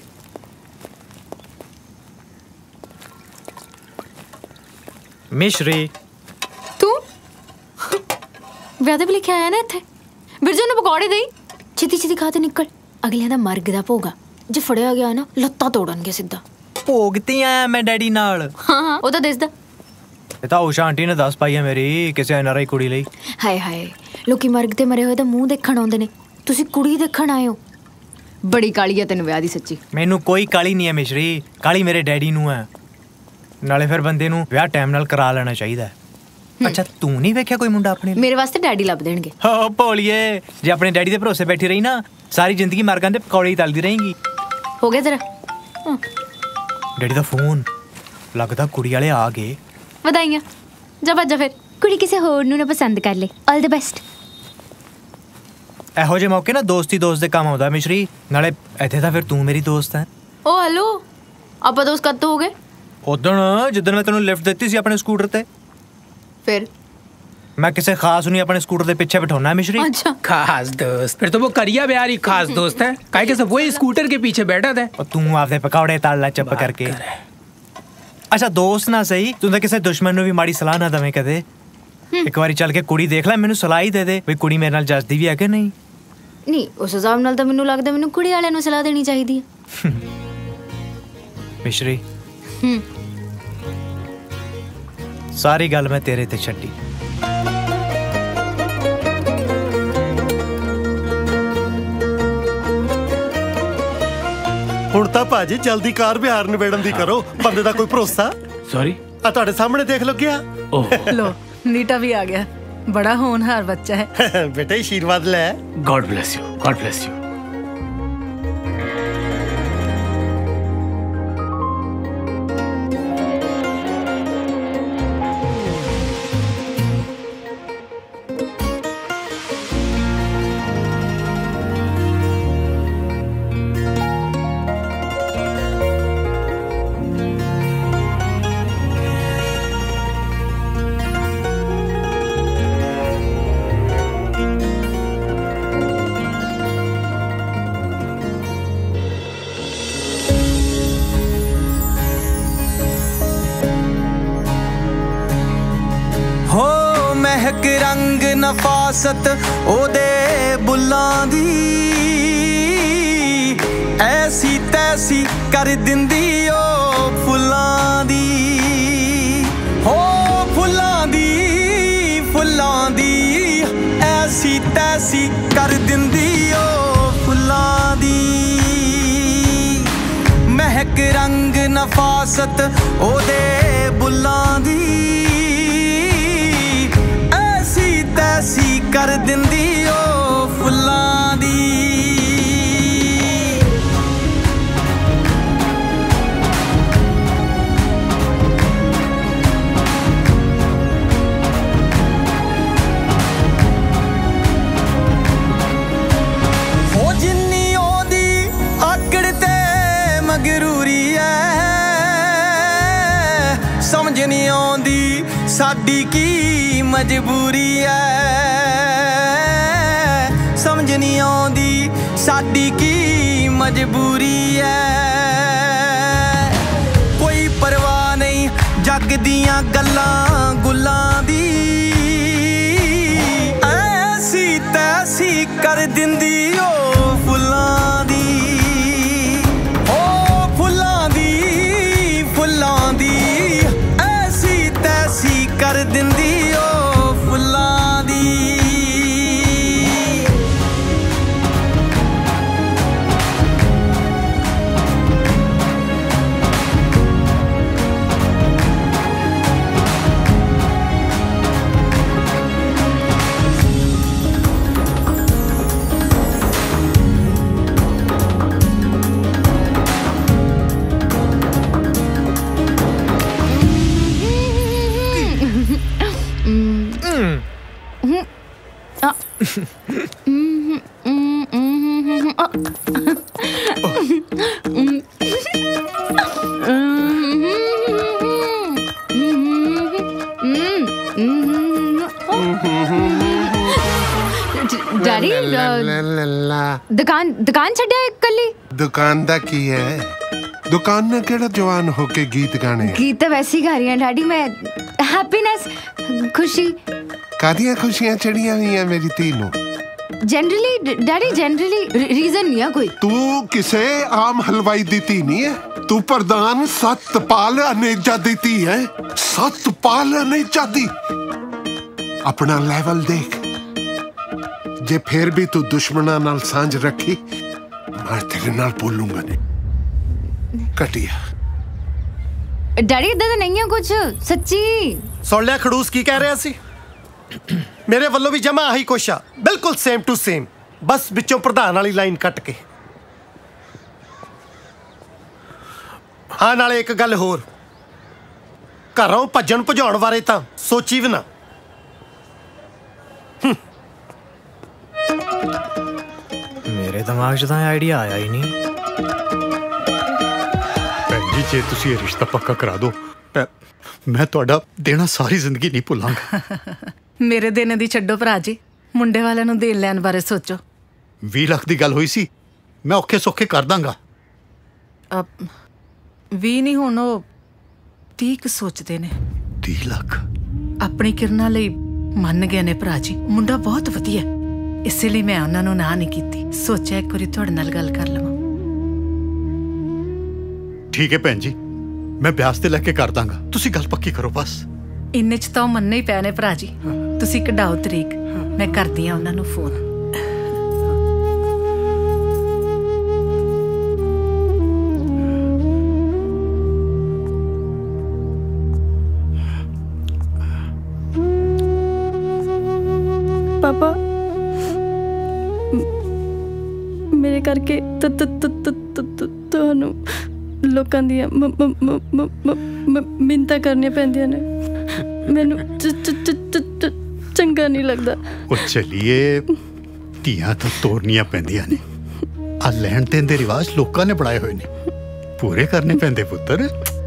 मिश्री ਤੂੰ ਵਿਆਹ ਦੇ ਵੀ ਲਿਖਿਆ ਆਇਆ ਨਾ ਇੱਥੇ। ਬਿਰਜੂ ਨੂੰ ਪਕੌੜੇ ਦੇਈ ਛੇਤੀ ਛੇਤੀ ਖਾ ਤੇ ਨਿਕਲ। ਅਗਲਿਆਂ ਦਾ ਮਰਗ ਦਾ ਭੋਗਾ ਜੇ ਫੜਿਆ ਗਿਆ ਨਾ ਲੱਤਾਂ ਤੋੜਨਗੇ ਸਿੱਧਾ। ਭੋਗ ਤੇ ਆਇਆ ਮੈਂ ਡੈਡੀ ਨਾਲ। ਹਾਂ ਉਹ ਤਾਂ ਦਿਸਦਾ। ਇਹ ਤਾਂ ਉਸ਼ਾ ਆਂਟੀ ਨੇ ਦੱਸ ਪਾਈ ਹੈ ਮੇਰੀ ਕਿਸੇ ਐਨਆਰਆਈ ਕੁੜੀ ਲਈ। ਹਾਏ ਹਾਏ ਲੋਕੀ ਮਰਗ ਤੇ ਮਰੇ ਹੋਏ ਤਾਂ ਮੂੰਹ ਦੇਖਣ ਆਉਂਦੇ ਨੇ, ਤੁਸੀਂ ਕੁੜੀ ਦੇਖਣ ਆਏ ਹੋ। ਬੜੀ ਕਾਲੀ ਆ ਤੈਨੂੰ ਵਿਆਹ ਦੀ ਸੱਚੀ। ਮੈਨੂੰ ਕੋਈ ਕਾਲੀ ਨਹੀਂ ਹੈ ਮਿਸ਼ਰੀ, ਕਾਲੀ ਮੇਰੇ ਡੈਡੀ ਨੂੰ ਹੈ। ਨਾਲੇ ਫਿਰ ਬੰਦੇ ਨੂੰ ਵਿਆਹ ਟਾਈਮ ਨਾਲ ਕਰਾ ਲੈਣਾ ਚਾਹੀਦਾ। ਅੱਛਾ ਤੂੰ ਨਹੀਂ ਵੇਖਿਆ ਕੋਈ ਮੁੰਡਾ ਆਪਣੇ ਮੇਰੇ ਵਾਸਤੇ ਡੈਡੀ ਲੱਭ ਦੇਣਗੇ। ਹੋ ਭੋਲੀਏ, ਜੇ ਆਪਣੇ ਡੈਡੀ ਦੇ ਭਰੋਸੇ ਬੈਠੀ ਰਹੀ ਨਾ ਸਾਰੀ ਜ਼ਿੰਦਗੀ ਮਰਗਾਂ ਦੇ ਪਕੌੜੇ ਹੀ ਤਲਦੀ ਰਹੇਂਗੀ। ਹੋ ਗਿਆ ਤੇਰਾ ਡੈਡੀ ਦਾ ਫੋਨ ਲੱਗਦਾ ਕੁੜੀ ਵਾਲੇ ਆ ਗਏ। ਵਧਾਈਆਂ ਜਾ ਭੱਜ ਫਿਰ, ਕੁੜੀ ਕਿਸੇ ਹੋਰ ਨੂੰ ਨਾ ਪਸੰਦ ਕਰ ਲੈ। All the best. ਇਹੋ ਜਿਹੇ ਮੌਕੇ ਨਾ ਦੋਸਤੀ ਦੋਸਤ ਦੇ ਕੰਮ ਆਉਂਦਾ ਮਿਸ਼ਰੀ। ਨਾਲੇ ਇੱਥੇ ਤਾਂ ਫਿਰ ਤੂੰ ਮੇਰੀ ਦੋਸਤ ਹੈ। ਓ ਹੈਲੋ ਆਪਾਂ ਦੋਸਤ ਕਦ ਤੋਂ ਹੋ ਗਏ? ਉਦਣ ਜਿੱਦਣ ਮੈਂ ਤੈਨੂੰ ਲਿਫਟ ਦਿੱਤੀ ਸੀ ਆਪਣੇ ਸਕੂਟਰ ਤੇ। फिर मैं किसे खास नहीं अपने स्कूटर के पीछे बिठाना है मिश्री। अच्छा खास दोस्त, फिर तो वो करिया बिहारी खास दोस्त है। काहे के सब वही स्कूटर के पीछे बैठा था। और तू आपदे पकौड़े ताल ला चुप करके। अच्छा दोस्त ना सही, तू तो किसी दुश्मन ਨੂੰ ਵੀ ਮਾੜੀ ਸਲਾਹ ਨਾ ਦਵੇਂ ਕਦੇ। ਇੱਕ ਵਾਰੀ ਚੱਲ ਕੇ ਕੁੜੀ ਦੇਖ ਲੈ, ਮੈਨੂੰ ਸਲਾਹ ਹੀ ਦੇ ਦੇ ਵੀ ਕੁੜੀ ਮੇਰੇ ਨਾਲ ਜੱਜਦੀ ਵੀ ਹੈ ਕਿ ਨਹੀਂ। ਨਹੀਂ ਉਸ ਹਿਸਾਬ ਨਾਲ ਤਾਂ ਮੈਨੂੰ ਲੱਗਦਾ ਮੈਨੂੰ ਕੁੜੀ ਵਾਲਿਆਂ ਨੂੰ ਸਲਾਹ ਦੇਣੀ ਚਾਹੀਦੀ ਹੈ। ਮਿਸ਼ਰੀ ਸਾਰੀ ਗੱਲ ਮੈਂ ਤੇਰੇ ਤੇ ਛੱਡੀ। ਹੁਣ ਤਾਂ ਭਾਜੀ ਜਲਦੀ ਕਾਰ ਵਿਹਾਰ ਨਿਬੇੜਨ ਦੀ ਕਰੋ, ਬੰਦੇ ਦਾ ਕੋਈ ਭਰੋਸਾ। ਸੌਰੀ ਆ ਤੁਹਾਡੇ ਸਾਹਮਣੇ ਦੇਖ ਲੋ ਗਿਆ। लो नीटा भी आ गया, बड़ा होनहार बच्चा है। बेटा आशीर्वाद ले। God bless you, God bless you. ਮਹਿਕ ਰੰਗ ਨਫਾਸਤ ਉਹਦੇ ਬੁੱਲਾਂ ਦੀ ਐਸੀ ਤੈਸੀ ਕਰ ਦਿੰਦੀ ਉਹ ਫੁੱਲਾਂ ਦੀ। ਹੋ ਫੁੱਲਾਂ ਦੀ ਐਸੀ ਤੈਸੀ ਕਰ ਦਿੰਦੀ ਉਹ ਫੁੱਲਾਂ ਦੀ। ਮਹਿਕ ਰੰਗ ਨਫਾਸਤ ਉਹਦੇ ਬੁੱਲਾਂ ਦੀ ਤੈਸੀ ਕਰ ਦਿੰਦੀ ਉਹ ਫੁੱਲਾਂ ਦੀ। ਹੋ ਜਿੰਨੀ ਉਹਦੀ ਆਕੜ ਤੇ ਮਗਰੂਰੀ ਐ ਸਮਝ ਨਹੀਂ ਆਉਂਦੀ ਸਾਡੀ ਕੀ ਮਜਬੂਰੀ ਐ। ਸਮਝ ਨਹੀਂ ਆਉਂਦੀ ਸਾਡੀ ਕੀ ਮਜਬੂਰੀ ਐ। ਕੋਈ ਪਰਵਾਹ ਨਹੀਂ ਜੱਗ ਦੀਆਂ ਗੱਲਾਂ ਗੁੱਲਾਂ ਦੀ ਐਸੀ ਤੈਸੀ ਕਰ ਦਿੰਦੀ ਉਹ ਫੁੱਲਾਂ ਦੀ। ਉਹ ਫੁੱਲਾਂ ਦੀ ਐਸੀ ਤੈਸੀ ਕਰ ਦਿੰਦੀ ਉਹ ਫੁੱਲਾਂ ਦੀ। ਡੈਡੀ ਦੁਕਾਨ ਛੱਡਿਆ ਇਕੱਲੀ। ਦੁਕਾਨ ਦਾ ਕੀ ਹੈ? ਦੁਕਾਨ ਨੇ ਕਿਹੜਾ ਜਵਾਨ ਹੋ ਕੇ ਗੀਤ ਗਾਣੇ? ਗੀਤ ਤਾਂ ਵੈਸੇ ਹੀ ਗਾ ਰਹੀ ਹਾਂ ਡੈਡੀ ਮੈਂ। ਹੈਪੀਨੈਸ, ਖੁਸ਼ੀ। ਕਾਹਦੀਆਂ ਖੁਸ਼ੀਆਂ ਚੜੀਆਂ ਹੋਈਆਂ ਮੇਰੀ ਧੀ ਨੂੰ? ਜਨਰਲੀ ਡੈਡੀ, ਜਨਰਲੀ ਰੀਜ਼ਨ ਨਹੀਂ ਆ ਕੋਈ। ਤੂੰ ਕਿਸੇ ਆਮ ਹਲਵਾਈ ਦੀ ਧੀ ਨਹੀਂ ਹੈ, ਤੂੰ ਪ੍ਰਧਾਨ ਸਤਪਾਲ ਅਨੇਜਾ ਦੀ ਧੀ ਹੈ। ਸਤਪਾਲ ਅਨੇਜਾ ਦੀ। ਆਪਣਾ ਲੈਵਲ ਦੇਖ। ਜੇ ਫੇਰ ਵੀ ਤੂੰ ਦੁਸ਼ਮਣਾਂ ਨਾਲ ਸਾਂਝ ਰੱਖੀ, ਮੈਂ ਤੇਰੇ ਨਾਲ ਬੋਲੂੰਗਾ ਨਹੀਂ। ਘਟਿਆ ਡੈਡੀ, ਇਦਾਂ ਤਾਂ ਨਹੀਂ ਆ ਕੁਝ, ਸੱਚੀ। ਸੁਣ ਲਿਆ ਖੜੂਸ ਕੀ ਕਹਿ ਰਿਹਾ ਸੀ? ਮੇਰੇ ਵੱਲੋਂ ਵੀ ਜਮਾ ਆਹੀ ਕੁਛ ਆ, ਬਿਲਕੁਲ ਸੇਮ ਟੂ ਸੇਮ, ਬਸ ਵਿੱਚੋਂ ਪ੍ਰਧਾਨ ਵਾਲੀ ਲਾਈਨ ਕੱਟ ਕੇ। ਹਾਂ, ਨਾਲੇ ਇੱਕ ਗੱਲ ਹੋਰ, ਘਰੋਂ ਭੱਜਣ ਭਜਾਉਣ ਬਾਰੇ ਤਾਂ ਸੋਚੀ ਵੀ ਨਾ। ਮੇਰੇ ਦਿਮਾਗ 'ਚ ਤਾਂ ਆਈਡੀਆ ਆਇਆ ਹੀ ਨਹੀਂ। ਭੈਣ ਜੀ, ਜੇ ਤੁਸੀਂ ਇਹ ਰਿਸ਼ਤਾ ਪੱਕਾ ਕਰਾ ਦਿਓ, ਮੈਂ ਤੁਹਾਡਾ ਦੇਣਾ ਸਾਰੀ ਜ਼ਿੰਦਗੀ ਨਹੀਂ ਭੁੱਲਾਂਗਾ। ਮੇਰੇ ਦੇਣੇ ਦੀ ਛੱਡੋ ਭਰਾ ਜੀ, ਮੁੰਡੇ ਵਾਲਿਆਂ ਨੂੰ ਦੇਣ ਲੈਣ ਬਾਰੇ ਸੋਚੋ। 20 ਲੱਖ ਦੀ ਗੱਲ ਹੋਈ ਸੀ, ਮੈਂ ਔਖੇ ਸੌਖੇ ਕਰ ਦਾਂਗਾ। 20 ਨਹੀਂ, ਹੁਣ ਉਹ 30 ਕੁ ਸੋਚਦੇ ਨੇ। 30 ਲੱਖ ਆਪਣੀ ਕਿਰਨਾਂ ਲਈ ਮੰਨ ਗਏ ਨੇ ਭਰਾ ਜੀ। ਮੁੰਡਾ ਬਹੁਤ ਵਧੀਆ, ਇਸੇ ਲਈ ਮੈਂ ਉਹਨਾਂ ਨੂੰ ਨਾ ਨਹੀਂ ਕੀਤੀ। ਸੋਚਿਆ ਇੱਕ ਵਾਰੀ ਤੁਹਾਡੇ ਨਾਲ ਗੱਲ ਕਰ ਲਵਾਂ। ਠੀਕ ਹੈ ਭੈਣ ਜੀ, ਮੈਂ ਵਿਆਹ ਤੇ ਲੈ ਕੇ ਕਰ ਦਾਂਗਾ, ਤੁਸੀਂ ਗੱਲ ਪੱਕੀ ਕਰੋ ਬਸ। ਇੰਨੇ 'ਚ ਤਾਂ ਮੰਨਣੇ ਹੀ ਪੈਣੇ ਭਰਾ ਜੀ। ਤੁਸੀਂ ਕਢਾਓ ਤਰੀਕ, ਮੈਂ ਕਰਦੀ ਹਾਂ ਉਹਨਾਂ ਨੂੰ ਫੋਨ। ਪਾਪਾ, ਮੇਰੇ ਕਰਕੇ ਤੁਹਾਨੂੰ ਲੋਕਾਂ ਦੀਆਂ ਮਿੰਨਤਾਂ ਕਰਨੀਆਂ ਪੈਂਦੀਆਂ ਨੇ। ਮੈਨੂੰ ਚੰਗਾ ਨਹੀਂ ਲੱਗਦਾ। ਉਹ ਚਲੀਏ, ਧੀਆਂ ਤਾਂ ਤੋਰਨੀਆਂ ਪੈਂਦੀਆਂ ਨੇ। ਆ ਲੈਣ ਦੇਣ ਦੇ ਰਿਵਾਜ ਲੋਕਾਂ ਨੇ ਬਣਾਏ ਹੋਏ ਨੇ, ਪੂਰੇ ਕਰਨੇ ਪੈਂਦੇ ਪੁੱਤਰ।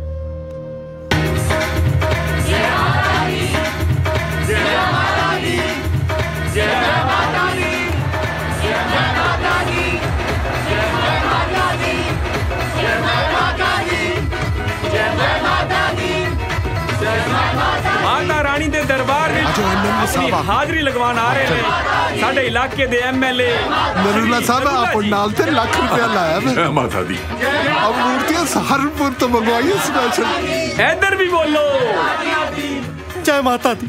ਮਾਤਾ ਰਾਣੀ ਦੇ ਦਰਬਾਰ ਵਿੱਚ ਆਪਣੀ ਹਾਜ਼ਰੀ ਲਗਵਾਉਣ ਆ ਰਹੇ ਨੇ ਸਾਡੇ ਇਲਾਕੇ ਦੇ ਐਮਐਲਏ ਨਰੂਲਾ ਸਾਹਿਬ। ਆਪ ਨਾਲ ਤੇ ਲੱਖ ਰੁਪਇਆ ਲਾਇਆ ਮੈਂ। ਜੈ ਮਾਤਾ ਦੀ। अब मूर्तियां सहारनपुर तो मंगवाई स्पेशल। इधर भी बोलो जय माता दी।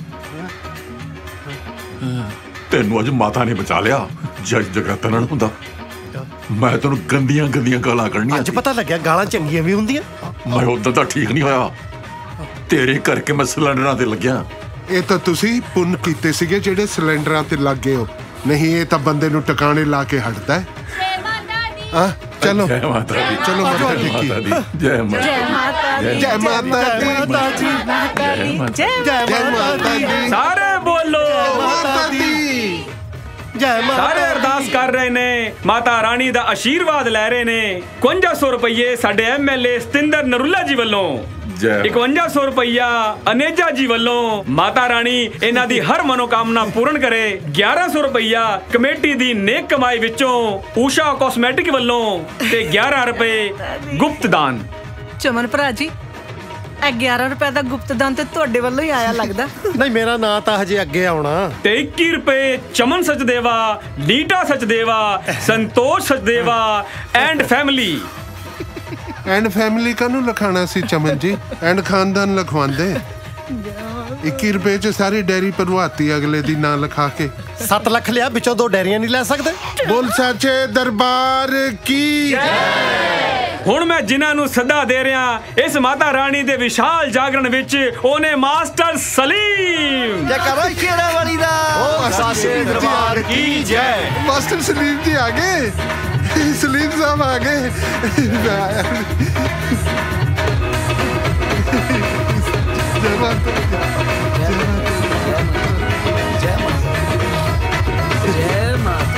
ਤੈਨੂੰ ਅੱਜ ਮਾਤਾ ਨੇ ਬਚਾ ਲਿਆ। ਜੱਜ ਜਗਰਾਤਾ ਨਾਲ ਹੁੰਦਾ ਮੈਂ ਤੈਨੂੰ ਗੰਦੀਆਂ ਗੰਦੀਆਂ ਗਾਲਾਂ ਕੱਢਣੀਆਂ। ਅੱਜ ਪਤਾ ਲੱਗਿਆ ਗਾਲਾਂ ਚੰਗੀਆਂ ਵੀ ਹੁੰਦੀਆਂ। ਮੈਂ ਉਦੋਂ ਤਾਂ ਠੀਕ ਨਹੀਂ ਹੋਇਆ, ਤੇਰੇ ਕਰਕੇ ਮੈਂ ਸਿਲੰਡਰਾਂ ਤੇ ਲੱਗਿਆ। ਇਹ ਤਾਂ ਤੁਸੀਂ ਪੁੰਨ ਕੀਤੇ ਸੀਗੇ ਜਿਹੜੇ ਸਿਲੰਡਰਾਂ ਤੇ ਲੱਗ ਗਏ ਹੋ, ਨਹੀਂ ਇਹ ਤਾਂ ਬੰਦੇ ਨੂੰ ਟਿਕਾਣੇ ਲਾ ਕੇ ਹਟਦਾ ਹੈ। ਹਾਂ ਚਲੋ ਜੈ ਮਾਤਾ ਦੀ। ਚਲੋ ਮਾਤਾ ਟੇਕੀ। ਜੈ ਮਾਤਾ ਦੀ। ਜੈ ਮਾਤਾ ਦੀ। ਜੈ ਮਾਤਾ ਦੀ। ਜੈ ਮਾਤਾ ਦੀ। ਸਾਰੇ ਬੋਲੋ ਮਾਤਾ ਦੀ। ਜੈ ਮਾਤਾ। ਸਾਰੇ ਅਰਦਾਸ ਕਰ ਰਹੇ ਨੇ, ਮਾਤਾ ਰਾਣੀ ਦਾ ਆਸ਼ੀਰਵਾਦ ਲੈ ਰਹੇ ਨੇ। 5100 ਰੁਪਏ ਸਾਡੇ ਐਮਐਲਏ ਸਤਿੰਦਰ ਨਰੂਲਾ ਜੀ ਵੱਲੋਂ, 5100 ਰੁਪਇਆ ਅਨੇਜਾ ਜੀ ਵੱਲੋਂ। ਮਾਤਾ ਰਾਣੀ ਇਹਨਾਂ ਦੀ ਹਰ ਮਨੋਕਾਮਨਾ ਪੂਰਨ ਕਰੇ। 1100 ਰੁਪਇਆ ਕਮੇਟੀ ਦੀ ਨੇਕ ਕਮਾਈ ਵਿੱਚੋਂ ਊਸ਼ਾ ਕਾਸਮੈਟਿਕ ਵੱਲੋਂ ਤੇ 11 ਰੁਪਏ ਗੁਪਤ ਦਾਨ। ਚਮਨ ਭਰਾ ਜੀ, ਇਹ 11 ਰੁਪਏ ਦਾ ਗੁਪਤ ਦਾਨ ਤੇ ਤੁਹਾਡੇ ਵੱਲੋਂ ਹੀ ਆਇਆ ਲੱਗਦਾ। ਨਹੀਂ, ਮੇਰਾ ਨਾਂ ਤਾਂ ਹਜੇ ਅੱਗੇ ਆਉਣਾ। ਤੇ 21 ਰੁਪਏ Chaman Sachdeva, Leeta Sachdeva, Santosh Sachdeva and family. And family ਕਾਹਨੂੰ ਲਿਖਾਣਾ ਸੀ ਚਮਨ ਜੀ? ਐਂਡ ਖਾਨਦਾਨ ਲਿਖਵਾਉਂਦੇ। 21 ਰੁਪਏ ਚ ਸਾਰੀ ਡੈਰੀ ਭਰਵਾਤੀ ਅਗਲੇ ਦੀ ਨਾਂ ਲਿਖਾ ਕੇ। 7 ਲੱਖ ਲਿਆ, ਵਿੱਚੋਂ 2 ਡੈਰੀਆਂ ਨਹੀਂ ਲੈ ਸਕਦੇ। ਬੋਲ ਸੱਚੇ ਦਰਬਾਰ ਕੀ। ਹੁਣ ਮੈਂ ਜਿਨ੍ਹਾਂ ਨੂੰ ਸੱਦਾ ਦੇ ਰਿਹਾ ਇਸ ਮਾਤਾ ਰਾਣੀ ਦੇ ਵਿਸ਼ਾਲ ਜਾਗਰਣ ਵਿੱਚ, ਉਹਨੇ ਮਾਸਟਰ ਸਲੀਮ। ਜੈ ਕਰੋ ਸ਼ੇਰਾ ਵਾਲੀ ਦਾ। ਓ ਸੱਚੇ ਦਰਬਾਰ ਕੀ ਜੈ। ਮਾਸਟਰ ਸਲੀਮ ਜੀ ਆ ਗਏ। ਸਲੀਮ ਸਾਹਿਬ ਆ ਗਏ। ਜੈ ਮਾਤਾ ਜੈ ਮਾਤਾ।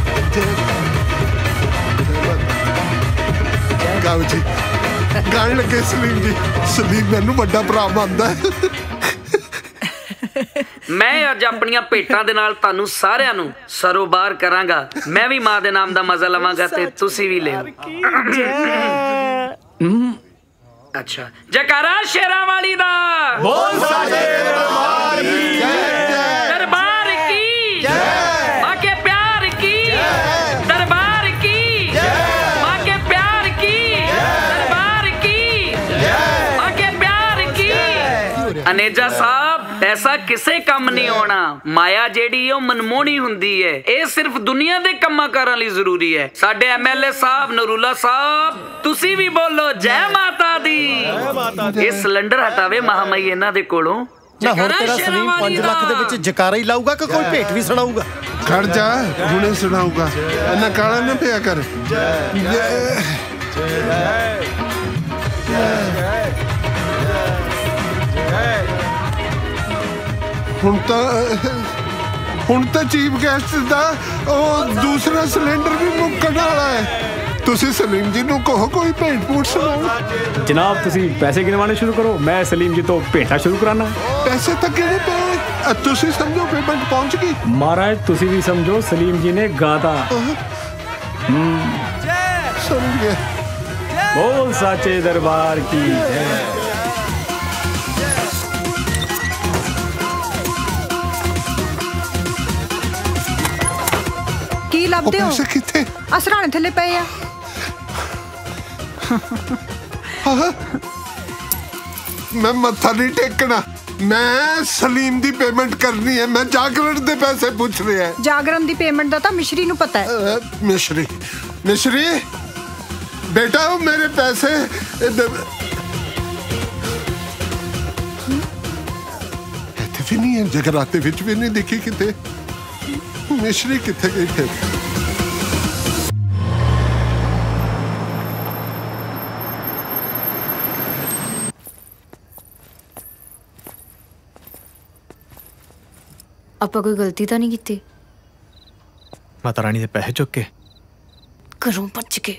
ਗਾਓ ਜੀ ਗਾਣ ਲੱਗੇ ਸਲੀਮ ਜੀ। ਸਲੀਮ ਮੈਨੂੰ ਵੱਡਾ ਭਰਾ ਮੰਨਦਾ ਹੈ। मैं अज अपनियां भेटां दे नाल तुहानू सारियां नू सरोबार करांगा। मैं भी मां दे नाम दा मजा लवांगा ते तुसी भी लिओ। अच्छा, जयकारा शेरां वाली दा। बोल साचे दरबार की जय। दरबार की जय। मां के प्यार की जय। दरबार की जय। मां के प्यार की जय। दरबार की जय। मां के प्यार की जय। अनेजा साहब, पैसा किसे कम नहीं होना। माया जेड़ी ओ मनमोहनी हुंदी है, ये सिर्फ दुनिया दे कम्मां कारां लई जरूरी है। साडे एमएलए साहब नरूला साहब, तुसी भी बोलो जय माता दी। ये सिलेंडर हटावे महामाई इन्हां दे कोलों। ना होर तेरा सलीम 5 लाख दे विच जकारा ही लाऊगा कि कोई भेट भी सुनाऊगा? खड़ जा, हुणे सुनाऊगा। इन्ना काला ना पिया कर। ਹੁਣ ਤਾਂ ਚੀਫ ਗੈਸਟ ਦਾ ਉਹ ਦੂਸਰਾ ਸਿਲੰਡਰ ਵੀ ਮੁੱਕਣ ਵਾਲਾ ਹੈ। ਤੁਸੀਂ ਸਲੀਮ ਜੀ ਨੂੰ ਕਹੋ ਕੋਈ ਭੇਟ ਭੂਟ ਸੁਣਾਓ। जनाब तुसी पैसे गिनवाने शुरू करो, मैं सलीम जी तो भेटा शुरू कराना। ਪੈਸੇ ਤਾਂ ਕਿਹੜੇ ਪਏ? ਤੁਸੀਂ ਸਮਝੋ ਪੇਮੈਂਟ ਪਹੁੰਚ ਗਈ। महाराज तुसी भी समझो सलीम जी ने गाता। समझ गया। बोल साचे दरबार की जय। ਕੀ ਲੱਭਦੇ ਹੋ? ਪੈਸੇ ਕਿੱਥੇ? ਅਸਰਾਣੇ ਥੱਲੇ ਪਏ ਆ। ਮੈਂ ਮੱਥਾ ਨਹੀਂ ਟੇਕਣਾ। ਮੈਂ ਸਲੀਮ ਦੀ ਪੇਮੈਂਟ ਕਰਨੀ ਹੈ। ਮੈਂ ਜਾਗਰਣ ਦੇ ਪੈਸੇ ਪੁੱਛ ਰਿਹਾ। ਜਾਗਰਣ ਦੀ ਪੇਮੈਂਟ ਦਾ ਤਾਂ ਮਿਸ਼ਰੀ ਨੂੰ ਪਤਾ ਹੈ। ਮਿਸ਼ਰੀ ਬੇਟਾ ਉਹ ਮੇਰੇ ਪੈਸੇ ਇੱਥੇ ਵੀ ਨਹੀਂ ਹੈ। ਜਗਰਾਤੇ ਵਿੱਚ ਵੀ ਨਹੀਂ ਦਿਖੀ ਕਿਤੇ। ਮਿਸ਼ਰੀ ਕਿੱਥੇ ਗਈ ਫਿਰ? ਆਪਾਂ ਕੋਈ ਗਲਤੀ ਤਾਂ ਨਹੀਂ ਕੀਤੀ? ਮਾਤਾ ਰਾਣੀ ਦੇ ਪੈਸੇ ਚੁੱਕ ਕੇ ਘਰੋਂ ਭੱਜ ਕੇ।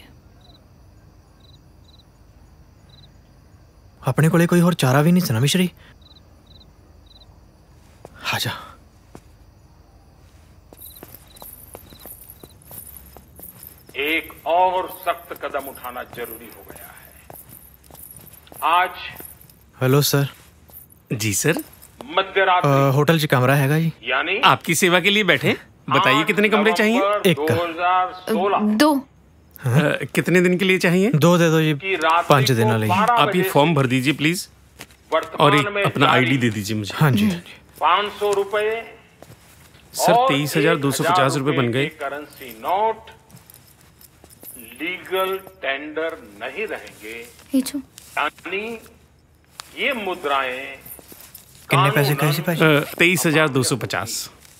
ਆਪਣੇ ਕੋਲੇ ਕੋਈ ਹੋਰ ਚਾਰਾ ਵੀ ਨਹੀਂ ਸੀ ਨਾ ਮਿਸ਼ਰੀ। ਆ ਜਾ। एक और सख्त कदम उठाना जरूरी हो गया है आज। Hello sir. जी सर। मध्यरात्रि होटल च कमरा हैगा जी। यानी आपकी सेवा के लिए बैठे। बताइए कितने कमरे चाहिए? एक। 2016। 2। कितने दिन के लिए चाहिए? 2 दे दो जी। 5 दिन वाले। आप ये फॉर्म भर दीजिए प्लीज और एक अपना आईडी दे दीजिए मुझे। हाँ जी। 500 रुपए सर। 23,250 रुपए बन गए। करेंसी नोट लीगल टेंडर नहीं रहेंगे। यानी ये मुद्राएं कितने पैसे कैसे पैसे? 23,250।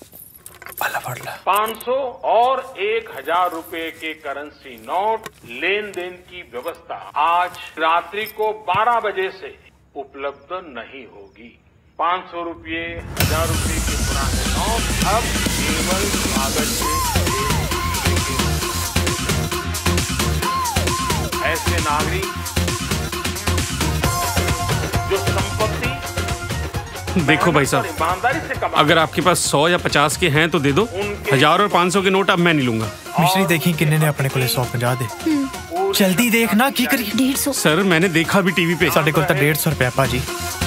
500 और 1,000 रुपए के करेंसी नोट लेन देन की व्यवस्था आज रात्रि को 12 बजे से उपलब्ध नहीं होगी। 500 रुपये 1,000 रुपए के पुराने नोट अब केवल कागज के ऐसे नागरिक जो संपत्ति। देखो भाई साहब, ईमानदारी से कमा, अगर आपके पास 100 या 50 के हैं तो दे दो। 1,000 और 500 के नोट अब मैं नहीं लूंगा। मिश्री देखी किन्ने ने अपने कोले 150 दे। जल्दी देखना की करी। 150 सर मैंने देखा भी टीवी पे। साडे कोल तो 150 रुपया पाजी।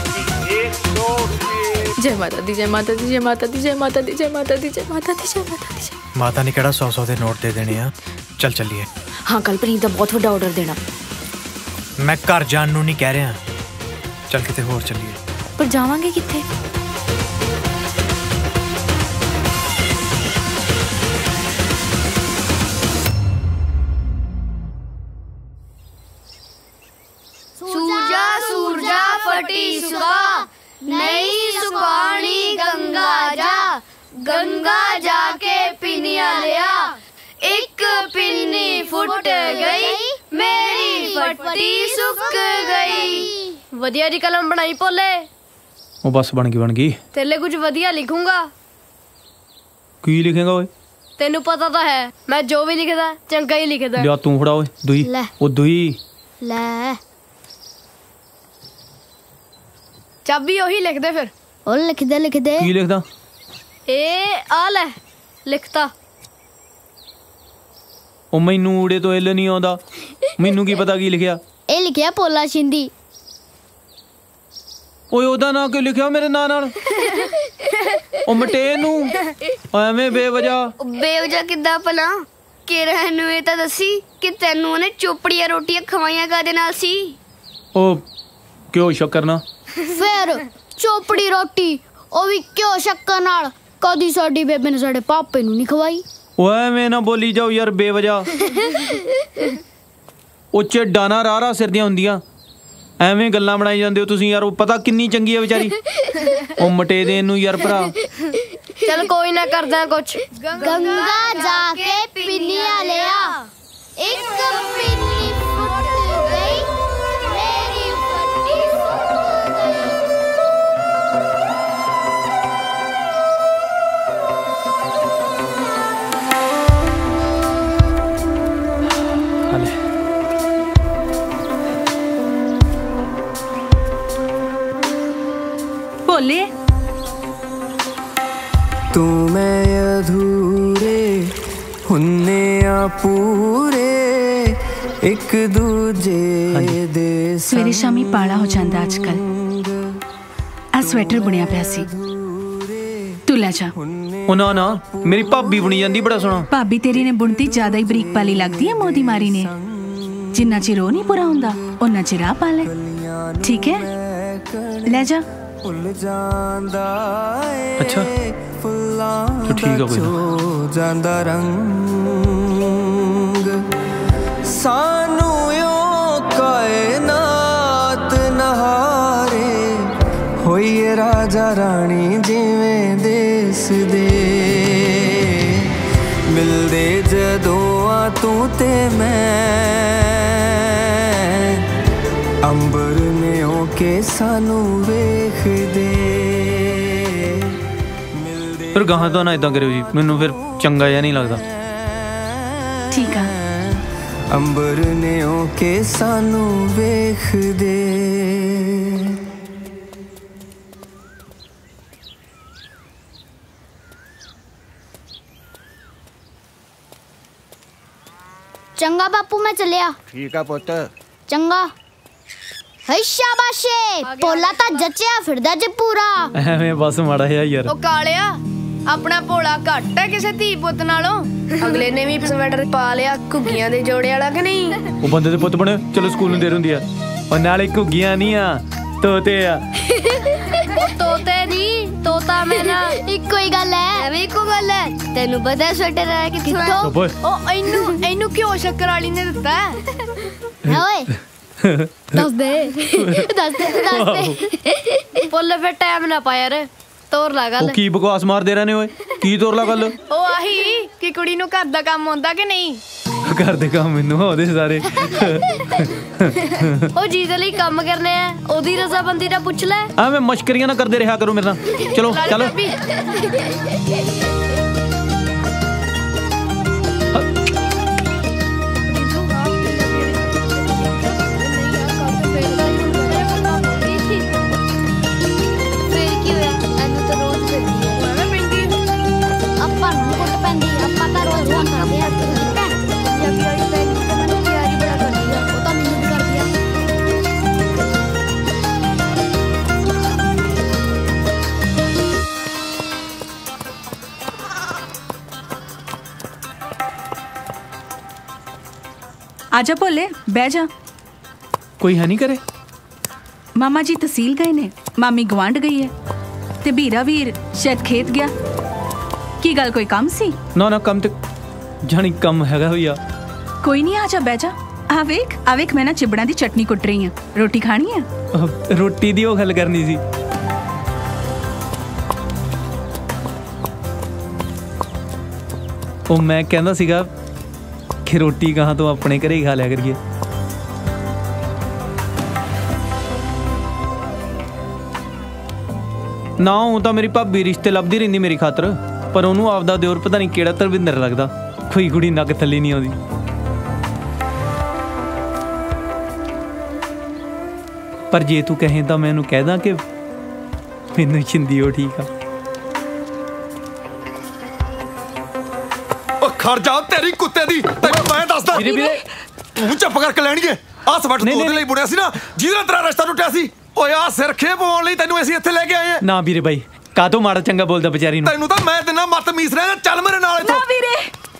जय माता दी, जय माता दी, जय माता दी, जय माता दी, जय माता दी, जय माता दी, जय माता दी। माता ने केड़ा 100 दे नोट दे देने आ। चल चलिए। हाँ कल प्रीत दा बहुत बड़ा ऑर्डर देना। मैं घर जान नू नहीं कह रहा। चल किते होर चलिए। पर जावांगे किथे? सूरजा सूरजा फटी सुगा नहीं सुखानी गंगा जा। गंगा जाके पिनिया लिया एक पिन्नी फुट गई मेरी फटी सुक गई। वधिया दी कलम बनाई पोले। ਉਹ ਬਸ ਬਣ ਗਈ। तेरे कुछ वधिया लिखूंगा। ਕੀ ਲਿਖੇਗਾ ਓਏ? तेनू पता तो है मैं जो भी लिखदा चंगा ही लिखदा। ਲਿਆ ਤੂੰ ਫੜਾ ਓਏ ਦੂਈ। ਲੈ। ਉਹ ਦੂਈ ले चाबी ओही लिख दे फिर और लिख दे की लिखदा ए आ ले लिखता ओ मैनू ऊड़े तो इल नहीं आउंदा मैनू की पता की लिखिया ए लिखिया पोला शिंदी ओए ओदा ना क्यों लिखिया मेरे नां नाल ओ मटे नू एवें बेवजह किद्दां भला किरण नू ए तां दसी कि तैनू ओने चोपड़ियां रोटियां खवाइयां कादे नाल सी ओ क्यों शक्कर ना फिर चोपड़ी रोटी ओ भी क्यों शक्कर नाल कदी साडी बेबे ने साडे पापे नू नहीं खवाई ओए मैं ना बोली जाओ यार बेवजह ओ चेडा ना रारा सिर दियां हुंदियां ਐਵੇਂ ਗੱਲਾਂ ਬਣਾਈ ਜਾਂਦੇ ਹੋ ਤੁਸੀਂ ਯਾਰ ਉਹ ਪਤਾ ਕਿੰਨੀ ਚੰਗੀ ਹੈ ਵਿਚਾਰੀ ਉਹ ਮਟੇ ਦੇ ਨੂੰ ਯਾਰ ਭਰਾ चल कोई ना करदा कुछ गंगा जाके पिन्नियां ले आ एक पिन्नी फुट गई मेरी फटी बोले तू मैं अधूरे हुन्ने आ पूरे एक दूजे दे सवेरे शामी पाला हो जाता अजकल आ स्वेटर बुनिया पिया सी तू ले जा ओ ना ना मेरी भाभी बुनी जांदी बड़ा सोहना भाभी तेरी ने बुनती ज्यादा ही बरीक पाली लगदी है मोदी मारी ने जिन्ना चिर ओ नहीं पूरा हुंदा उन्ना चिर आ पा ले ठीक है ले जा अच्छा तो ठीक है कोई ਜਾਂਦਾ ਰੰਗ ਸਾਨੂੰ ਓ ਕਾਇਨਾਤ ਨਹਾਰੇ ਹੋਈਏ ਰਾਜਾ ਰਾਣੀ ਜਿਵੇਂ ਦੇਸ ਦੇ ਮਿਲਦੇ ਜਦੋਂ ਆ ਤੂੰ ਤੇ ਮੈਂ ਅੰਬਰ ਨੇ ਹੋ ਕੇ ਸਾਨੂੰ ਵੇਖਦੇ फिर गाह तो ना इदा करो जी मैनू फिर चंगा या नहीं लगता ठीक है अंबर ने होके सानू वेख दे चंगा बापू मैं चलिया ठीक है पुत चंगा है शाबाशे पोला ता जच्चिया फिरदा जे पूरा ਐਵੇਂ ਬਸ ਮਾੜਾ ਜਿਹਾ ਯਾਰ ਉਹ ਕਾਲਿਆ ਆਪਣਾ ਭੋਲਾ ਘੱਟ ਹੈ ਕਿਸੇ ਧੀ ਪੁੱਤ ਨਾਲੋਂ ਅਗਲੇ ਨੇ ਵੀ ਸਵੈਟਰ ਪਾ ਲਿਆ ਘੁੱਗੀਆਂ ਦੇ ਜੋੜੇ ਵਾਲਾ ਕਿ ਨਹੀਂ ਉਹ ਬੰਦੇ ਦੇ ਪੁੱਤ ਬਣੇ ਚਲੋ ਸਕੂਲ ਨੂੰ ਦੇਰ ਹੁੰਦੀ ਆ ਉਹ ਨਾਲੇ ਘੁੱਗੀਆਂ ਨਹੀਂ ਆ ਤੋਤੇ ਆ ਉਹ ਤੋਤੇ ਨਹੀਂ ਤੋਤਾ ਮੈਂ ਨਾ ਇੱਕੋ ਹੀ ਗੱਲ ਹੈ ਐਵੇਂ ਇੱਕੋ ਗੱਲ ਹੈ ਤੈਨੂੰ ਪਤਾ ਸਵੈਟਰ ਹੈ ਕਿੱਥੋਂ ਉਹ ਇਹਨੂੰ ਕਿਉਂ ਸ਼ੱਕਰ ਵਾਲੀ ਨੇ ਦਿੱਤਾ ਓਏ ਦੱਸ ਦੇ ਪੁੱਲ ਫਿਰ ਟਾਈਮ ਨਾ ਪਾ ਯਾਰ ਤੋਰ ਲਾ ਗੱਲ ਉਹ ਕੀ ਬਕਵਾਸ ਮਾਰਦੇ ਰਹਿੰਦੇ ਓਏ ਕੀ ਤੋਰ ਲਾ ਗੱਲ ਉਹ ਆਹੀ ਕਿ ਕੁੜੀ ਨੂੰ ਘਰ ਦਾ ਕੰਮ ਆਉਂਦਾ ਕਿ ਨਹੀਂ ਘਰ ਦੇ ਕੰਮ ਮੈਨੂੰ ਆਉਂਦੇ ਸਾਰੇ ਉਹ ਜਿਹਦੇ ਲਈ ਕੰਮ ਕਰਨੇ ਆ ਉਹਦੀ ਰਜ਼ਾਬੰਦੀ ਦਾ ਪੁੱਛ ਲੈ ਐਵੇਂ ਮਸ਼ਕਰੀਆਂ ਨਾ ਕਰਦੇ ਰਿਹਾ ਕਰੋ ਮੇਰੇ ਨਾਲ ਚਲੋ ਚਲੋ आजा भोले बह जा कोई है नहीं करे मामा जी तहसील गए ने मामी गवांढ गई है ते बीरा वीर शायद खेत गया की गल कोई काम सी ना ना कम ते जानी कम हैगा होया कोई नहीं आजा बह जा आवेख मैं ना चिबड़ा दी चटनी कुट रही हूं रोटी खानी है रोटी दी वो गल करनी सी ओ मैं कहंदा सीगा कि रोटी कहाँ तो अपने घरे ही खा लिया करिए ना हूं तो मेरी भाभी रिश्ते लभदी रहिंदी मेरी खातर पर उन्होंने आपदा दिओर पता नहीं केड़ा धर्मिंदर लगदा कोई कुड़ी नक थल्ली नहीं आउंदी पर जे तू कहें तो मैं कह दा कि मैनू छिंदी हो ठीक आ। खड़ जाओ तेरी कुत्ते दी तैनूं मैं दसदा तू चुप करके लैणगे आ सवट तू ओदे लई बुणिया सी ना जिहदा तेरा रिश्ता टुटिया सी ओए आ सिर खे पवाउण लई तैनूं असीं इत्थे लेके आए ना वीरे भाई कातो माड़ा चंगा बोलदा बेचारी नूं तैनूं तां मैं दिना मत मीस रहा चल मेरे नाल इत्थों। ना वीरे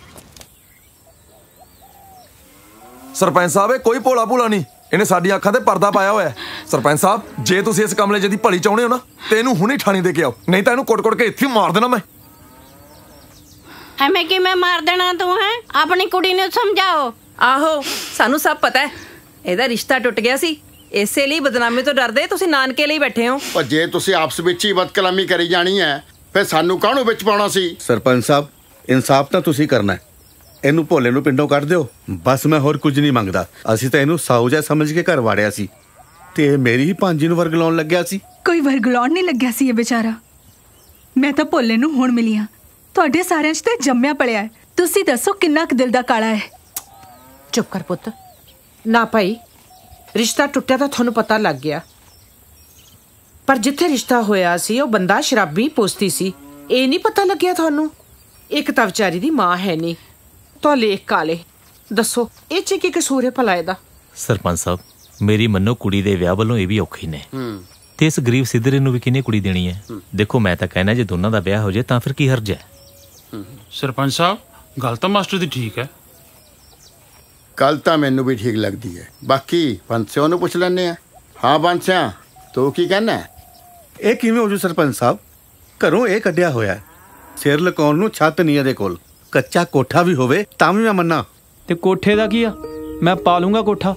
सरपंच साहब कोई भोला भूला नहीं इन्हें साडी अखां ते पर्दा पाया होया सरपंच साहब जे तुसीं इस कमले जी दी भली चाहुंदे हो ना ते इहनूं हुणे ठाणी दे के आओ नहीं तां इहनूं कुट-कुट के इत्थे मार देना मैं। हमें कि मैं मार देना तू है अपनी कुड़ी ने समझाओ। आहो सानू सब पता है ਇਹਦਾ ਰਿਸ਼ਤਾ ਟੁੱਟ ਗਿਆ ਸੀ ਇਸੇ ਲਈ ਬਦਨਾਮੀ ਤੋਂ ਡਰਦੇ ਤੁਸੀਂ ਨਾਨਕੇ ਲਈ ਬੈਠੇ ਹੋ। ਪਰ ਜੇ ਤੁਸੀਂ ਆਪਸ ਵਿੱਚ ਹੀ ਬਦਕਲਾਮੀ ਕਰੀ ਜਾਣੀ ਹੈ ਫਿਰ ਸਾਨੂੰ ਕਾਹਨੂੰ ਵਿੱਚ ਪਾਉਣਾ ਸੀ। ਸਰਪੰਚ ਸਾਹਿਬ ਇਨਸਾਫ ਤਾਂ ਤੁਸੀਂ ਕਰਨਾ ਹੈ ਇਹਨੂੰ ਭੋਲੇ ਨੂੰ ਪਿੰਡੋਂ ਕੱਢ ਦਿਓ ਬਸ ਮੈਂ ਹੋਰ ਕੁਝ ਨਹੀਂ ਮੰਗਦਾ। ਅਸੀਂ ਤਾਂ ਇਹਨੂੰ ਸਾਊ ਜਿਹਾ ਸਮਝ ਕੇ ਘਰ ਵਾੜਿਆ ਸੀ ਤੇ ਮੇਰੀ ਹੀ ਭਾਂਜੀ ਨੂੰ ਵਰਗਲਾਉਣ ਲੱਗਿਆ ਸੀ। ਕੋਈ ਵਰਗਲਾਉਣ ਨਹੀਂ ਲੱਗਿਆ ਸੀ ਇਹ ਵਿਚਾਰਾ। ਮੈਂ ਤਾਂ ਭੋਲੇ ਨੂੰ ਹੁਣ ਮਿਲੀ ਹਾਂ ਤੁਹਾਡੇ ਸਾਰਿਆਂ 'ਚ ਤੇ ਜੰਮਿਆ ਪਲਿਆ ਹੈ। ਤੁਸੀਂ ਦੱਸੋ ਕਿੰਨਾ ਕੁ ਦਿਲ ਦਾ ਕਾਲਾ ਹੈ। ਚੁੱਪ ਕਰ ਪੁੱਤ ਨਾ ਭਾਈ ਰਿਸ਼ਤਾ ਟੁੱਟਿਆ ਤਾਂ ਤੁਹਾਨੂੰ ਪਤਾ ਲੱਗ ਗਿਆ ਪਰ ਜਿੱਥੇ ਰਿਸ਼ਤਾ ਹੋਇਆ ਸੀ ਉਹ ਬੰਦਾ ਸ਼ਰਾਬੀ ਪੋਸਤੀ ਸੀ ਇਹ ਨਹੀਂ ਪਤਾ ਲੱਗਿਆ ਤੁਹਾਨੂੰ। ਇੱਕ ਤਾਂ ਵਿਚਾਰੀ ਦੀ ਮਾਂ ਹੈ ਨਹੀਂ ਤਾਂ ਲੇਖ ਕਾਲੇ ਦੱਸੋ ਇਹ 'ਚ ਕੀ ਕਸੂਰ ਹੈ ਭਲਾ ਇਹਦਾ। ਸਰਪੰਚ ਸਾਹਿਬ ਮੇਰੀ ਮੰਨੋ ਕੁੜੀ ਦੇ ਵਿਆਹ ਵੱਲੋਂ ਇਹ ਵੀ ਔਖੇ ਨੇ ਤੇ ਇਸ ਗਰੀਬ ਸਿੱਧਰੇ ਨੂੰ ਵੀ ਕਿਹਨੇ ਕੁੜੀ ਦੇਣੀ ਹੈ। ਦੇਖੋ ਮੈਂ ਤਾਂ ਕਹਿਣਾ ਜੇ ਦੋਨਾਂ ਦਾ ਵਿਆਹ ਹੋ ਜਾਏ ਤਾਂ ਫਿਰ ਕੀ ਹਰਜ ਹੈ। ਸਰਪੰਚ ਸਾਹਿਬ ਗੱਲ ਤਾਂ ਮਾਸਟਰ ਦੀ ਠੀਕ ਹੈ। ਗੱਲ ਤਾਂ ਮੈਨੂੰ ਵੀ ਠੀਕ ਲੱਗਦੀ ਹੈ ਬਾਕੀ ਬੰਸਿਓ ਨੂੰ ਪੁੱਛ ਲੈਂਦੇ ਆ। ਹਾਂ ਬੰਸਿਆ ਤੂੰ ਕੀ ਕਹਿਣਾ ਇਹ ਕਿਵੇਂ ਹੋ ਜੂ ਸਰਪੰਚ ਸਾਹਿਬ ਘਰੋਂ ਇਹ ਕੱਢਿਆ ਹੋਇਆ ਸਿਰ ਲਕਾਉਣ ਨੂੰ ਛੱਤ ਨਹੀਂ ਇਹਦੇ ਕੋਲ ਕੱਚਾ ਕੋਠਾ ਵੀ ਹੋਵੇ ਤਾਂ ਵੀ ਮੈਂ ਮੰਨਾਂ। ਤੇ ਕੋਠੇ ਦਾ ਕੀ ਆ ਮੈਂ ਪਾ ਲੂੰਗਾ ਕੋਠਾ।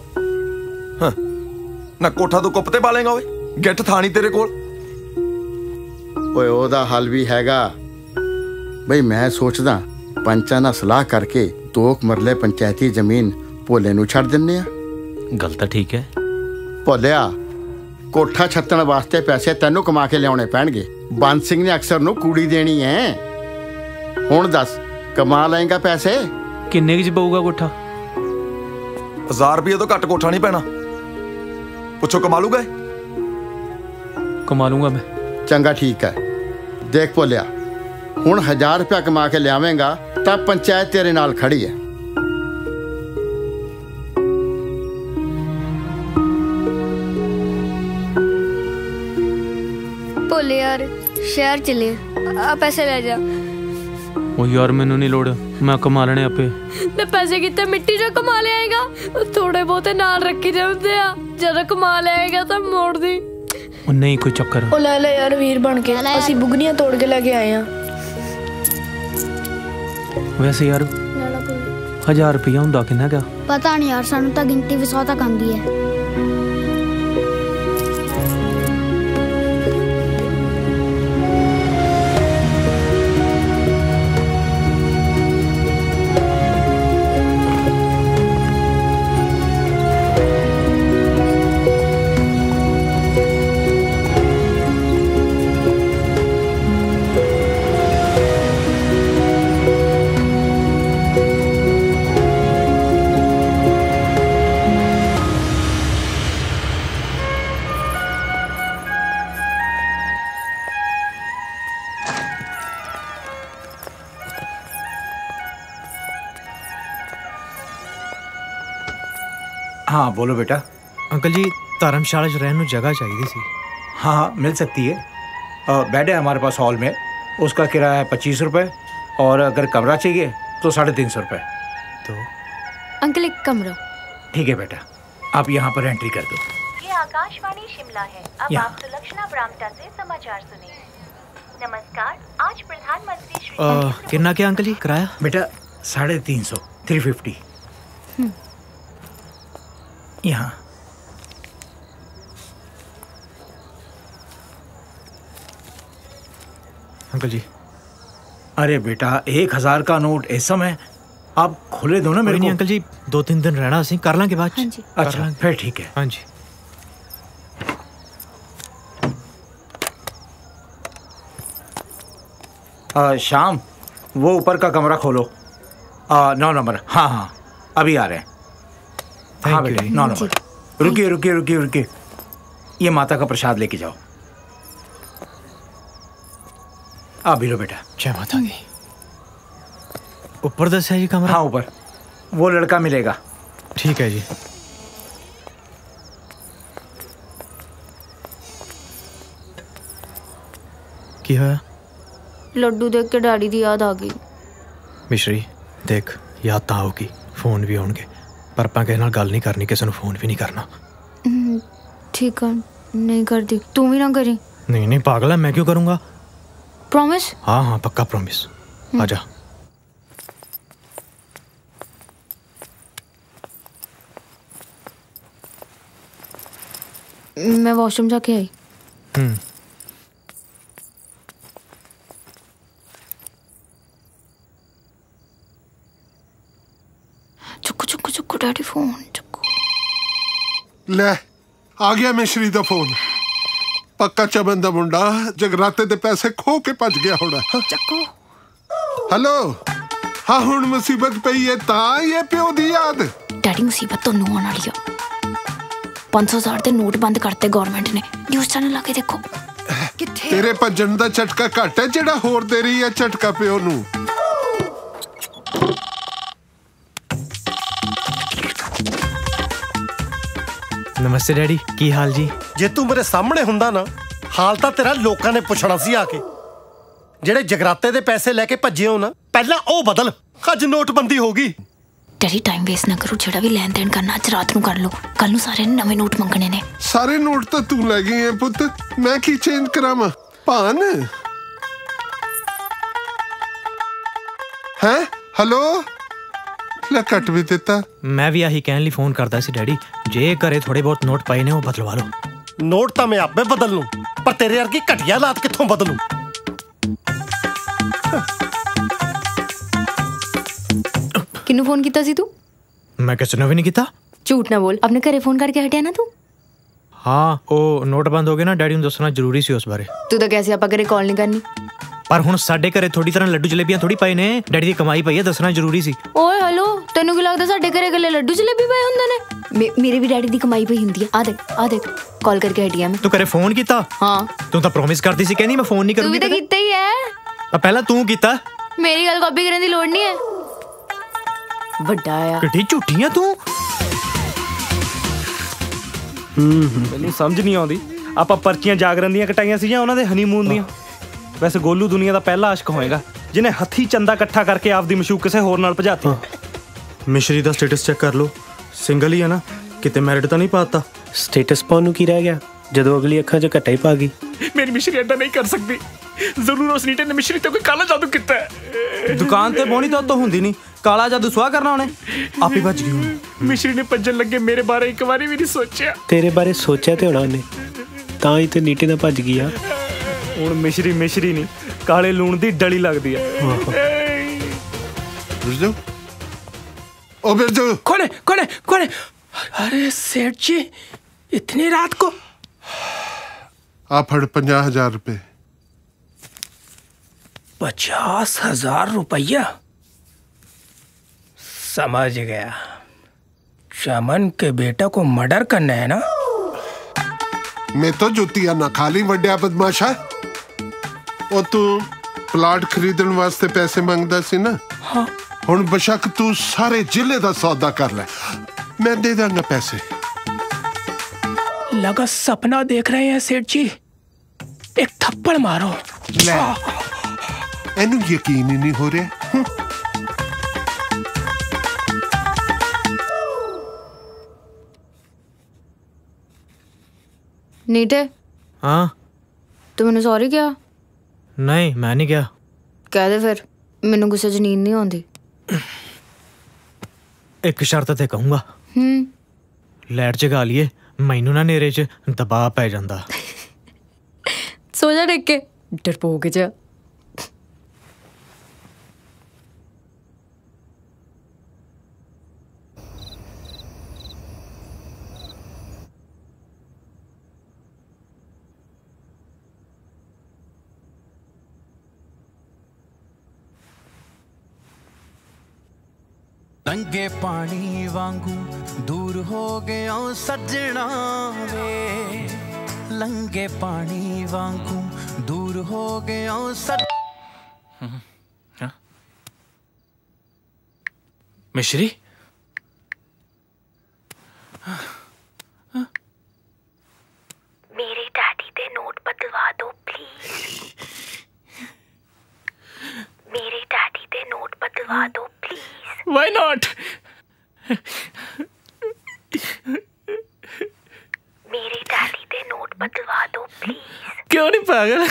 ਨਾ ਕੋਠਾ ਤੂੰ ਕੁੱਪ ਤੇ ਪਾ ਲੇਗਾ ਓਏ ਗਿੱਠ ਥਾਣੀ ਤੇਰੇ ਕੋਲ। ਓਏ ਉਹਦਾ ਹੱਲ ਵੀ ਹੈਗਾ ਬਈ ਮੈਂ ਸੋਚਦਾ ਪੰਚਾਂ ਨਾਲ ਸਲਾਹ ਕਰਕੇ 2 ਮਰਲੇ ਪੰਚਾਇਤੀ ਜ਼ਮੀਨ ਭੋਲੇ ਨੂੰ ਛੱਡ ਦਿੰਨੇ ਆ। ਗੱਲ ਤਾਂ ਠੀਕ ਹੈ ਭੋਲਿਆ ਕੋਠਾ ਛੱਤਣ ਵਾਸਤੇ ਪੈਸੇ ਤੈਨੂੰ ਕਮਾ ਕੇ ਲਿਆਉਣੇ ਪੈਣਗੇ। ਬੰਦ ਸਿੰਘ ਨੇ ਅਕਸਰ ਨੂੰ ਕੁੜੀ ਦੇਣੀ ਹੈ ਹੁਣ ਦੱਸ ਕਮਾ ਲਏਗਾ ਪੈਸੇ ਕਿੰਨੇ ਕੁ 'ਚ ਪਊਗਾ ਕੋਠਾ। 1000 ਰੁਪਏ ਤੋਂ ਘੱਟ ਕੋਠਾ ਨਹੀਂ ਪੈਣਾ ਪੁੱਛੋ ਕਮਾ ਲੂਗਾ ਕਮਾ ਲੂੰਗਾ ਮੈਂ। ਚੰਗਾ ਠੀਕ ਹੈ ਦੇਖ ਭੋਲਿਆ ਹੁਣ 1000 ਰੁਪਇਆ ਕਮਾ ਕੇ ਲਿਆਵੇਂਗਾ ਤਾਂ ਪੰਚਾਇਤ ਤੇਰੇ ਨਾਲ ਖੜੀ ਹੈ। ਭੋਲੇ ਯਾਰ ਸ਼ਹਿਰ ਚਲੇ ਆ ਪੈਸੇ ਲੈ ਜਾ। ਉਹ ਯਾਰ ਮੈਨੂੰ ਨਹੀਂ ਲੋੜ ਮੈਂ ਕਮਾ ਲੈਣੇ ਆਪੇ। ਤੇ ਪੈਸੇ ਕਿਤੇ ਮਿੱਟੀ 'ਚ ਕਮਾ ਲਿਆਏਗਾ ਥੋੜੇ ਬਹੁਤੇ ਨਾਲ ਰੱਖੀ ਜਾਂਦੇ ਆ ਜਦੋਂ ਕਮਾ ਲਿਆਏਗਾ ਤਾਂ ਮੋੜ ਦੀ। ਉਹ ਨਹੀਂ ਕੋਈ ਚੱਕਰ। ਉਹ ਲੈ ਲੈ ਯਾਰ ਵੀਰ ਬਣ ਕੇ ਅਸੀਂ ਬੁਗਨੀਆਂ ਤੋੜ ਕੇ ਲੈ ਕੇ ਆਏ ਆ। ਵੈਸੇ ਯਾਰ 1000 ਰੁਪਇਆ ਹੁੰਦਾ ਕਿੰਨਾ ਗਾ ਪਤਾ ਨਹੀਂ ਯਾਰ ਸਾਨੂੰ ਤਾਂ ਗਿਣਤੀ ਵੀ 100 ਤੱਕ ਆਉਂਦੀ ਹੈ। हाँ बोलो बेटा। अंकल जी धर्मशाला च रहने जगह चाहिए सी। हाँ हाँ मिल सकती है बेड है हमारे पास हॉल में उसका किराया है 25 रुपये और अगर कमरा चाहिए तो 350 रुपये। तो अंकल एक कमरा। ठीक है बेटा आप यहाँ पर एंट्री कर दो। ये आकाशवाणी शिमला है अब आप सुलक्षणा ब्राह्मटा से समाचार सुनिए। नमस्कार आज प्रधानमंत्री श्री कितना क्या अंकल जी किराया बेटा 350 350 यहाँ। अंकल जी अरे बेटा 1000 का नोट इस समय आप खोले दो ना मेरे को। अंकल जी 2-3 दिन रहना सी कर लांगे बाद। हाँ जी। अच्छा फिर ठीक है। हाँ जी शाम वो ऊपर का कमरा खोलो 9 नंबर। हाँ हाँ अभी आ रहे हैं। हाँ बेटा 9 नंबर। रुकिए रुकिए रुकिए रुकिए ये माता का प्रसाद लेके जाओ। आ भी लो बेटा। जय माता दी। ऊपर दस है जी कमरा? हाँ ऊपर, वो लड़का मिलेगा। ठीक है जी। की है? लड्डू देख के डैडी दी याद आ गई। मिश्री देख, याद तो आओगी, फोन भी आउणगे, पर आपां किसे नाल गल नहीं करनी, किसे नूं फोन भी नहीं करना। ठीक है, नहीं करती। तू भी ना करी। नहीं नहीं पागल है, मैं क्यों करूँगा? प्रॉमिस? हाँ हाँ पक्का प्रॉमिस। आजा। मैं वॉशरूम जाके आई। चुक्कू चुक्कू चुक्कू डैडी फोन चुक्कू। ले आ गया मिश्री दा फोन। पक्का चमन दा मुंडा जगराते दे पैसे खो के भज गया होना। चक्को। हेलो, हाँ हुण मुसीबत पई है तां ये प्यो दी याद। डैडी मुसीबत तो नूं आने वाली आ। 500,000 ਦੇ ਨੋਟ ਬੰਦ ਕਰਤੇ ਗਵਰਨਮੈਂਟ ਨੇ। ਨਿਊਜ਼ ਚੈਨਲ ਲਾ ਕੇ ਦੇਖੋ। ਕਿੱਥੇ ਤੇਰੇ ਭੱਜਣ ਦਾ ਝਟਕਾ ਘੱਟ ਹੈ ਜਿਹੜਾ ਹੋਰ ਦੇ ਰਹੀ ਹੈ ਝਟਕਾ ਪਿਓ ਨੂੰ। नमस्ते डैडी, की हाल जी? जे तू मेरे सामने हुंदा ना, हाल तां तेरा लोकां ने पुछना सी आके। ਜਿਹੜੇ ਜਗਰਾਤੇ ਦੇ ਪੈਸੇ ਲੈ ਕੇ ਭੱਜੇ ਹੋ ਨਾ, ਪਹਿਲਾਂ ਉਹ ਬਦਲ। ਅੱਜ ਨੋਟਬੰਦੀ ਹੋ ਗਈ। ਡੈਡੀ ਟਾਈਮ ਵੇਸਟ ਨਾ ਕਰੋ, ਜਿਹੜਾ ਵੀ ਲੈਣ ਦੇਣ ਕਰਨਾ ਅੱਜ ਰਾਤ ਨੂੰ ਕਰ ਲਓ। ਕੱਲ ਨੂੰ ਸਾਰਿਆਂ ਨੇ ਨਵੇਂ ਨੋਟ ਮੰਗਣੇ ਨੇ। ਸਾਰੇ ਨੋਟ ਤਾਂ ਤੂੰ ਲੈ ਗਈ ਹੈ ਪੁੱਤ, ਮੈਂ ਕੀ ਚੇਂਜ ਕਰਾਵਾਂ? ਭਾਨ ਹੈ? ਹੈਲੋ, ਲੈ ਕੱਟ ਵੀ ਦਿੱਤਾ। मैं भी यही कहने ਲਈ फोन करता सी डैडी, जे घरे थोड़े बहुत नोट पए ने वो बदलवा लो। ਨੋਟ ਤਾਂ ਮੈਂ ਆਪੇ ਬਦਲ ਲੂੰ, ਪਰ ਤੇਰੇ ਵਰਗੀ ਘਟੀਆ ਲਾਤ ਕਿੱਥੋਂ ਬਦਲੂੰ? ਕਿਹਨੂੰ ਫੋਨ ਕੀਤਾ ਸੀ ਤੂੰ? मैं किसी ने भी नहीं किया। ਝੂਠ ਨਾ ਬੋਲ, ਆਪਣੇ ਘਰੇ ਫੋਨ ਕਰਕੇ ਹਟਿਆ ਨਾ ਤੂੰ? हाँ वो नोट बंद हो गए ना, डैडी ਨੂੰ ਦੱਸਣਾ ਜ਼ਰੂਰੀ ਸੀ ਉਸ ਬਾਰੇ। ਤੂੰ ਤਾਂ ਕਹਿ ਸੀ ਆਪਾਂ ਘਰੇ ਕਾਲ ਨਹੀਂ ਕਰਨੀ। ਪਰ ਹੁਣ ਸਾਡੇ ਘਰੇ ਥੋੜੀ ਤਰ੍ਹਾਂ ਲੱਡੂ ਜਲੇਬੀਆਂ ਥੋੜੀ ਪਏ ਨੇ, ਡੈਡੀ ਦੀ ਕਮਾਈ ਪਈ ਹੈ, ਦੱਸਣਾ ਜ਼ਰੂਰੀ ਸੀ। ਓਏ ਹੈਲੋ, ਤੈਨੂੰ ਕੀ ਲੱਗਦਾ ਸਾਡੇ ਘਰੇ ਗੱਲੇ ਲੱਡੂ ਜਲੇਬੀ ਪਏ ਹੁੰਦੇ ਨੇ? ਮੇਰੇ ਵੀ ਡੈਡੀ ਦੀ ਕਮਾਈ ਪਈ ਹੁੰਦੀ ਆ। ਆ ਦੇਖ ਕਾਲ ਕਰਕੇ ਹਟਿਆ ਮੈਂ। ਤੂੰ ਘਰੇ ਫੋਨ ਕੀਤਾ? ਹਾਂ। ਤੂੰ ਤਾਂ ਪ੍ਰੋਮਿਸ ਕਰਦੀ ਸੀ ਕਹਿੰਦੀ ਮੈਂ ਫੋਨ ਨਹੀਂ ਕਰੂੰਗੀ। ਤੂੰ ਵੀ ਤਾਂ ਕੀਤਾ ਹੀ ਹੈ। ਪਹਿਲਾਂ ਤੂੰ ਕੀਤਾ। ਮੇਰੀ ਗੱਲ ਕਾਪੀ ਕਰਨ ਦੀ ਲੋੜ ਨਹੀਂ ਹੈ। ਵੱਡਾ ਆ। ਕਿੱਡੀ ਝੂਠੀ ਆ ਤੂੰ। ਮੈਨੂੰ ਸਮਝ ਨਹੀਂ ਆਉਂਦੀ, ਆਪਾਂ ਪਰਚੀਆਂ ਜਾਗਰਨ ਦੀਆਂ ਕਟਾਈਆਂ ਸੀ ਜਾਂ ਉਹਨਾਂ ਦੇ ਹਨੀਮੂਨ ਦੀਆਂ? ਵੈਸੇ ਗੋਲੂ ਦੁਨੀਆ ਦਾ ਪਹਿਲਾ ਆਸ਼ਕ ਹੋਏਗਾ ਜਿਹਨੇ ਹੱਥੀ ਚੰਦਾ ਇਕੱਠਾ ਕਰਕੇ ਆਪਦੀ ਮਸ਼ੂਕ ਕਿਸੇ ਹੋਰ ਨਾਲ ਭਜਾਤੀ। ਮਿਸ਼ਰੀ ਦਾ ਸਟੇਟਸ ਚੈੱਕ ਕਰ ਲਓ, ਸਿੰਗਲ ਹੀ ਆ ਨਾ, ਕਿਤੇ ਮੈਰਿਡ ਤਾਂ ਨਹੀਂ ਪਾਤਾ। ਸਟੇਟਸ ਪਾਉਣ ਨੂੰ ਕੀ ਰਹਿ ਗਿਆ ਜਦੋਂ ਅਗਲੀ ਅੱਖਾਂ 'ਚ ਘੱਟਾ ਹੀ ਪਾ ਗਈ। ਮੇਰੀ ਮਿਸ਼ਰੀ ਏਦਾਂ ਨਹੀਂ ਕਰ ਸਕਦੀ। ਜ਼ਰੂਰ ਉਸ ਨੀਟੇ ਨੇ ਮਿਸ਼ਰੀ ਤੇ ਕੋਈ ਕਾਲਾ ਜਾਦੂ ਕੀਤਾ ਹੈ। ਦੁਕਾਨ ਤੇ ਬੋਣੀ ਤਾਂ ਹੁੰਦੀ ਨਹੀਂ, ਕਾਲਾ ਜਾਦੂ ਸੁਆਹ ਕਰਨਾ ਉਹਨੇ, ਆਪੇ ਭੱਜ ਗਈ। ਮਿਸ਼ਰੀ ਨੇ ਭੱਜਣ ਲੱਗੇ ਮੇਰੇ ਬਾਰੇ ਇੱਕ ਵਾਰੀ ਵੀ ਨਹੀਂ ਸੋਚਿਆ। ਤੇਰੇ ਬਾਰੇ ਸੋਚਿਆ ਤੇ ਹੋਣਾ ਉਹਨੇ, ਤਾਂ ਹੀ ਤੇ ਨੀਟੇ ਨਾਲ ਭੱਜ ਗਈ ਆ। ਹੁਣ ਮਿਸ਼ਰੀ ਨਹੀਂ, ਕਾਲੇ ਲੂਣ ਦੀ ਡਲੀ ਲੱਗਦੀ ਹੈ। ਬਿਰਜੂ, ओ बिरजू। कौन है? अरे सेठ जी, इतनी रात को? आप फड़ 50,000 रुपए। 50,000 रुपया? समझ गया, चमन के बेटा को मर्डर करना है ना? मैं तो जुतिया ना खाली वड्या बदमाशा। ओ तू प्लाट खरीदने वास्ते पैसे मांगदा सी ना? हाँ। ਹੁਣ ਬਸ਼ੱਕ ਤੂੰ ਸਾਰੇ ਜ਼ਿਲ੍ਹੇ ਦਾ ਸੌਦਾ ਕਰ ਲੈ, ਮੈਂ ਦੇ ਦਾਂਗਾ ਪੈਸੇ। लगा सपना देख रहे हैं सेठ जी, एक थप्पड़ मारो। ਲੈ, ਇਹਨੂੰ ਯਕੀਨ ਹੀ ਨਹੀਂ ਹੋ ਰਿਹਾ। नीटे। हाँ। तू मैंने सॉरी किया? नहीं मैं नहीं किया। कह दे फिर, मैनू गुस्से च नींद नहीं आती। एक शर्त ते कहूंगा। लाइट जगा लिए, मैनू ना नेरे च दबाव पै जांदा। सो जा देख के डरपोक जा। लंगे पानी वांगू दूर हो गया सजना वे, लंगे पानी वांगू दूर हो गया मिश्री मेरे डैडी दे नोट बदलवा दो प्लीज। मेरे डैडी दे नोट बदलवा दो प्लीज। Why not? मेरे डैडी दे नोट बदलवा दो प्लीज। क्यों नहीं पागल?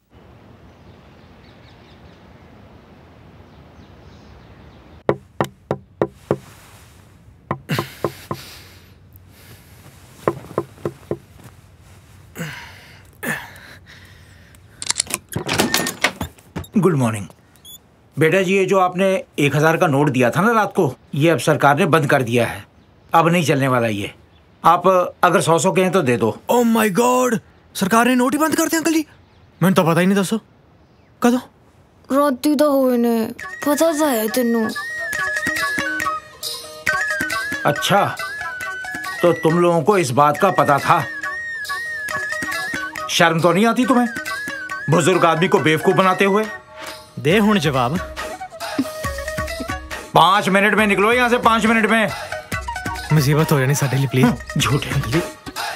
गुड मॉर्निंग बेटा जी। ये जो आपने 1000 का नोट दिया था ना रात को, ये अब सरकार ने बंद कर दिया है, अब नहीं चलने वाला ये। आप अगर 100 के हैं तो दे दो। ओह माय गॉड, सरकार ने नोट ही बंद कर दिया अंकल जी? मैंने तो पता ही नहीं। दसो कदों? राती तो होए ने, पता तो है तेनू। अच्छा, तो तुम लोगों को इस बात का पता था? शर्म तो नहीं आती तुम्हें बुजुर्ग आदमी को बेवकूफ बनाते हुए? दे हुण जवाब। 5 मिनट में निकलो यहाँ से, 5 मिनट में। मुसीबत हो जानी साडे लिए प्लीज। झूठे अंकल जी।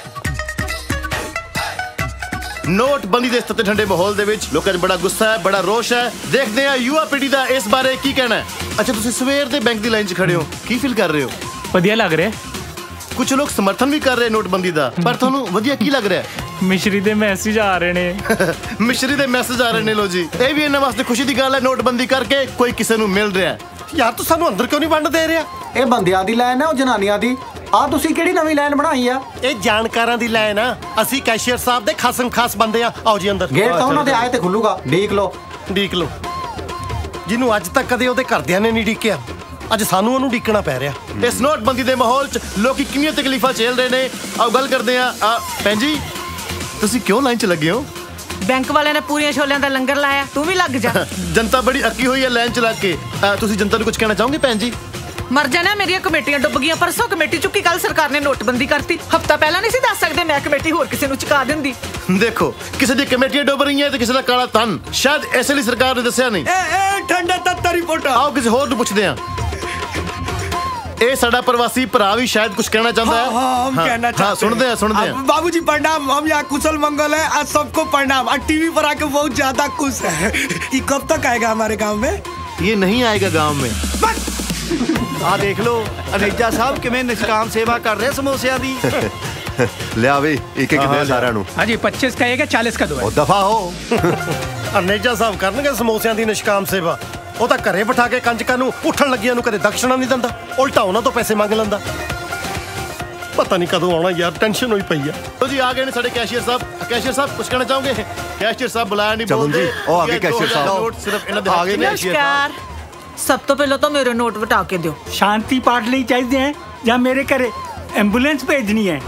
ਨੋਟਬੰਦੀ ਦੇ ਸੱਤੇ ਠੰਡੇ ਮਾਹੌਲ ਦੇ ਵਿੱਚ ਲੋਕਾਂ 'ਚ ਬੜਾ ਗੁੱਸਾ ਹੈ, ਬੜਾ ਰੋਸ਼ ਹੈ। ਦੇਖਦੇ ਆ ਯੁਵਾ ਪੀੜ੍ਹੀ ਦਾ ਇਸ ਬਾਰੇ ਕੀ ਕਹਿਣਾ ਹੈ। ਅੱਛਾ, ਤੁਸੀਂ ਸਵੇਰ ਦੇ ਬੈਂਕ ਦੀ ਲਾਈਨ 'ਚ ਖੜੇ ਹੋ, ਕੀ ਫੀਲ ਕਰ ਰਹੇ ਹੋ? ਵਧੀਆ ਲੱਗ ਰਿਹਾ। ਕੁਝ ਲੋਕ ਸਮਰਥਨ ਵੀ ਕਰ ਰਹੇ ਨੋਟਬੰਦੀ ਦਾ, ਪਰ ਤੁਹਾਨੂੰ ਵਧੀਆ ਕੀ ਲੱਗ ਰਿਹਾ? ਮਿਸ਼ਰੀ ਦੇ ਮੈਸੇਜ ਆ ਰਹੇ ਨੇ। ਮਿਸ਼ਰੀ ਦੇ ਮੈਸੇਜ ਆ ਰਹੇ ਨੇ। ਲੋ ਜੀ, ਇਹ ਵੀ ਇਹਨਾਂ ਵਾਸਤੇ ਖੁਸ਼ੀ ਦੀ ਗੱਲ ਹੈ, ਨੋਟਬੰਦੀ ਕਰਕੇ ਕੋਈ ਕਿਸੇ ਨੂੰ ਮਿਲ ਰਿਹਾ। ਯਾਰ ਤੂੰ ਸਾਨੂੰ ਅੰਦਰ ਕਿਉਂ ਨਹੀਂ ਵੰਡ ਦੇ ਰਿਹਾ? ਇਹ ਬੰਦਿਆਂ ਦੀ ਲਾਈਨ ਹੈ, ਉਹ ਜਨਾਨੀਆਂ ਦੀ। ਆ ਤੁਸੀਂ ਕਿਹੜੀ ਨਵੀਂ ਲਾਈਨ ਬਣਾਈ ਆ? ਇਹ ਜਾਣਕਾਰਾਂ ਦੀ ਲਾਈਨ ਆ। ਅਸੀਂ ਕੈਸ਼ੀਅਰ ਸਾਹਿਬ ਦੇ ਖਾਸਮ ਖਾਸ ਬੰਦੇ ਆ। ਆਓ ਜੀ ਅੰਦਰ। ਗੇਟ ਤਾਂ ਉਹਨਾਂ ਦੇ ਆਏ ਤੇ ਖੁੱਲੂਗਾ, ਡੀਕ ਲੋ। ਡੀਕ ਲੋ। ਜਿਹਨੂੰ ਅੱਜ ਤੱਕ ਕਦੇ ਉਹਦੇ ਘਰਦਿਆਂ ਨੇ ਨਹੀਂ ਡੀਕਿਆ, ਅੱਜ ਸਾਨੂੰ ਉਹਨੂੰ ਡੀਕਣਾ ਪੈ ਰਿਹਾ। ਇਸ ਨੋਟਬੰਦੀ ਦੇ ਮਾਹੌਲ 'ਚ ਲੋਕੀ ਕਿੰਨੀਆਂ ਤਕਲੀਫਾਂ ਝੇਲ ਰਹੇ ਨੇ। ਆਓ ਗੱਲ ਕਰਦੇ ਆ। ਭੈਣ ਜੀ, ਤੁਸੀਂ ਕਿਉਂ ਲਾਈਨ 'ਚ ਲੱਗੇ ਹੋ? ਬੈਂਕ ਵਾਲਿਆਂ ਨੇ ਪੂਰੀਆਂ ਛੋਲਿਆਂ ਦਾ ਲੰਗਰ ਲਾਇਆ, ਤੂੰ ਵੀ ਲੱਗ ਜਾ। ਜਨਤਾ ਬੜੀ ਅੱਕੀ ਹੋਈ ਹੈ ਲਾਈਨ 'ਚ ਲੱਗ ਕੇ। ਤੁਸੀਂ ਜਨਤਾ ਨੂੰ ਕੁਝ ਕਹਿਣਾ ਚਾਹੋਗੇ ਭੈਣ ਜੀ? ਮਰ ਜਾਣਾ, ਮੇਰੀਆਂ ਕਮੇਟੀਆਂ ਡੁੱਬ ਗਈਆਂ। ਪਰਸੋਂ ਕਮੇਟੀ ਚੁੱਕੀ, ਕੱਲ ਸਰਕਾਰ ਨੇ ਨੋਟਬੰਦੀ ਕਰਤੀ। ਹਫਤਾ ਪਹਿਲਾਂ ਨਹੀਂ ਸੀ ਦੱਸ ਸਕਦੇ, ਮੈਂ ਕਮੇਟੀ ਹੋਰ ਕਿਸੇ ਨੂੰ ਚੁਕਾ ਦਿੰਦੀ। ਦੇਖੋ, ਕਿਸੇ ਦੀ ਕਮੇਟੀਆਂ ਡੁੱਬ ਰਹੀਆਂ ਤੇ ਕਿਸੇ ਦਾ ਕਾਲਾ ਧਨ। ਸ਼ਾਇਦ ਇਸੇ ਲਈ ਸਰਕਾਰ ਨੇ ਦੱਸਿਆ ਨਹੀਂ। ਠੰਡਾ ਤੱਤਾ ਰਿਪੋਰਟ। ਆਓ ਕਿਸੇ ਹੋਰ ਨੂੰ ਪੁੱਛਦੇ ਹਾਂ। ਇਹ ਸਾਡਾ ਪ੍ਰਵਾਸੀ ਭਰਾ ਵੀ ਸ਼ਾਇਦ ਕੁਝ ਕਹਿਣਾ ਚਾਹੁੰਦਾ है। हम कहना चाहते हैं। सुनते हैं। बाबूजी प्रणाम, हम यहाँ कुशल मंगल है। आज सबको प्रणाम। आज टीवी पर आके बहुत ज्यादा खुश है। ये कब तक आएगा हमारे गांव में? ये नहीं आएगा गांव में। ਆ ਦੇਖ ਲੋ ਅਨੇਜਾ ਸਾਹਿਬ ਕਿਵੇਂ ਨਿਸ਼ਕਾਮ ਸੇਵਾ ਕਰ ਰਹੇ ਸਮੋਸਿਆਂ ਦੀ। ਲਿਆ ਵੀ ਇੱਕ ਇੱਕ ਦੇ ਸਾਰਿਆਂ ਨੂੰ। ਹਾਂਜੀ 25 का 40 का 2 ਉਹ ਦਫਾ ਹੋ। ਅਨੇਜਾ ਸਾਹਿਬ ਕਰਨਗੇ ਸਮੋਸਿਆਂ ਦੀ ਨਿਸ਼ਕਾਮ ਸੇਵਾ। ਉਹ ਤਾਂ ਘਰੇ ਬਿਠਾ ਕੇ ਕੰਜਕਾਂ ਨੂੰ ਉੱਠਣ ਲੱਗਿਆਂ ਨੂੰ ਕਦੇ ਦਕਸ਼ਣਾ ਨਹੀਂ ਦਿੰਦਾ, ਉਲਟਾ ਉਹਨਾਂ ਤੋਂ ਪੈਸੇ ਮੰਗ ਲੈਂਦਾ। ਪਤਾ ਨਹੀਂ ਕਦੋਂ ਆਉਣਾ ਯਾਰ, ਟੈਨਸ਼ਨ ਹੋਈ ਪਈ ਆ। ਲੋ ਜੀ, ਆ ਗਏ ਨੇ ਸਾਡੇ ਕੈਸ਼ੀਅਰ ਸਾਹਿਬ। ਕੈਸ਼ੀਅਰ ਸਾਹਿਬ ਕੁਝ ਕਹਿਣਾ ਚਾਹੋਗੇ? ਕੈਸ਼ੀਅਰ ਸਾਹਿਬ ਬੁਲਾਇਆ ਨਹੀਂ ਬੋਲਦੇ। ਉਹ ਆ ਗਏ ਕੈਸ਼ੀਅਰ ਸਾਹਿਬ। ਨੋਟ ਸਿਰਫ ਇਹਨਾਂ ਦੇ ਆ ਗਏ। ਨਮਸਕਾਰ। ਸਭ ਤੋਂ ਪਹਿਲਾਂ ਤਾਂ ਮੇਰੇ ਨੋਟ ਵਟਾ ਕੇ ਦਿਓ। शांति पाठ ਲਈ ਚਾਹੀਦੇ ਹੈ ਜਾਂ ਮੇਰੇ ਘਰੇ ਐਂਬੂਲੈਂਸ ਭੇਜਣੀ ਹੈ?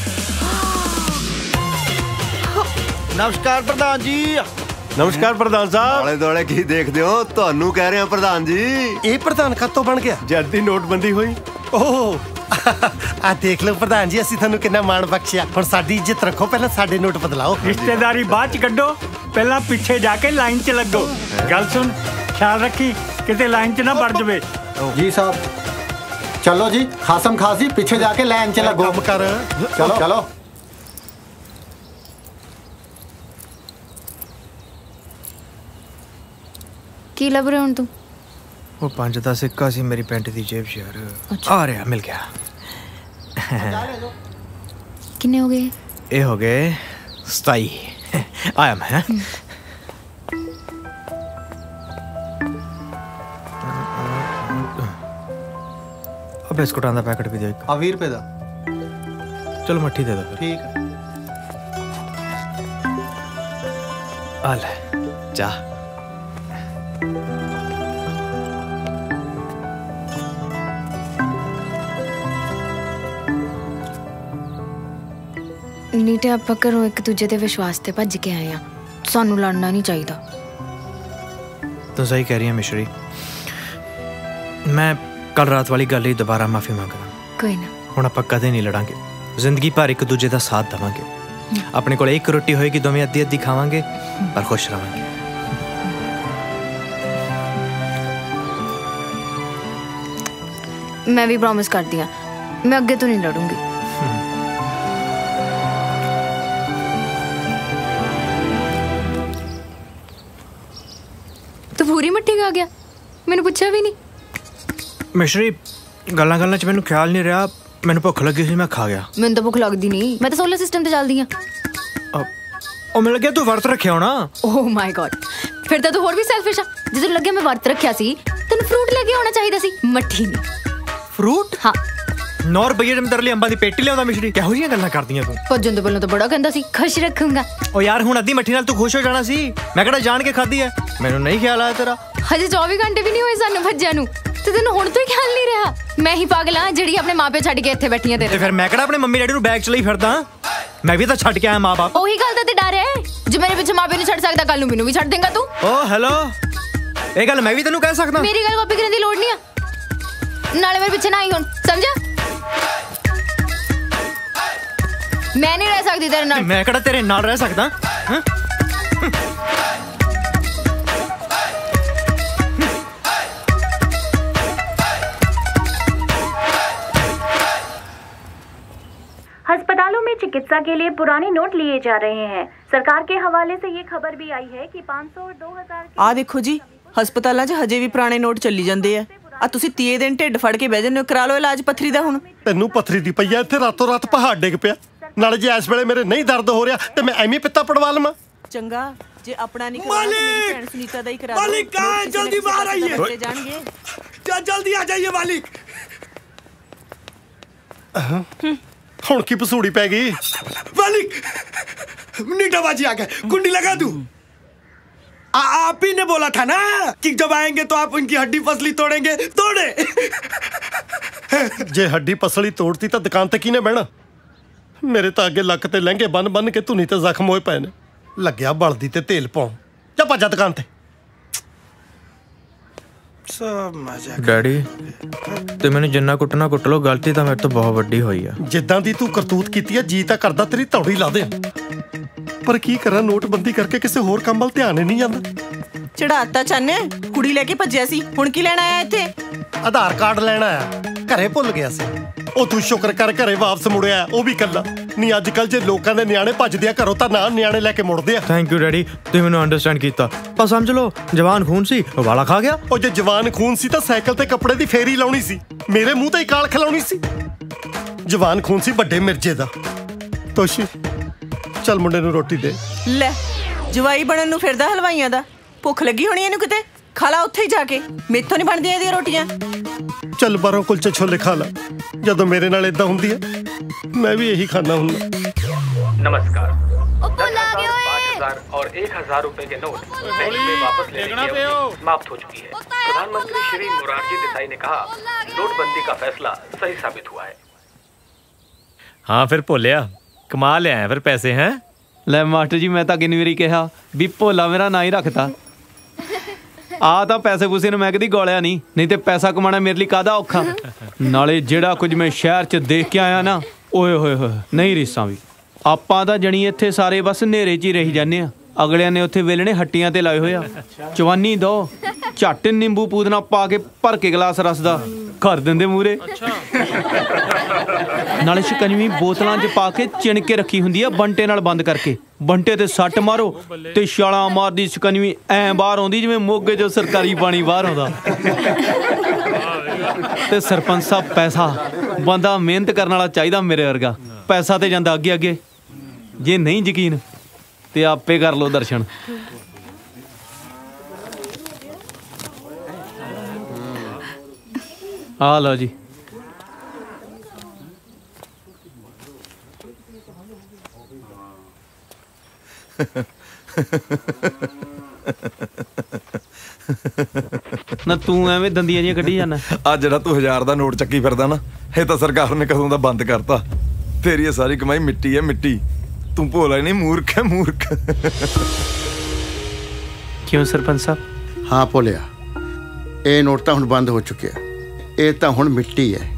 ਨਮਸਕਾਰ ਪ੍ਰਧਾਨ ਜੀ। ਨਮਸਕਾਰ ਪ੍ਰਧਾਨ ਸਾਹਿਬ। ਆਲੇ ਦੁਆਲੇ ਕੀ ਦੇਖਦੇ ਹੋ? ਤੁਹਾਨੂੰ ਕਹਿ ਰਹੇ ਹਾਂ ਪ੍ਰਧਾਨ ਜੀ। ਇਹ ਪ੍ਰਧਾਨ ਕਦੋਂ ਬਣ ਗਿਆ? ਜਦ ਦੀ ਨੋਟਬੰਦੀ ਹੋਈ। ਓਹ ਆ ਦੇਖ ਲਓ ਪ੍ਰਧਾਨ ਜੀ, ਅਸੀਂ ਤੁਹਾਨੂੰ ਕਿੰਨਾ ਮਾਣ ਬਖਸ਼ਿਆ। ਹੁਣ ਸਾਡੀ ਇੱਜ਼ਤ ਰੱਖੋ, ਪਹਿਲਾਂ ਸਾਡੇ ਨੋਟ ਬਦਲਾਓ। ਰਿਸ਼ਤੇਦਾਰੀ ਬਾਅਦ ਚ ਕੱਢੋ, ਪਹਿਲਾਂ ਪਿੱਛੇ ਜਾ ਕੇ ਲਾਈਨ 'ਚ ਲੱਗੋ। ਗੱਲ ਸੁਣ, ਖਿਆਲ ਰੱਖੀ ਕਿਤੇ ਲਾਈਨ 'ਚ ਨਾ ਵੜ ਜਾਵੇ। जी साहब, चलो जी, खासम खासी पीछे जाके लाइन च लगो। ਕੰਮ ਕਰ। चलो चलो। ਕੀ ਲੱਭ ਰਿਹਾ ਹੁਣ ਤੂੰ? ਉਹ 5 ਦਾ ਸਿੱਕਾ ਸੀ ਮੇਰੀ ਪੈਂਟ ਦੀ ਜੇਬ 'ਚ ਯਾਰ। ਆ ਰਿਹਾ, ਮਿਲ ਗਿਆ। ਕਿੰਨੇ ਹੋ ਗਏ? ਇਹ ਹੋ ਗਏ 27। ਆਇਆ ਮੈਂ। बिस्कुटां दा पैकेट भी दे। 20 रुपए दा। चलो मट्ठी दे दो फिर। ठीक है। आ ले जा। ਨੀਟੇ ਆਪਾਂ ਘਰੋਂ ਇੱਕ ਦੂਜੇ ਦੇ ਵਿਸ਼ਵਾਸ ਤੇ ਭੱਜ ਕੇ ਆਏ ਆ। ਸਾਨੂੰ ਲੜਨਾ ਨਹੀਂ ਚਾਹੀਦਾ। ਤੂੰ ਸਹੀ ਕਹਿ ਰਹੀ ਹੈ ਮਿਸ਼ਰੀ। ਮੈਂ ਕੱਲ ਰਾਤ ਵਾਲੀ ਗੱਲ ਲਈ ਦੁਬਾਰਾ ਮਾਫੀ ਮੰਗਦਾ। ਕੋਈ ਨਾ, ਹੁਣ ਆਪਾਂ ਕਦੇ ਨਹੀਂ ਲੜਾਂਗੇ। ਜ਼ਿੰਦਗੀ ਭਰ ਇੱਕ ਦੂਜੇ ਦਾ ਸਾਥ ਦੇਵਾਂਗੇ। ਆਪਣੇ ਕੋਲ ਇੱਕ ਰੋਟੀ ਹੋਏਗੀ, ਦੋਵੇਂ ਅੱਧੀ ਅੱਧੀ ਖਾਵਾਂਗੇ, ਪਰ ਖੁਸ਼ ਰਵਾਂਗੇ। मैं भी प्रॉमिस करती हूँ, मैं अगे तो नहीं लड़ूंगी। तो पूरी मट्टी खा गया, मैंने पूछा भी नहीं। मिश्री गल्लां गल्लां च मैनूं ख्याल नहीं रहा, मैनूं भुख लगी सी, मैं खा गया। मैनूं तो भुख लगदी नहीं, मैं तो सोलर सिस्टम ते चलदी हां। ओ मैं लग्या तू वर्त रखिया होना। ओह माय गॉड, फिर तो तू होर भी सेल्फिश आ। जे तू लग्या मैं वर्त रखिया सी, तैनूं फ्रूट लेके आउणा चाहीदा सी, मट्ठी नहीं। फ्रूट? हाँ 9 रुपये तेरे लिए अंबां दी पेटी लियाउंदा। मिश्री किहो जिहियां गल्लां करदियां तू? भज्जन तो पहलों तो बड़ा कहंदा सी खुश रखूंगा। ओ यार हुण अद्धी मट्ठी नाल तू खुश हो जाना सी, मैं किहड़ा जान के खाधी है, मैनूं नहीं ख्याल आया तेरा। हजे 24 घंटे भी नहीं होए सानू भज्जिया नूं, ते तैनूं हुण तो ही ख्याल नहीं रहा। मैं ही पागल हां जेड़ी अपने मां प्यो छड्ड के इत्थे बैठी हां तेरे। ते फिर मैं किहड़ा अपने मम्मी डैडी नूं बैग च लई फिरदा? मैं भी तो छड्ड के आया मां बाप। ओही गल दा ते डर है, जे मेरे पिछे मां प्यो नहीं छड्ड सकदा, कल नूं मैनूं भी छड्ड देंगा तू। ओ हेलो, ये गल मैं भी तैनूं कह सकदा? मेरी गल कॉपी करने दी लोड़ नहीं आ, नाले मेरे पिछे ना आई हुण, समझा? मैं नहीं रह सकती तेरे नाल। मैं किहड़ा तेरे नाल रह सकदा? अस्पतालों में चिकित्सा के लिए पुराने नोट लिए जा रहे हैं। सरकार के हवाले से ये खबर भी आई है कि 500 और 2000 ਆ ਦੇਖੋ ਜੀ, ਹਸਪਤਾਲਾਂ 'ਚ ਹਜੇ ਵੀ ਪੁਰਾਣੇ ਨੋਟ ਚੱਲੀ ਜਾਂਦੇ ਆ। ਆ ਤੁਸੀਂ 30 ਦਿਨ ਢਿੱਡ ਫੜ ਕੇ ਬਹਿ ਜਾਂਦੇ ਹੋ, ਕਰਾ ਲਓ ਇਲਾਜ ਪੱਥਰੀ ਦਾ। ਹੁਣ ਤੈਨੂੰ ਪੱਥਰੀ ਦੀ ਪਈ ਆ, ਇੱਥੇ ਰਾਤੋਂ ਰਾਤ ਪਹਾੜ ਡਿੱਗ ਪਿਆ। ਨਾਲੇ ਜੇ ਇਸ ਵੇਲੇ ਮੇਰੇ ਨਹੀਂ ਦਰਦ ਹੋ ਰਿਹਾ ਤੇ ਮੈਂ ਐਵੇਂ ਪਿੱਤਾ ਪੜਵਾ ਲਵਾਂ। ਚੰਗਾ, ਜੇ ਆਪਣਾ ਨਹੀਂ ਕਰਾਉਣਾ ਤੇ ਮੇਰੀ ਭੈਣ ਸੁਨੀਤਾ ਦਾ ਹੀ ਕਰਾ ਲਓ। मालिक कहाँ है? जल्दी बाहर आइए। ਬੱਚੇ ਜਾਣਗੇ। जल्दी आ जाइए मालिक। ਹੁਣ ਕੀ ਪਸੂੜੀ ਪੈ ਗਈ? मालिक नीटाबाजी आ गए, कुंडी लगा दूं? आप ही ने बोला था ना कि जब आएंगे तो आप उनकी हड्डी पसली तोड़ेंगे, तोड़े। ਜੇ ਹੱਡੀ ਪਸਲੀ ਤੋੜਤੀ ਤਾਂ ਦੁਕਾਨ ਤੇ ਕਿਹਨੇ ਬਹਿਣਾ? ਮੇਰੇ ਤਾਂ ਅੱਗੇ ਲੱਕ ਤੇ ਲਹਿੰਗੇ ਬੰਨ ਕੇ ਧੁਨੀ ਤੇ ਜ਼ਖਮ ਹੋਏ ਪਏ ਨੇ। ਲੱਗਿਆ ਬਲਦੀ ਤੇ ਤੇਲ ਪਾਉਣ। ਜਾ ਭੱਜਾ ਦੁਕਾਨ ਤੇ। सब मजा। डैडी ते मैंने जिन्ना कुटना कुट लो, गलती तो मेरे तो बहुत वड्डी हुई है। ਜਿੱਦਾਂ ਦੀ ਤੂੰ ਕਰਤੂਤ ਕੀਤੀ ਆ, ਜੀ ਤਾਂ ਕਰਦਾ ਤੇਰੀ ਧੌੜੀ ਲਾ ਦੇ। ਪਰ ਕੀ ਕਰਾਂ, ਨੋਟਬੰਦੀ ਕਰਕੇ ਕਿਸੇ ਹੋਰ ਕੰਮ ਵੱਲ ਧਿਆਨ ਹੀ ਨਹੀਂ ਜਾਂਦਾ। ਚੜਾਤਾ ਚੰਨੇ, ਕੁੜੀ ਲੈ ਕੇ ਭੱਜਿਆ ਸੀ, ਹੁਣ ਕੀ ਲੈਣ ਆਇਆ ਇੱਥੇ? ਆਧਾਰ ਕਾਰਡ ਲੈਣ ਆਇਆ, ਘਰੇ ਭੁੱਲ ਗਿਆ ਸੀ। ਉਹ ਤੂੰ ਸ਼ੁਕਰ ਕਰ ਘਰੇ ਵਾਪਸ ਮੁੜਿਆ, ਉਹ ਵੀ ਕੱਲਾ। ਨਹੀਂ ਅੱਜ ਕੱਲ ਜੇ ਲੋਕਾਂ ਦੇ ਨਿਆਣੇ ਭੱਜਦੇ ਆ ਘਰੋਂ ਤਾਂ ਨਾ ਨਿਆਣੇ ਲੈ ਕੇ ਮੁੜਦੇ ਆ। ਥੈਂਕ ਯੂ ਡੈਡੀ, ਤੁਸੀਂ ਮੈਨੂੰ ਅੰਡਰਸਟੈਂਡ ਕੀਤਾ। ਪਰ ਸਮਝ ਲਓ ਜਵਾਨ ਖੂਨ ਸੀ, ਵਾਲਾ ਖਾ ਗਿਆ। ਉਹ ਜੇ ਜਵਾਨ ਖੂਨ ਸੀ ਤਾਂ ਸਾਈਕਲ ਤੇ ਕੱਪੜੇ ਦੀ ਫੇਰੀ ਲਾਉਣੀ ਸੀ, ਮੇਰੇ ਮੂੰਹ ਤੇ ਹੀ ਕਾਲ ਖਿਲਾਉਣੀ ਸੀ। ਜਵਾਨ ਖੂਨ ਸੀ ਵੱਡੇ ਮਿਰਜੇ ਦਾ। ਤੋਸ਼ੀ ਚੱਲ ਮੁੰਡੇ ਨੂੰ ਰੋਟੀ ਦੇ। ਲੈ ਜਵਾਈ ਬਣਨ ਨੂੰ ਫਿਰਦਾ ਹਲਵਾਈਆਂ ਦਾ। ਭੁੱਖ ਲੱਗੀ ਹੋਣੀ ਇਹਨੂੰ ਕਿਤੇ, ਖਾ ਲਾ ਉੱਥੇ ਹੀ ਜਾ ਕੇ। ਮੇਥੋਂ ਨਹੀਂ ਬਣਦੀਆਂ ਇਹਦੀਆਂ ਰੋਟੀਆਂ। ਚੱਲ ਬਾਹਰੋਂ ਕੁਲਚੇ ਛੋਲੇ ਖਾ ਲਾ। ਜਦੋਂ ਮੇਰੇ ਨਾਲ ਇਦਾਂ ਹੁੰਦੀ ਹੈ ਮੈਂ ਵੀ ਇਹੀ ਖਾਣਾ ਹੁੰਦਾ। ओ नमस्कार। पुल आ गए ओए। 5000 और 1000 रुपए के नोट बैंक में वापस लेने की अवधि समाप्त हो चुकी है। प्रधानमंत्री श्री मोरारजी देसाई ने कहा, नोटबंदी का फैसला सही साबित हुआ है। हाँ फिर भोलिया कमा ले आए फिर पैसे हैं। ਲੈ ਮਾਸਟਰ ਜੀ, ਮੈਂ ਤਾਂ ਕਿੰਨੀ ਵਾਰੀ ਕਿਹਾ ਵੀ ਭੋਲਾ ਮੇਰਾ ਨਾਂ ਹੀ ਰੱਖਤਾ। ਆ ਤਾਂ ਪੈਸੇ ਪੂਸੇ ਨੂੰ ਮੈਂ ਕਦੀ ਗੋਲਿਆ ਨਹੀਂ ਤੇ ਪੈਸਾ ਕਮਾਉਣਾ ਮੇਰੇ ਲਈ ਕਾਹਦਾ ਔਖਾ। ਨਾਲੇ ਜਿਹੜਾ ਕੁਝ ਮੈਂ ਸ਼ਹਿਰ 'ਚ ਦੇਖ ਕੇ ਆਇਆ ਨਾ, ਓਏ ਹੋਏ ਹੋਏ, ਨਹੀਂ ਰੀਸਾਂ ਵੀ। ਆਪਾਂ ਤਾਂ ਜਣੀ ਇੱਥੇ ਸਾਰੇ ਬਸ ਹਨੇਰੇ 'ਚ ਹੀ ਰਹੀ ਜਾਂਦੇ ਆ। ਅਗਲਿਆਂ ਨੇ ਉੱਥੇ ਵੇਲਣੇ ਹੱਟੀਆਂ ਤੇ ਲਾਏ ਹੋਏ ਆ। ਚਵਾਨੀ ਦੋ ਝੱਟ ਨਿੰਬੂ ਪੂਦਨਾ ਪਾ ਕੇ ਭਰ ਕੇ ਗਲਾਸ ਰਸ ਦਾ ਕਰ ਦਿੰਦੇ ਮੂਰੇ। ਨਾਲੇ ਸ਼ਿਕੰਜਵੀ ਬੋਤਲਾਂ 'ਚ ਪਾ ਕੇ ਚਿਣ ਕੇ ਰੱਖੀ ਹੁੰਦੀ ਆ, ਬੰਟੇ ਨਾਲ ਬੰਦ ਕਰਕੇ। ਬੰਟੇ ਤੇ ਸੱਟ ਮਾਰੋ ਤੇ ਛਾਲਾਂ ਮਾਰਦੀ ਸ਼ਿਕੰਜਵੀ ਐਂ ਬਾਹਰ ਆਉਂਦੀ ਜਿਵੇਂ ਮੋਗੇ 'ਚੋਂ ਸਰਕਾਰੀ ਪਾਣੀ ਬਾਹਰ ਆਉਂਦਾ। ਤੇ ਸਰਪੰਚ ਸਾਹਿਬ, ਪੈਸਾ ਬੰਦਾ ਮਿਹਨਤ ਕਰਨ ਵਾਲਾ ਚਾਹੀਦਾ ਮੇਰੇ ਵਰਗਾ। ਪੈਸਾ ਤੇ ਜਾਂਦਾ ਅੱਗੇ ਅੱਗੇ। ਜੇ ਨਹੀਂ ਯਕੀਨ ਤੇ ਆਪੇ ਕਰ ਲਓ ਦਰਸ਼ਨ। ਆ ਲਓ ਜੀ। ਨਾ ਤੂੰ ਐਵੇਂ ਦੰਦੀਆਂ ਜਿਹੀਆਂ ਕੱਢੀ ਜਾਂਦਾ। ਆ ਜਿਹੜਾ ਤੂੰ 1000 ਦਾ ਨੋਟ ਚੱਕੀ ਫਿਰਦਾ ਨਾ, ਇਹ ਤਾਂ ਸਰਕਾਰ ਨੇ ਕਦੋਂ ਦਾ ਬੰਦ ਕਰਤਾ। ਤੇਰੀ ਇਹ ਸਾਰੀ ਕਮਾਈ ਮਿੱਟੀ ਹੈ ਮਿੱਟੀ। ਤੂੰ ਭੋਲਾ ਨਹੀਂ, ਮੂਰਖ ਹੈ ਮੂਰਖ। ਕਿਉਂ ਸਰਪੰਚ ਸਾਹਿਬ? ਹਾਂ ਭੋਲਿਆ, ਇਹ ਨੋਟ ਤਾਂ ਹੁਣ ਬੰਦ ਹੋ ਚੁੱਕਿਆ। ਇਹ ਤਾਂ ਹੁਣ ਮਿੱਟੀ ਹੈ।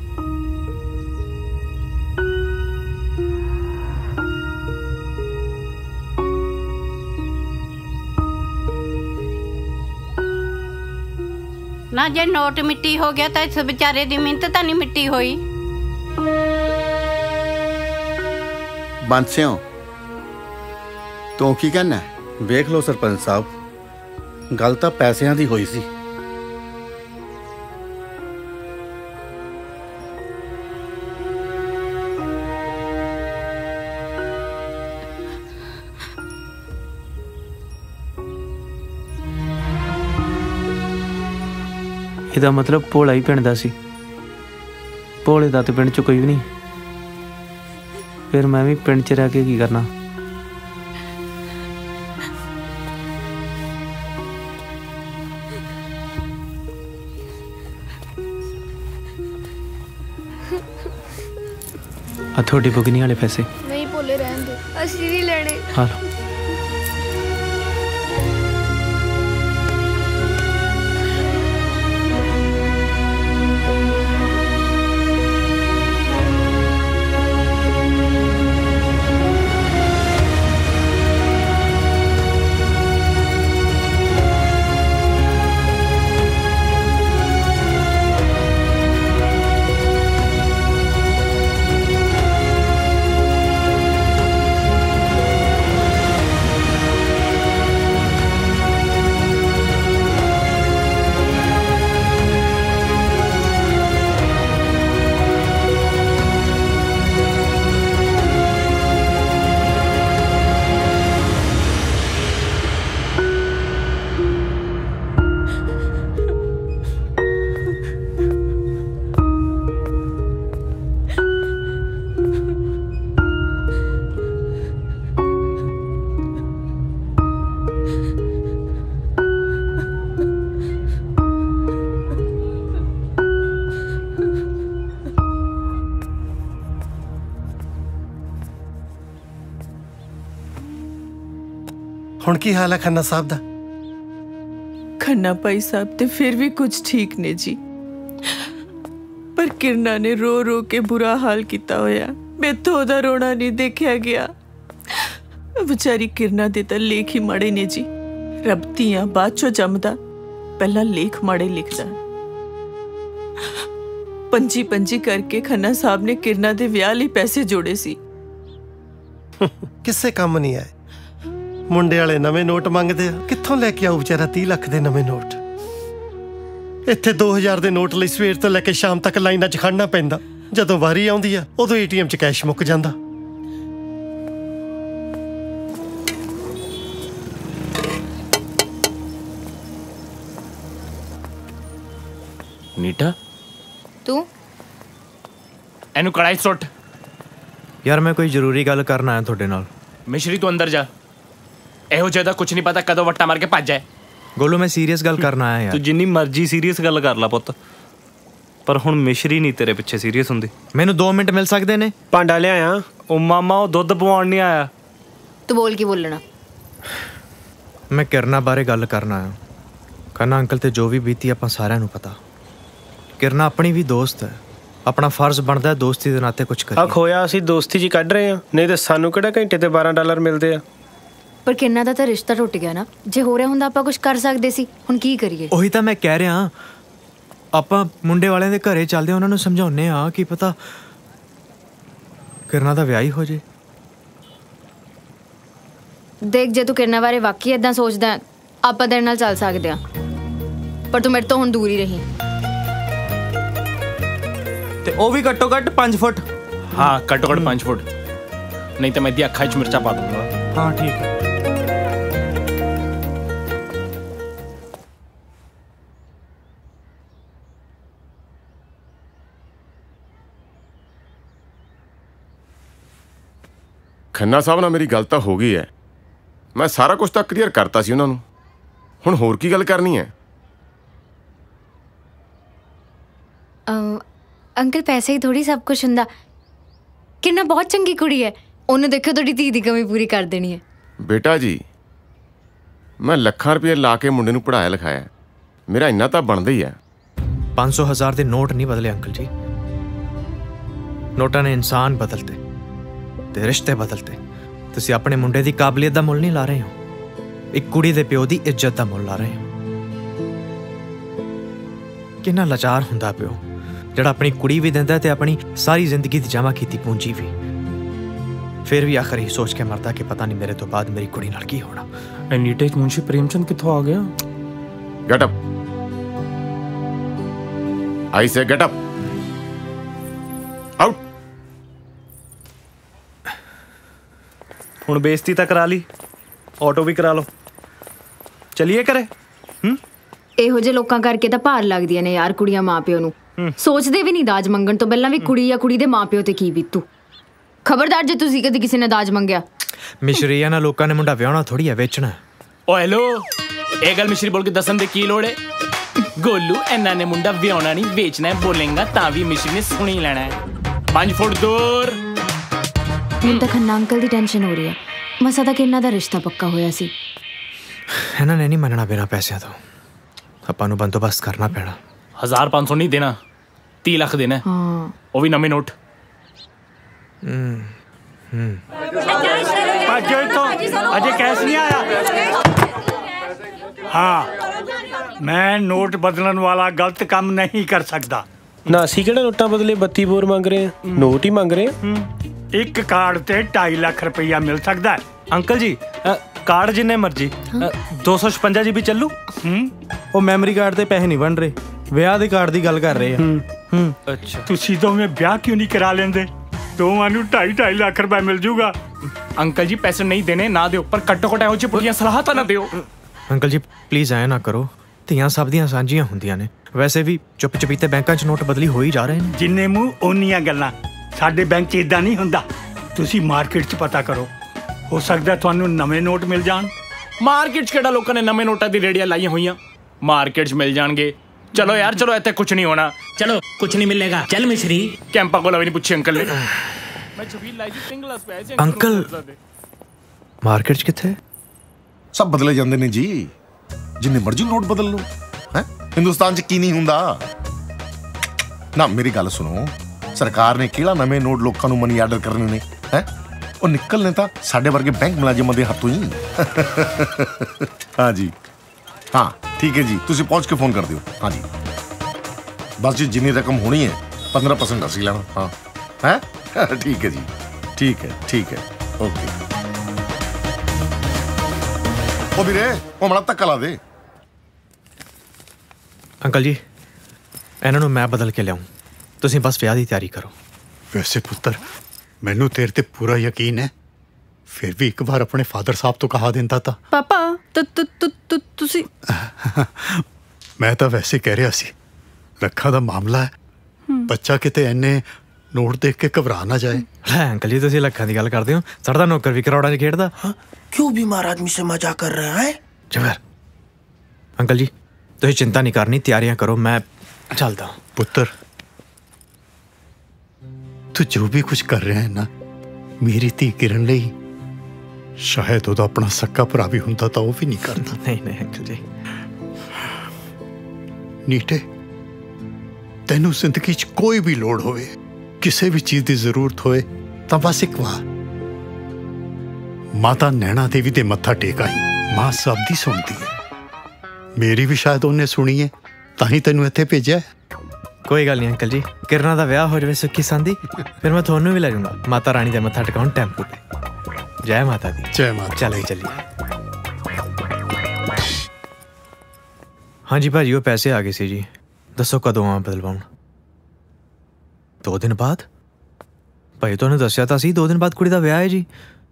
ना जे नोट मिट्टी हो गया तो इस बेचारे दी मिहनत तो नहीं मिट्टी हुई। ਬੰਸਿਓ ਤੂੰ ਕੀ ਕਹਿਣਾ? ਵੇਖ ਲਓ ਸਰਪੰਚ ਸਾਹਿਬ, ਗੱਲ ਤਾਂ ਪੈਸਿਆਂ ਦੀ ਹੋਈ ਸੀ। ਇਹਦਾ ਮਤਲਬ ਭੋਲਾ ਹੀ ਪਿੰਡ ਦਾ ਸੀ। ਭੋਲੇ ਦਾ ਤੇ ਪਿੰਡ 'ਚ ਕੋਈ ਵੀ ਨਹੀਂ। ਫਿਰ ਮੈਂ ਵੀ ਪਿੰਡ 'ਚ ਰਹਿ ਕੇ ਕੀ ਕਰਨਾ? ਆ ਤੁਹਾਡੇ ਬੁਗਨੀ ਵਾਲੇ ਪੈਸੇ ਨਹੀਂ ਭੋਲੇ ਰਹਿਣ ਦੇ, ਅਸੀਂ ਨਹੀਂ ਲੈਣੇ। ਆ ਲਓ। ਹੁਣ ਕੀ ਹਾਲ ਹੈ ਖੰਨਾ ਸਾਹਿਬ ਦਾ? खन्ना भाई साहब ते फिर भी कुछ ठीक ने जी, पर किरना ने रो रो के बुरा हाल किया होया। मैथों ओहदा रोना नहीं देखा गया। बेचारी किरना दे तां लेख ही माड़े ने जी। रब धीआं बाद चों जमदा, पहला लेख माड़े लिखदा। पंजी पंजी करके खन्ना साहब ने किरना दे विआह लई पैसे जोड़े सी। किसे काम नहीं आए। ਮੁੰਡੇ ਵਾਲੇ ਨਵੇਂ ਨੋਟ ਮੰਗਦੇ ਆ, ਕਿੱਥੋਂ ਲੈ ਕੇ ਆਉ ਵਿਚਾਰਾ 30 ਲੱਖ ਦੇ ਨਵੇਂ ਨੋਟ। ਇੱਥੇ 2000 ਦੇ ਨੋਟ ਲਈ ਸਵੇਰ ਤੋਂ ਲੈ ਕੇ ਸ਼ਾਮ ਤੱਕ ਲਾਈਨਾਂ 'ਚ ਖੜਨਾ ਪੈਂਦਾ। ਜਦੋਂ ਵਾਰੀ ਆਉਂਦੀ ਆ ਉਦੋਂ ਏਟੀਐਮ 'ਚ ਕੈਸ਼ ਮੁੱਕ ਜਾਂਦਾ। ਨੀਟਾ ਤੂੰ ਇਹਨੂੰ ਕੜਾਈ ਸੁੱਟ। ਯਾਰ ਮੈਂ ਕੋਈ ਜ਼ਰੂਰੀ ਗੱਲ ਕਰਨ ਆਇਆ ਤੁਹਾਡੇ ਨਾਲ। ਮਿਸ਼ਰੀ ਤੂੰ ਅੰਦਰ ਜਾ। ਇਹੋ ਜਿਹਾ ਦਾ ਕੁਝ ਨਹੀਂ ਪਤਾ ਕਦੋਂ ਵੱਟਾ ਮਾਰ ਕੇ ਭੱਜ ਜਾਏ। ਗੋਲੂ ਮੈਂ ਸੀਰੀਅਸ ਗੱਲ ਕਰਨ ਆਇਆ ਯਾਰ। ਤੂੰ ਜਿੰਨੀ ਮਰਜ਼ੀ ਸੀਰੀਅਸ ਗੱਲ ਕਰ ਲੈ ਪੁੱਤ, ਪਰ ਹੁਣ ਮਿਸ਼ਰੀ ਨਹੀਂ ਤੇਰੇ ਪਿੱਛੇ ਸੀਰੀਅਸ ਹੁੰਦੀ। ਮੈਨੂੰ 2 ਮਿੰਟ ਮਿਲ ਸਕਦੇ ਨੇ? ਭਾਂਡਾ ਲਿਆਇਆ। ਉਹ ਮਾਮਾ ਉਹ ਦੁੱਧ ਪਵਾਉਣ ਨਹੀਂ ਆਇਆ। ਤੂੰ ਬੋਲ ਕੀ ਬੋਲਣਾ? ਮੈਂ ਕਿਰਨਾ ਬਾਰੇ ਗੱਲ ਕਰਨ ਆਇਆ। ਕਹਿੰਦਾ ਅੰਕਲ ਤੇ ਜੋ ਵੀ ਬੀਤੀ ਆਪਾਂ ਸਾਰਿਆਂ ਨੂੰ ਪਤਾ। ਕਿਰਨਾ ਆਪਣੀ ਵੀ ਦੋਸਤ ਹੈ, ਆਪਣਾ ਫਰਜ਼ ਬਣਦਾ ਹੈ ਦੋਸਤੀ ਦੇ ਨਾਤੇ ਕੁਝ ਕਰੀਏ। ਆ ਖੋਇਆ ਅਸੀਂ ਦੋਸਤੀ 'ਚ ਕੱਢ ਰਹੇ ਹਾਂ, ਨਹੀਂ ਤੇ ਸਾਨੂੰ ਕਿਹੜਾ ਘੰਟੇ ਤੇ $12 ਮਿਲਦੇ ਆ। ਪਰ ਕਿੰਨਾ ਦਾ ਤਾਂ ਰਿਸ਼ਤਾ ਟੁੱਟ ਗਿਆ ਨਾ। ਜੇ ਹੋ ਰਿਹਾ ਹੁੰਦਾ ਆਪਾਂ ਕੁਝ ਕਰ ਸਕਦੇ ਸੀ। ਹੁਣ ਕੀ ਕਰੀਏ? ਉਹੀ ਤਾਂ ਮੈਂ ਕਹਿ ਰਿਹਾ। ਆਪਾਂ ਮੁੰਡੇ ਵਾਲਿਆਂ ਦੇ ਘਰੇ ਚੱਲਦੇ ਉਹਨਾਂ ਨੂੰ ਸਮਝਾਉਂਦੇ ਆ ਕੀ ਪਤਾ ਕਿਰਨਾ ਦਾ ਵਿਆਹ ਹੀ ਹੋ ਜੇ। ਦੇਖ ਜੇ ਤੂੰ ਕਿਰਨਾ ਬਾਰੇ ਵਾਕਈ ਇਦਾਂ ਸੋਚਦਾ ਆਪਾਂ ਤੇਰੇ ਨਾਲ ਚੱਲ ਸਕਦੇ ਆ, ਪਰ ਤੂੰ ਮੇਰੇ ਤੋਂ ਹੁਣ ਦੂਰ ਹੀ ਰਹੀ। ਤੇ ਉਹ ਵੀ ਘੱਟੋ ਘੱਟ 5 ਫੁੱਟ। ਹਾਂ ਘੱਟੋ ਘੱਟ 5 ਫੁੱਟ, ਨਹੀਂ ਤਾਂ ਮੈਂ ਇਹਦੀ ਅੱਖਾਂ 'ਚ ਮਿਰਚਾਂ ਪਾ ਦੂੰਗਾ। ਹਾਂ ਠੀਕ ਹੈ। ਖੰਨਾ ਸਾਹਿਬ ਨਾਲ ਮੇਰੀ ਗੱਲ ਤਾਂ ਹੋ ਗਈ ਹੈ। ਮੈਂ ਸਾਰਾ ਕੁਝ ਤਾਂ ਕਲੀਅਰ ਕਰਤਾ ਸੀ ਉਹਨਾਂ ਨੂੰ। ਹੁਣ ਹੋਰ ਕੀ ਗੱਲ ਕਰਨੀ ਹੈ? ਅੰਕਲ ਪੈਸੇ ਹੀ ਥੋੜੀ ਸਭ ਕੁਝ ਹੁੰਦਾ। ਕਿੰਨਾ ਬਹੁਤ ਚੰਗੀ ਕੁੜੀ ਹੈ। ਉਹਨੂੰ ਦੇਖੋ ਤੁਹਾਡੀ ਧੀ ਦੀ ਕਮੀ ਪੂਰੀ ਕਰ ਦੇਣੀ ਹੈ। ਬੇਟਾ ਜੀ ਮੈਂ ਲੱਖਾਂ ਰੁਪਏ ਲਾ ਕੇ ਮੁੰਡੇ ਨੂੰ ਪੜ੍ਹਾਇਆ ਲਿਖਾਇਆ, ਮੇਰਾ ਇੰਨਾ ਤਾਂ ਬਣਦਾ ਹੀ ਹੈ। 500,000 ਦੇ ਨੋਟ ਨਹੀਂ ਬਦਲੇ ਅੰਕਲ ਜੀ। ਨੋਟਾਂ ਨੇ ਇਨਸਾਨ ਬਦਲਤੇ ਤੇ ਰਿਸ਼ਤੇ ਬਦਲਤੇ। ਤੁਸੀਂ ਆਪਣੇ ਮੁੰਡੇ ਦੀ ਕਾਬਲੀਅਤ ਦਾ ਮੁੱਲ ਨਹੀਂ ਲਾ ਰਹੇ ਹੋ, ਇੱਕ ਕੁੜੀ ਦੇ ਪਿਓ ਦੀ ਇੱਜ਼ਤ ਦਾ ਮੁੱਲ ਲਾ ਰਹੇ ਹੋ। ਕਿੰਨਾ ਲਾਚਾਰ ਹੁੰਦਾ ਪਿਓ ਜਿਹੜਾ ਆਪਣੀ ਕੁੜੀ ਵੀ ਦਿੰਦਾ ਤੇ ਆਪਣੀ ਸਾਰੀ ਜ਼ਿੰਦਗੀ ਦੀ ਜਮ੍ਹਾਂ ਕੀਤੀ ਪੂੰਜੀ ਵੀ, ਫਿਰ ਵੀ ਆਖਰ ਇਹ ਸੋਚ ਕੇ ਮਰਦਾ ਕਿ ਪਤਾ ਨਹੀਂ ਮੇਰੇ ਤੋਂ ਬਾਅਦ ਮੇਰੀ ਕੁੜੀ ਨਾਲ ਕੀ ਹੋਣਾ। ਇੰਨੀ ਟੇਕ ਮੁੰਸ਼ੀ ਪ੍ਰੇਮਚੰਦ ਕਿੱਥੋਂ ਆ ਗਿਆ? Get up, I say get up, out. ਹੁਣ ਬੇਇੱਜ਼ਤੀ ਤਾਂ ਕਰਾ ਲਈ, ਆਟੋ ਵੀ ਕਰਾ ਲਓ, ਚਲਿਏ ਘਰੇ। ਇਹੋ ਜਿਹੇ ਲੋਕਾਂ ਕਰਕੇ ਤਾਂ ਭਾਰ ਲੱਗਦੀਆਂ ਨੇ ਯਾਰ ਕੁੜੀਆਂ ਮਾਪਿਓ ਨੂੰ। ਸੋਚਦੇ ਵੀ ਨਹੀਂ ਦਾਜ ਮੰਗਣ ਤੋਂ ਪਹਿਲਾਂ ਵੀ ਕੁੜੀ ਜਾਂ ਕੁੜੀ ਦੇ ਮਾਪਿਓ ਤੇ ਕੀ ਬੀਤੂ। ਖਬਰਦਾਰ ਜੇ ਤੁਸੀਂ ਕਦੇ ਕਿਸੇ ਨੇ ਦਾਜ ਮੰਗਿਆ। ਮਿਸ਼ਰੀ ਇਹਨਾਂ ਲੋਕਾਂ ਨੇ ਮੁੰਡਾ ਵਿਆਹਣਾ ਥੋੜੀ ਹੈ, ਵੇਚਣਾ। ਓ ਹੈਲੋ, ਇਹ ਗੱਲ ਮਿਸ਼ਰੀ ਬੋਲ ਕੇ ਦੱਸਣ ਦੀ ਕੀ ਲੋੜ ਹੈ? ਗੋਲੂ ਇਹਨਾਂ ਨੇ ਮੁੰਡਾ ਵਿਆਹਣਾ ਨਹੀਂ ਵੇਚਣਾ ਹੈ ਬੋਲੇਗਾ ਤਾਂ ਵੀ ਮਿਸ਼ਰੀ ਨੇ ਸੁਣੀ ਲੈਣਾ ਹੈ। 5 ਫੁੱਟ ਦੂਰ। ਮੈਨੂੰ ਤਾਂ ਖੰਨਾ ਅੰਕਲ ਦੀ ਟੈਨਸ਼ਨ ਹੋ ਰਹੀ ਹੈ। ਮਸਾ ਤੱਕ ਇਹਨਾਂ ਦਾ ਰਿਸ਼ਤਾ ਪੱਕਾ ਹੋਇਆ ਸੀ। ਇਹਨਾਂ ਨੇ ਨਹੀਂ ਮੰਨਣਾ ਬਿਨਾਂ ਪੈਸਿਆਂ ਤੋਂ। ਆਪਾਂ ਨੂੰ ਬੰਦੋਬਸਤ ਕਰਨਾ ਪੈਣਾ। 1500 ਨਹੀਂ ਦੇਣਾ, 30 ਲੱਖ ਦੇਣਾ। ਹਾਂ, ਉਹ ਵੀ ਨਵੇਂ ਨੋਟ। अजय कैश नहीं आया? हाँ, मैं नोट बदलन वाला गलत काम नहीं कर सकता ना। ਅਸੀਂ ਕਿਹੜਾ ਨੋਟਾਂ ਬਦਲੇ 32 ਬੋਰ ਮੰਗ ਰਹੇ ਹਾਂ, ਨੋਟ ਹੀ ਮੰਗ ਰਹੇ ਹਾਂ। ਇੱਕ ਕਾਰਡ ਤੇ 2.5 ਲੱਖ ਰੁਪਇਆ ਮਿਲ ਸਕਦਾ ਹੈ। ਅੰਕਲ ਜੀ ਕਾਰਡ ਜਿੰਨੇ ਮਰਜੀ 256 GB ਚੱਲੂ। ਉਹ ਮੈਮਰੀ ਕਾਰਡ ਤੇ ਪੈਸੇ ਨਹੀਂ ਬਣ ਰਹੇ, ਵਿਆਹ ਦੇ ਕਾਰਡ ਦੀ ਗੱਲ ਕਰ ਰਹੇ ਆ। ਅੱਛਾ, ਤੁਸੀਂ ਦੋਵੇਂ ਵਿਆਹ ਕਿਉਂ ਨਹੀਂ ਕਰਾ ਲੈਂਦੇ? ਦੋਵਾਂ ਨੂੰ 2.5 ਲੱਖ ਰੁਪਏ ਮਿਲ ਜੂਗਾ। ਅੰਕਲ ਜੀ ਪੈਸੇ ਨਹੀਂ ਦੇਣੇ ਨਾ ਦਿਓ, ਪਰ ਘੱਟੋ ਘੱਟ ਇਹੋ ਜਿਹੀ ਪੁੱਠੀਆਂ ਸਲਾਹਾਂ ਤਾਂ ਨਾ ਦਿਓ। ਅੰਕਲ ਜੀ ਪਲੀਜ਼ ਐਂ ਨਾ ਕਰੋ, ਧੀਆਂ ਸਭ ਦੀਆਂ ਸਾਂਝੀਆਂ ਹੁੰਦੀਆਂ ਨੇ। ਵੈਸੇ ਵੀ ਚੁੱਪ ਚਪੀਤੇ ਬੈਂਕਾਂ 'ਚ ਨੋਟ ਬਦਲੀ ਹੋ ਹੀ ਜਾ ਰਹੇ ਨੇ। ਜਿੰਨੇ ਮੂੰਹ ਓਨੀਆਂ ਗੱਲਾਂ। ਸਾਡੇ ਬੈਂਕ 'ਚ ਇਦਾਂ ਨਹੀਂ ਹੁੰਦਾ। ਤੁਸੀਂ ਮਾਰਕੀਟ 'ਚ ਪਤਾ ਕਰੋ, ਹੋ ਸਕਦਾ ਤੁਹਾਨੂੰ ਨਵੇਂ ਨੋਟ ਮਿਲ ਜਾਣ। ਮਾਰਕੀਟ 'ਚ ਕਿਹੜਾ ਲੋਕਾਂ ਨੇ ਨਵੇਂ ਨੋਟਾਂ ਦੀ ਰੇੜੀਆਂ ਲਾਈਆਂ ਹੋਈਆਂ? ਮਾਰਕੀਟ 'ਚ ਮਿਲ ਜਾਣਗੇ। ਚਲੋ ਯਾਰ ਚਲੋ, ਇੱਥੇ ਕੁਝ ਨਹੀਂ ਹੋਣਾ। ਚਲੋ ਕੁਝ ਨਹੀਂ ਮਿਲੇਗਾ। ਚੱਲ ਮਿਸ਼ਰੀ ਕੈਂਪਾ ਕੋਲ ਵੀ ਨਹੀਂ ਪੁੱਛੇ ਅੰਕਲ ਨੇ। ਅੰਕਲ ਮਾਰਕੀਟ 'ਚ ਕਿੱਥੇ? ਸਭ ਬਦਲੇ ਜਾਂਦੇ ਨੇ ਜੀ, ਜਿੰਨੇ ਮਰਜ਼ੀ ਨੋਟ ਬਦਲ ਲਓ। ਹੈ ਹਿੰਦੁਸਤਾਨ 'ਚ ਕੀ ਨਹੀਂ ਹੁੰਦਾ ਨਾ। ਮੇਰੀ ਗੱਲ ਸੁਣੋ, ਸਰਕਾਰ ਨੇ ਕਿਹੜਾ ਨਵੇਂ ਨੋਟ ਲੋਕਾਂ ਨੂੰ ਮਨੀ ਆਰਡਰ ਕਰਨੇ ਨੇ? ਹੈ ਉਹ ਨਿਕਲਨੇ ਤਾਂ ਸਾਡੇ ਵਰਗੇ ਬੈਂਕ ਮੁਲਾਜ਼ਮਾਂ ਦੇ ਹੱਥੋਂ ਹੀ। ਹਾਂ ਜੀ, ਹਾਂ ਠੀਕ ਹੈ ਜੀ, ਤੁਸੀਂ ਪਹੁੰਚ ਕੇ ਫੋਨ ਕਰ ਦਿਓ। ਹਾਂ ਜੀ ਬਸ ਜੀ, ਜਿੰਨੀ ਰਕਮ ਹੋਣੀ ਹੈ 15% ਅਸੀਂ ਲੈਣਾ। ਹਾਂ ਹੈ ਠੀਕ ਹੈ ਜੀ, ਠੀਕ ਹੈ ਠੀਕ ਹੈ, ਓਕੇ। ਉਹ ਵੀਰੇ ਉਹ ਮੜਾ ਧੱਕਾ ਲਾ ਦੇ। ਅੰਕਲ ਜੀ ਇਹਨਾਂ ਨੂੰ ਮੈਂ ਬਦਲ ਕੇ ਲਿਆਉਂ, ਤੁਸੀਂ ਬਸ ਵਿਆਹ ਦੀ ਤਿਆਰੀ ਕਰੋ। ਵੈਸੇ ਪੁੱਤਰ ਮੈਨੂੰ ਤੇਰੇ ਤੇ ਪੂਰਾ ਯਕੀਨ ਹੈ, ਫਿਰ ਵੀ ਇੱਕ ਵਾਰ ਆਪਣੇ ਫਾਦਰ ਸਾਹਿਬ ਤੋਂ ਕਹਾ ਦਿੰਦਾ ਤਾਂ। ਪਾਪਾ ਤੁਸੀਂ ਮੈਂ ਤਾਂ ਵੈਸੇ ਕਹਿ ਰਿਹਾ ਸੀ, ਲੱਖਾਂ ਦਾ ਮਾਮਲਾ ਹੈ, ਬੱਚਾ ਕਿਤੇ ਐਨੇ ਨੋਟ ਦੇਖ ਕੇ ਘਬਰਾ ਨਾ ਜਾਏ। ਲੈ ਅੰਕਲ ਜੀ ਤੁਸੀਂ ਲੱਖਾਂ ਦੀ ਗੱਲ ਕਰਦੇ ਹੋ, ਸਾਡਾ ਨੌਕਰ ਵੀ ਕਰੋੜਾਂ 'ਚ ਖੇਡਦਾ। क्यों बीमार आदमी से मजाक कर रहा है? ਜਵਰ ਅੰਕਲ ਜੀ ਤੁਸੀਂ ਚਿੰਤਾ ਨਹੀਂ ਕਰਨੀ, ਤਿਆਰੀਆਂ ਕਰੋ, ਮੈਂ ਚੱਲਦਾ। ਪੁੱਤਰ ਤੂੰ ਜੋ ਵੀ ਕੁਝ ਕਰ ਰਿਹਾ ਹੈ ਨਾ ਮੇਰੀ ਧੀ ਕਿਰਨ ਲਈ, ਸ਼ਾਇਦ ਉਹਦਾ ਆਪਣਾ ਸੱਕਾ ਭਰਾ ਵੀ ਹੁੰਦਾ ਤਾਂ ਉਹ ਵੀ ਨਹੀਂ ਕਰਦਾ। ਨਹੀਂ ਨਹੀਂ ਅੰਕਲ ਜੀ। ਨੀਟੇ ਤੈਨੂੰ ਜ਼ਿੰਦਗੀ 'ਚ ਕੋਈ ਵੀ ਲੋੜ ਹੋਵੇ, ਕਿਸੇ ਵੀ ਚੀਜ਼ ਦੀ ਜ਼ਰੂਰਤ ਹੋਏ ਤਾਂ ਬਸ ਇੱਕ ਵਾਰ ਮਾਤਾ ਨੈਣਾ ਦੇਵੀ ਦੇ ਮੱਥਾ ਟੇਕ ਆਈ। ਮਾਂ ਸਭ ਦੀ ਸੁਣਦੀ ਹੈ, ਮੇਰੀ ਵੀ ਸ਼ਾਇਦ ਉਹਨੇ ਸੁਣੀ ਹੈ ਤਾਂ ਹੀ ਤੈਨੂੰ ਇੱਥੇ ਭੇਜਿਆ। ਕੋਈ ਗੱਲ ਨਹੀਂ ਅੰਕਲ ਜੀ, ਕਿਰਨਾਂ ਦਾ ਵਿਆਹ ਹੋ ਜਾਵੇ ਸੁੱਖੀ ਸੰਦੀ, ਫਿਰ ਮੈਂ ਤੁਹਾਨੂੰ ਵੀ ਲੈ ਜਾਊਂਗਾ ਮਾਤਾ ਰਾਣੀ ਦੇ ਮੱਥਾ ਟਿਕਾਉਣ ਟੈਂਪੂ ਤੇ। ਜੈ ਮਾਤਾ ਦੀ। ਜੈ ਮਾਤਾ। ਚੱਲੇ ਚੱਲੀਏ। ਹਾਂਜੀ ਭਾਜੀ ਉਹ ਪੈਸੇ ਆ ਗਏ ਸੀ ਜੀ, ਦੱਸੋ ਕਦੋਂ ਆ ਬਦਲਵਾਉਣ? 2 ਦਿਨ ਬਾਅਦ? ਭਾਈ ਤੁਹਾਨੂੰ ਦੱਸਿਆ ਤਾਂ ਸੀ 2 ਦਿਨ ਬਾਅਦ ਕੁੜੀ ਦਾ ਵਿਆਹ ਹੈ ਜੀ।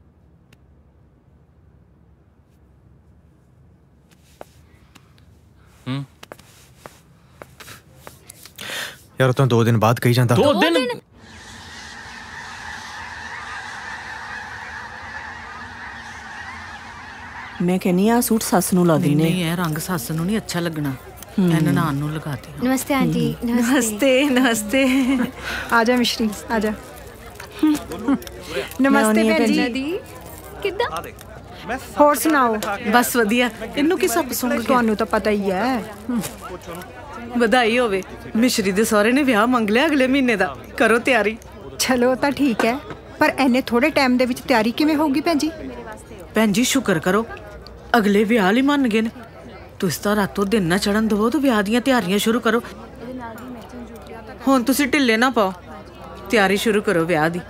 ਯਾਰ ਉਹ ਤਾਂ 2 ਦਿਨ ਬਾਅਦ ਕਹੀ ਜਾਂਦਾ। 2 ਦਿਨ? ਮੈਂ ਕਹਿੰਨੀ ਆ ਸੂਟ ਸੱਸ ਨੂੰ ਲਾ ਦਿੰਨੇ। ਨਹੀਂ ਇਹ ਰੰਗ ਸੱਸ ਨੂੰ ਨਹੀਂ ਅੱਛਾ ਲੱਗਣਾ, ਇਹਨਾਂ ਨਾਨ ਨੂੰ ਲਗਾ ਦੇ। नमस्ते आंटी। नमस्ते नमस्ते। आजा मिश्री आजा। नमस्ते भैन जी, किद्दां? होर सुनाओ? बस वधिया। इन्नू की सब सुन ਤੁਹਾਨੂੰ ਤਾਂ ਪਤਾ ਹੀ ਹੈ। ਵਧਾਈ ਹੋਵੇ, ਮਿਸ਼ਰੀ ਦੇ ਸਹੁਰੇ ਨੇ ਵਿਆਹ ਮੰਗ ਲਿਆ ਅਗਲੇ ਮਹੀਨੇ ਦਾ, ਕਰੋ ਤਿਆਰੀ। ਚਲੋ ਤਾਂ ਠੀਕ ਹੈ, ਪਰ ਐਨੇ ਥੋੜੇ ਟਾਈਮ ਦੇ ਵਿੱਚ ਤਿਆਰੀ ਕਿਵੇਂ ਹੋਊਗੀ ਭੈਣ ਜੀ? ਭੈਣ ਜੀ ਸ਼ੁਕਰ ਕਰੋ ਅਗਲੇ ਵਿਆਹ ਲਈ ਮੰਨ ਗਏ ਨੇ। ਤੁਸੀਂ ਤਾਂ ਰਾਤੋਂ ਦਿਨ ਨਾ ਚੜਨ ਦਵੋ ਤਾਂ ਵਿਆਹ ਦੀਆਂ ਤਿਆਰੀਆਂ ਸ਼ੁਰੂ ਕਰੋ। ਹੁਣ ਤੁਸੀਂ ਢਿੱਲੇ ਨਾ ਪਾਓ, ਤਿਆਰੀ ਸ਼ੁਰੂ ਕਰੋ ਵਿਆਹ ਦੀ।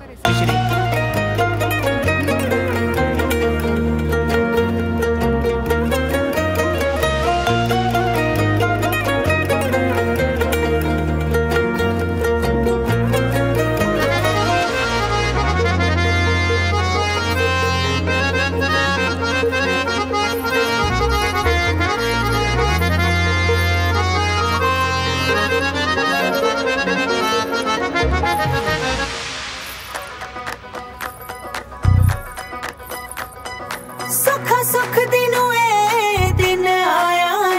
सुख दिनों ए दिन आया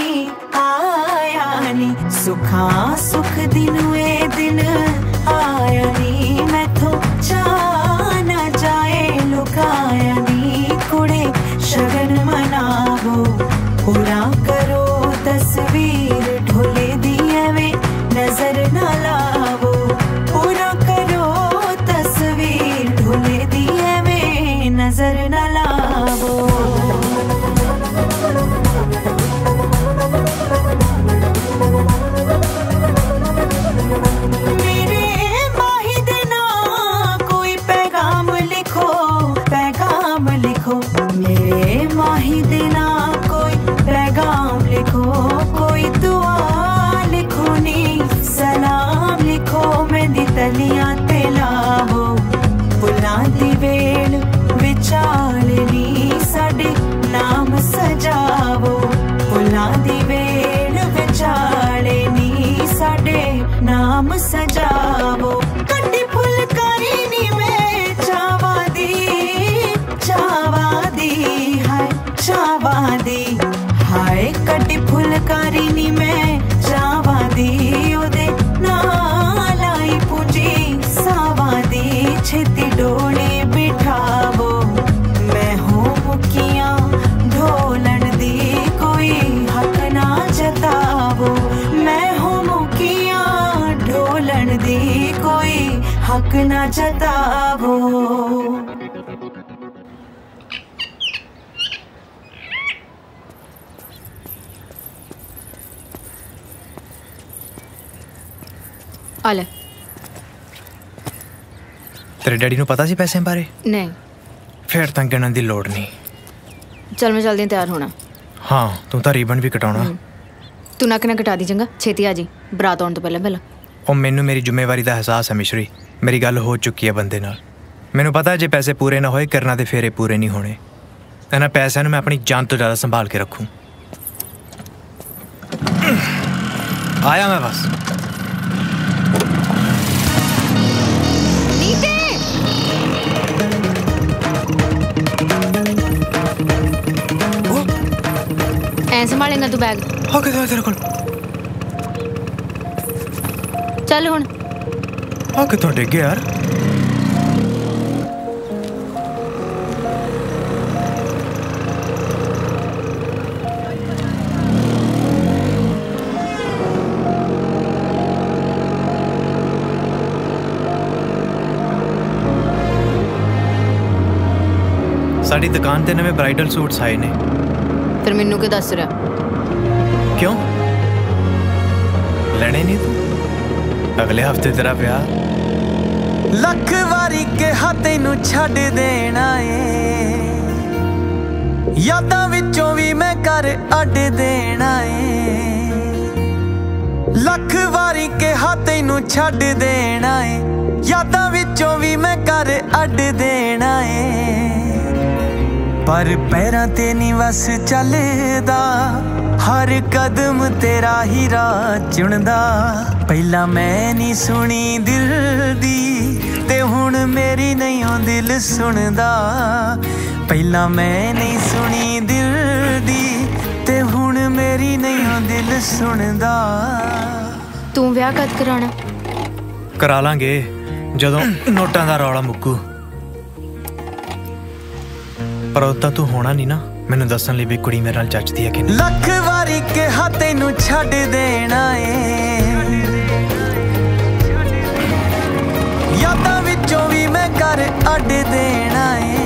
नी सुखा सुख दिनों ए दिन आया नी मैथों चा ना जाए लुकाया नी कुड़े शगन मनावो पूरा करो तस्वीर ढोले दिए वे नजर ना लावो पूरा करो तस्वीर ढोले दिए वे नजर ना लावो। मेरे माही दे ना कोई पैगाम लिखो मेरे माही दे ना कोई पैगाम लिखो कोई दुआ लिखो नी सलाम लिखो मेहंदी तलियां ते लावो फुल्लां दी वेल विचालनी साडे नाम सजावो फुल्लां दी वेल विचालनी साडे नाम सजावो कड्डी फुलकारी नी मैं चावा दी हाय कड्डी फुलकारी नी मैं चावा दी ओदे नाल आई पूंजी सावा दी छेती डोली बिठावो मैं हूँ मुखियां ढोलन दी कोई हक ना जतावो मैं हूँ मुखियां ढोलन दी कोई हक ना जतावो। आले तेरे डैडी ਨੂੰ ਪਤਾ ਸੀ ਪੈਸੇ ਬਾਰੇ? नहीं ਫਿਰ ਤਾਂ ਗਿਣਨ ਦੀ ਲੋੜ ਨਹੀਂ। चल मैं जल्दी तैयार होना। हाँ ਤੂੰ ਤਾਂ ਰੀਬਨ ਵੀ ਕਟਾਉਣਾ। तू नक ना कटा दी चंगा छेती आ जी बरात आउण तो पहले। ਉਹ ਮੈਨੂੰ ਮੇਰੀ ਜ਼ਿੰਮੇਵਾਰੀ ਦਾ ਅਹਿਸਾਸ ਹੈ ਮਿਸ਼ਰੀ ਮੇਰੀ ਗੱਲ ਹੋ ਚੁੱਕੀ ਹੈ ਬੰਦੇ ਨਾਲ ਮੈਨੂੰ ਪਤਾ ਜੇ ਪੈਸੇ ਪੂਰੇ ਨਾ ਹੋਏ ਕਰਨਾ ਤੇ ਫੇਰੇ ਪੂਰੇ ਨਹੀਂ ਹੋਣੇ ਇਹਨਾਂ ਪੈਸਿਆਂ ਨੂੰ ਮੈਂ ਆਪਣੀ ਜਾਨ ਤੋਂ ਜ਼ਿਆਦਾ ਸੰਭਾਲ ਕੇ ਰੱਖੂੰ। ਆਇਆ ਮੈਂ ਬਸ। संभालेगा तू बैग? हाँ तेरे को चल हुण हाँ कितों डिग गया यार। साड़ी दुकान ते नवे ब्राइडल सूट्स आए ने फिर मैनू क्यों दस रहा? क्यों लेने नहीं तू अगले हफ्ते तेरा ब्याह लख वारी के तेनू छड़ देना है यादां विचों भी मैं कर अड देना है लख वारी के तेनू छड़ देना है यादां विचों भी मैं कर अड देना है पर पैरां ते नी वस चलदा हर कदम तेरा ही राह चुनदा पहला मैं नी सुनी दिल दी ते हुण मेरी नहीं हो दिल सुनदा पहला मैं नहीं सुनी दिल दी ते हुण मेरी नहीं हो दिल सुनदा। तू विआह कद कराना? करा लांगे जदों नोटां दा रौला मुक्कू पर उदा तू होना नहीं ना मैनू दसन लई भी कुड़ी मेरे नाल जचदी है कि नहीं। लख वारी के तेनू छड़ देना है यादां विचों भी मैं कर अड देना है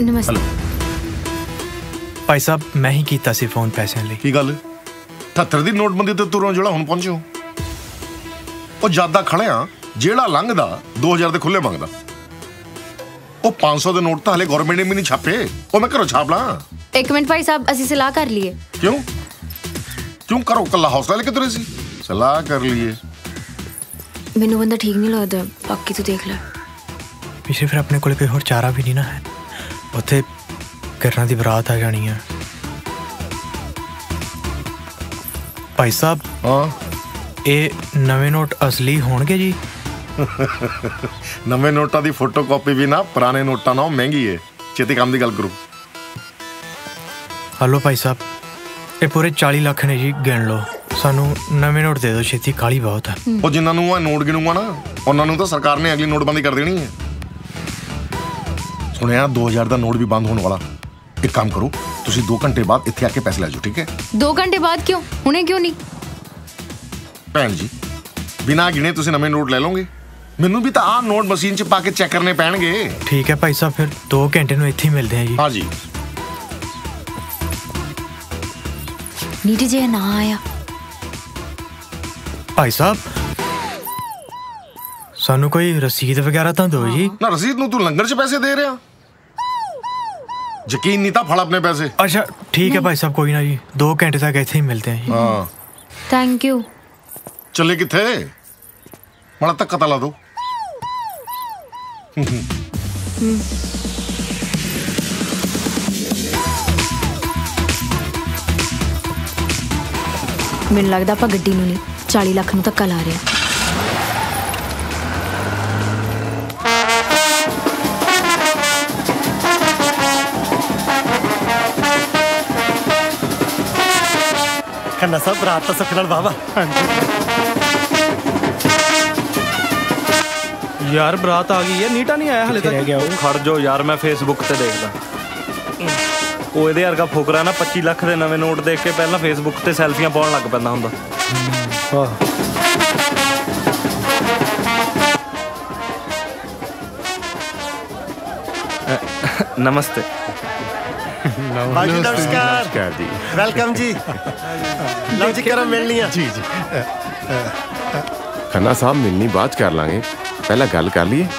नमस्ते। भाई साहब मैं ही कीता सी फोन पैसे लिए। की गल 78 ਦੀ ਨੋਟਬੰਦੀ ਤੇ ਤੁਰੋਂ ਜਿਹੜਾ ਹੁਣ ਪਹੁੰਚੇ ਹੋ ਉਹ ਜਿਆਦਾ ਖੜਿਆ ਜਿਹੜਾ ਲੰਘਦਾ 2000 ਦੇ ਖੁੱਲੇ ਮੰਗਦਾ ਉਹ 500 ਦੇ ਨੋਟ ਤਾਂ ਹਲੇ ਗਵਰਨਮੈਂਟ ਨੇ ਵੀ ਨਹੀਂ ਛਾਪੇ ਉਹ ਮੈਂ ਘਰੋਂ ਛਾਪ ਲਾਂ। एक मिनट भाई साहब ਅਸੀਂ सलाह कर लिए। क्यों करो कल्ला हौसला लेके तुरे सी सलाह कर लिए। ਮੈਨੂੰ ਬੰਦਾ ਠੀਕ ਨਹੀਂ ਲੱਗਦਾ ਬਾਕੀ ਤੂੰ ਦੇਖ ਲੈ। ਪਿਛੇ ਫਿਰ ਆਪਣੇ ਕੋਲੇ ਕੋਈ ਹੋਰ ਚਾਰਾ ਵੀ ਨਹੀਂ ਨਾ ਹੈ ਉੱਥੇ ਕਰਨਾ ਦੀ ਬਰਾਤ ਆ ਜਾਣੀ ਹੈ। ਭਾਈ ਸਾਹਿਬ ਇਹ ਨਵੇਂ ਨੋਟ ਅਸਲੀ ਹੋਣਗੇ ਜੀ? ਨਵੇਂ ਨੋਟਾਂ ਦੀ ਫੋਟੋਕਾਪੀ ਵੀ ਨਾ ਪੁਰਾਣੇ ਨੋਟਾਂ ਨਾਲੋਂ ਮਹਿੰਗੀ ਹੈ ਛੇਤੀ ਕੰਮ ਦੀ ਗੱਲ ਕਰੋ। ਹਲੋ ਭਾਈ ਸਾਹਿਬ ਇਹ ਪੂਰੇ 40 ਲੱਖ ਨੇ ਜੀ ਗਿਣ ਲਓ ਸਾਨੂੰ ਨਵੇਂ ਨੋਟ ਦੇ ਦਿਓ ਛੇਤੀ ਕਾਲੀ ਬਹੁਤ ਹੈ। ਉਹ ਜਿਨ੍ਹਾਂ ਨੂੰ ਆ ਨੋਟ ਗਿਣੂਗਾ ਨਾ ਉਹਨਾਂ ਨੂੰ ਤਾਂ ਸਰਕਾਰ ਨੇ ਅਗਲੀ ਨੋਟਬੰਦੀ ਕਰ ਦੇਣੀ ਹੈ। ਸੁਣਿਆ 2000 ਦਾ ਨੋਟ ਵੀ ਬੰਦ ਹੋਣ ਵਾਲਾ। ਇੱਕ ਕੰਮ ਕਰੋ ਤੁਸੀਂ 2 ਘੰਟੇ ਬਾਅਦ ਇੱਥੇ ਆ ਕੇ ਪੈਸੇ ਲੈ ਜਾਓ ਠੀਕ ਹੈ। 2 ਘੰਟੇ ਬਾਅਦ ਕਿਉਂ ਹੁਣੇ ਕਿਉਂ ਨਹੀਂ? ਭੈਣ ਜੀ ਬਿਨਾਂ ਗਿਣੇ ਤੁਸੀਂ ਨਵੇਂ ਨੋਟ ਲੈ ਲਓਗੇ ਮੈਨੂੰ ਵੀ ਤਾਂ ਆਹ ਨੋਟ ਮਸ਼ੀਨ 'ਚ ਪਾ ਕੇ ਚੈੱਕ ਕਰਨੇ ਪੈਣਗੇ। ਠੀਕ ਹੈ ਭਾਈ ਸਾਹਿਬ ਫਿਰ 2 ਘੰਟੇ ਨੂੰ ਇੱਥੇ ਹੀ ਮਿਲਦੇ ਆ ਜੀ। ਹਾਂ ਜੀ। ਨੀਟੇ ਜੇ ਨਾ ਆਇਆ ਭਾਈ ਸਾਹਿਬ ਸਾਨੂੰ ਕੋਈ ਰਸੀਦ ਵਗੈਰਾ ਤਾਂ ਦਿਓ ਜੀ। ਨਾ ਰਸੀਦ ਨੂੰ ਤੂੰ ਲੰਗਰ 'ਚ ਪੈਸੇ ਦੇ ਰਿਹਾ ਯਕੀਨ ਨਹੀਂ ਤਾਂ ਫੜ ਆਪਣੇ ਪੈਸੇ। ਅੱਛਾ ਠੀਕ ਹੈ ਭਾਈ ਸਾਹਿਬ ਕੋਈ ਨਾ ਜੀ 2 ਘੰਟੇ ਤੱਕ ਇੱਥੇ ਹੀ ਮਿਲते हैं। हाँ थैंक यू। चले किथे माड़ा तक कता ला दो। ਮੈਨੂੰ ਲੱਗਦਾ ਆਪਾਂ ਗੱਡੀ ਨੂੰ ਨਹੀਂ 40 ਲੱਖ ਨੂੰ ਧੱਕਾ ਲਾ ਰਹੇ ਆ। खन्ना साहब रात तो सुख नाल बाबा। यार बरात आ गई है नीटा नहीं आया हले तक। रह गया खड़ जाओ यार मैं फेसबुक ਤੇ ਦੇਖਦਾ ਉਹ ਇਹਦੇ ਵਰਗਾ ਫੁਕਰਾ ਨਾ 25 ਲੱਖ ਦੇ ਨਵੇਂ ਨੋਟ ਦੇਖ ਕੇ ਪਹਿਲਾਂ ਫੇਸਬੁੱਕ ਤੇ ਸੈਲਫੀਆਂ ਪਾਉਣ ਲੱਗ ਪੈਂਦਾ ਹੁੰਦਾ। नमस्ते। बाजी नमस्कार जी वेलकम जी लो जी करो मिल लिया जी जी। खन्ना साहब मिलनी बात कर लांगे पहला गल कर लिए।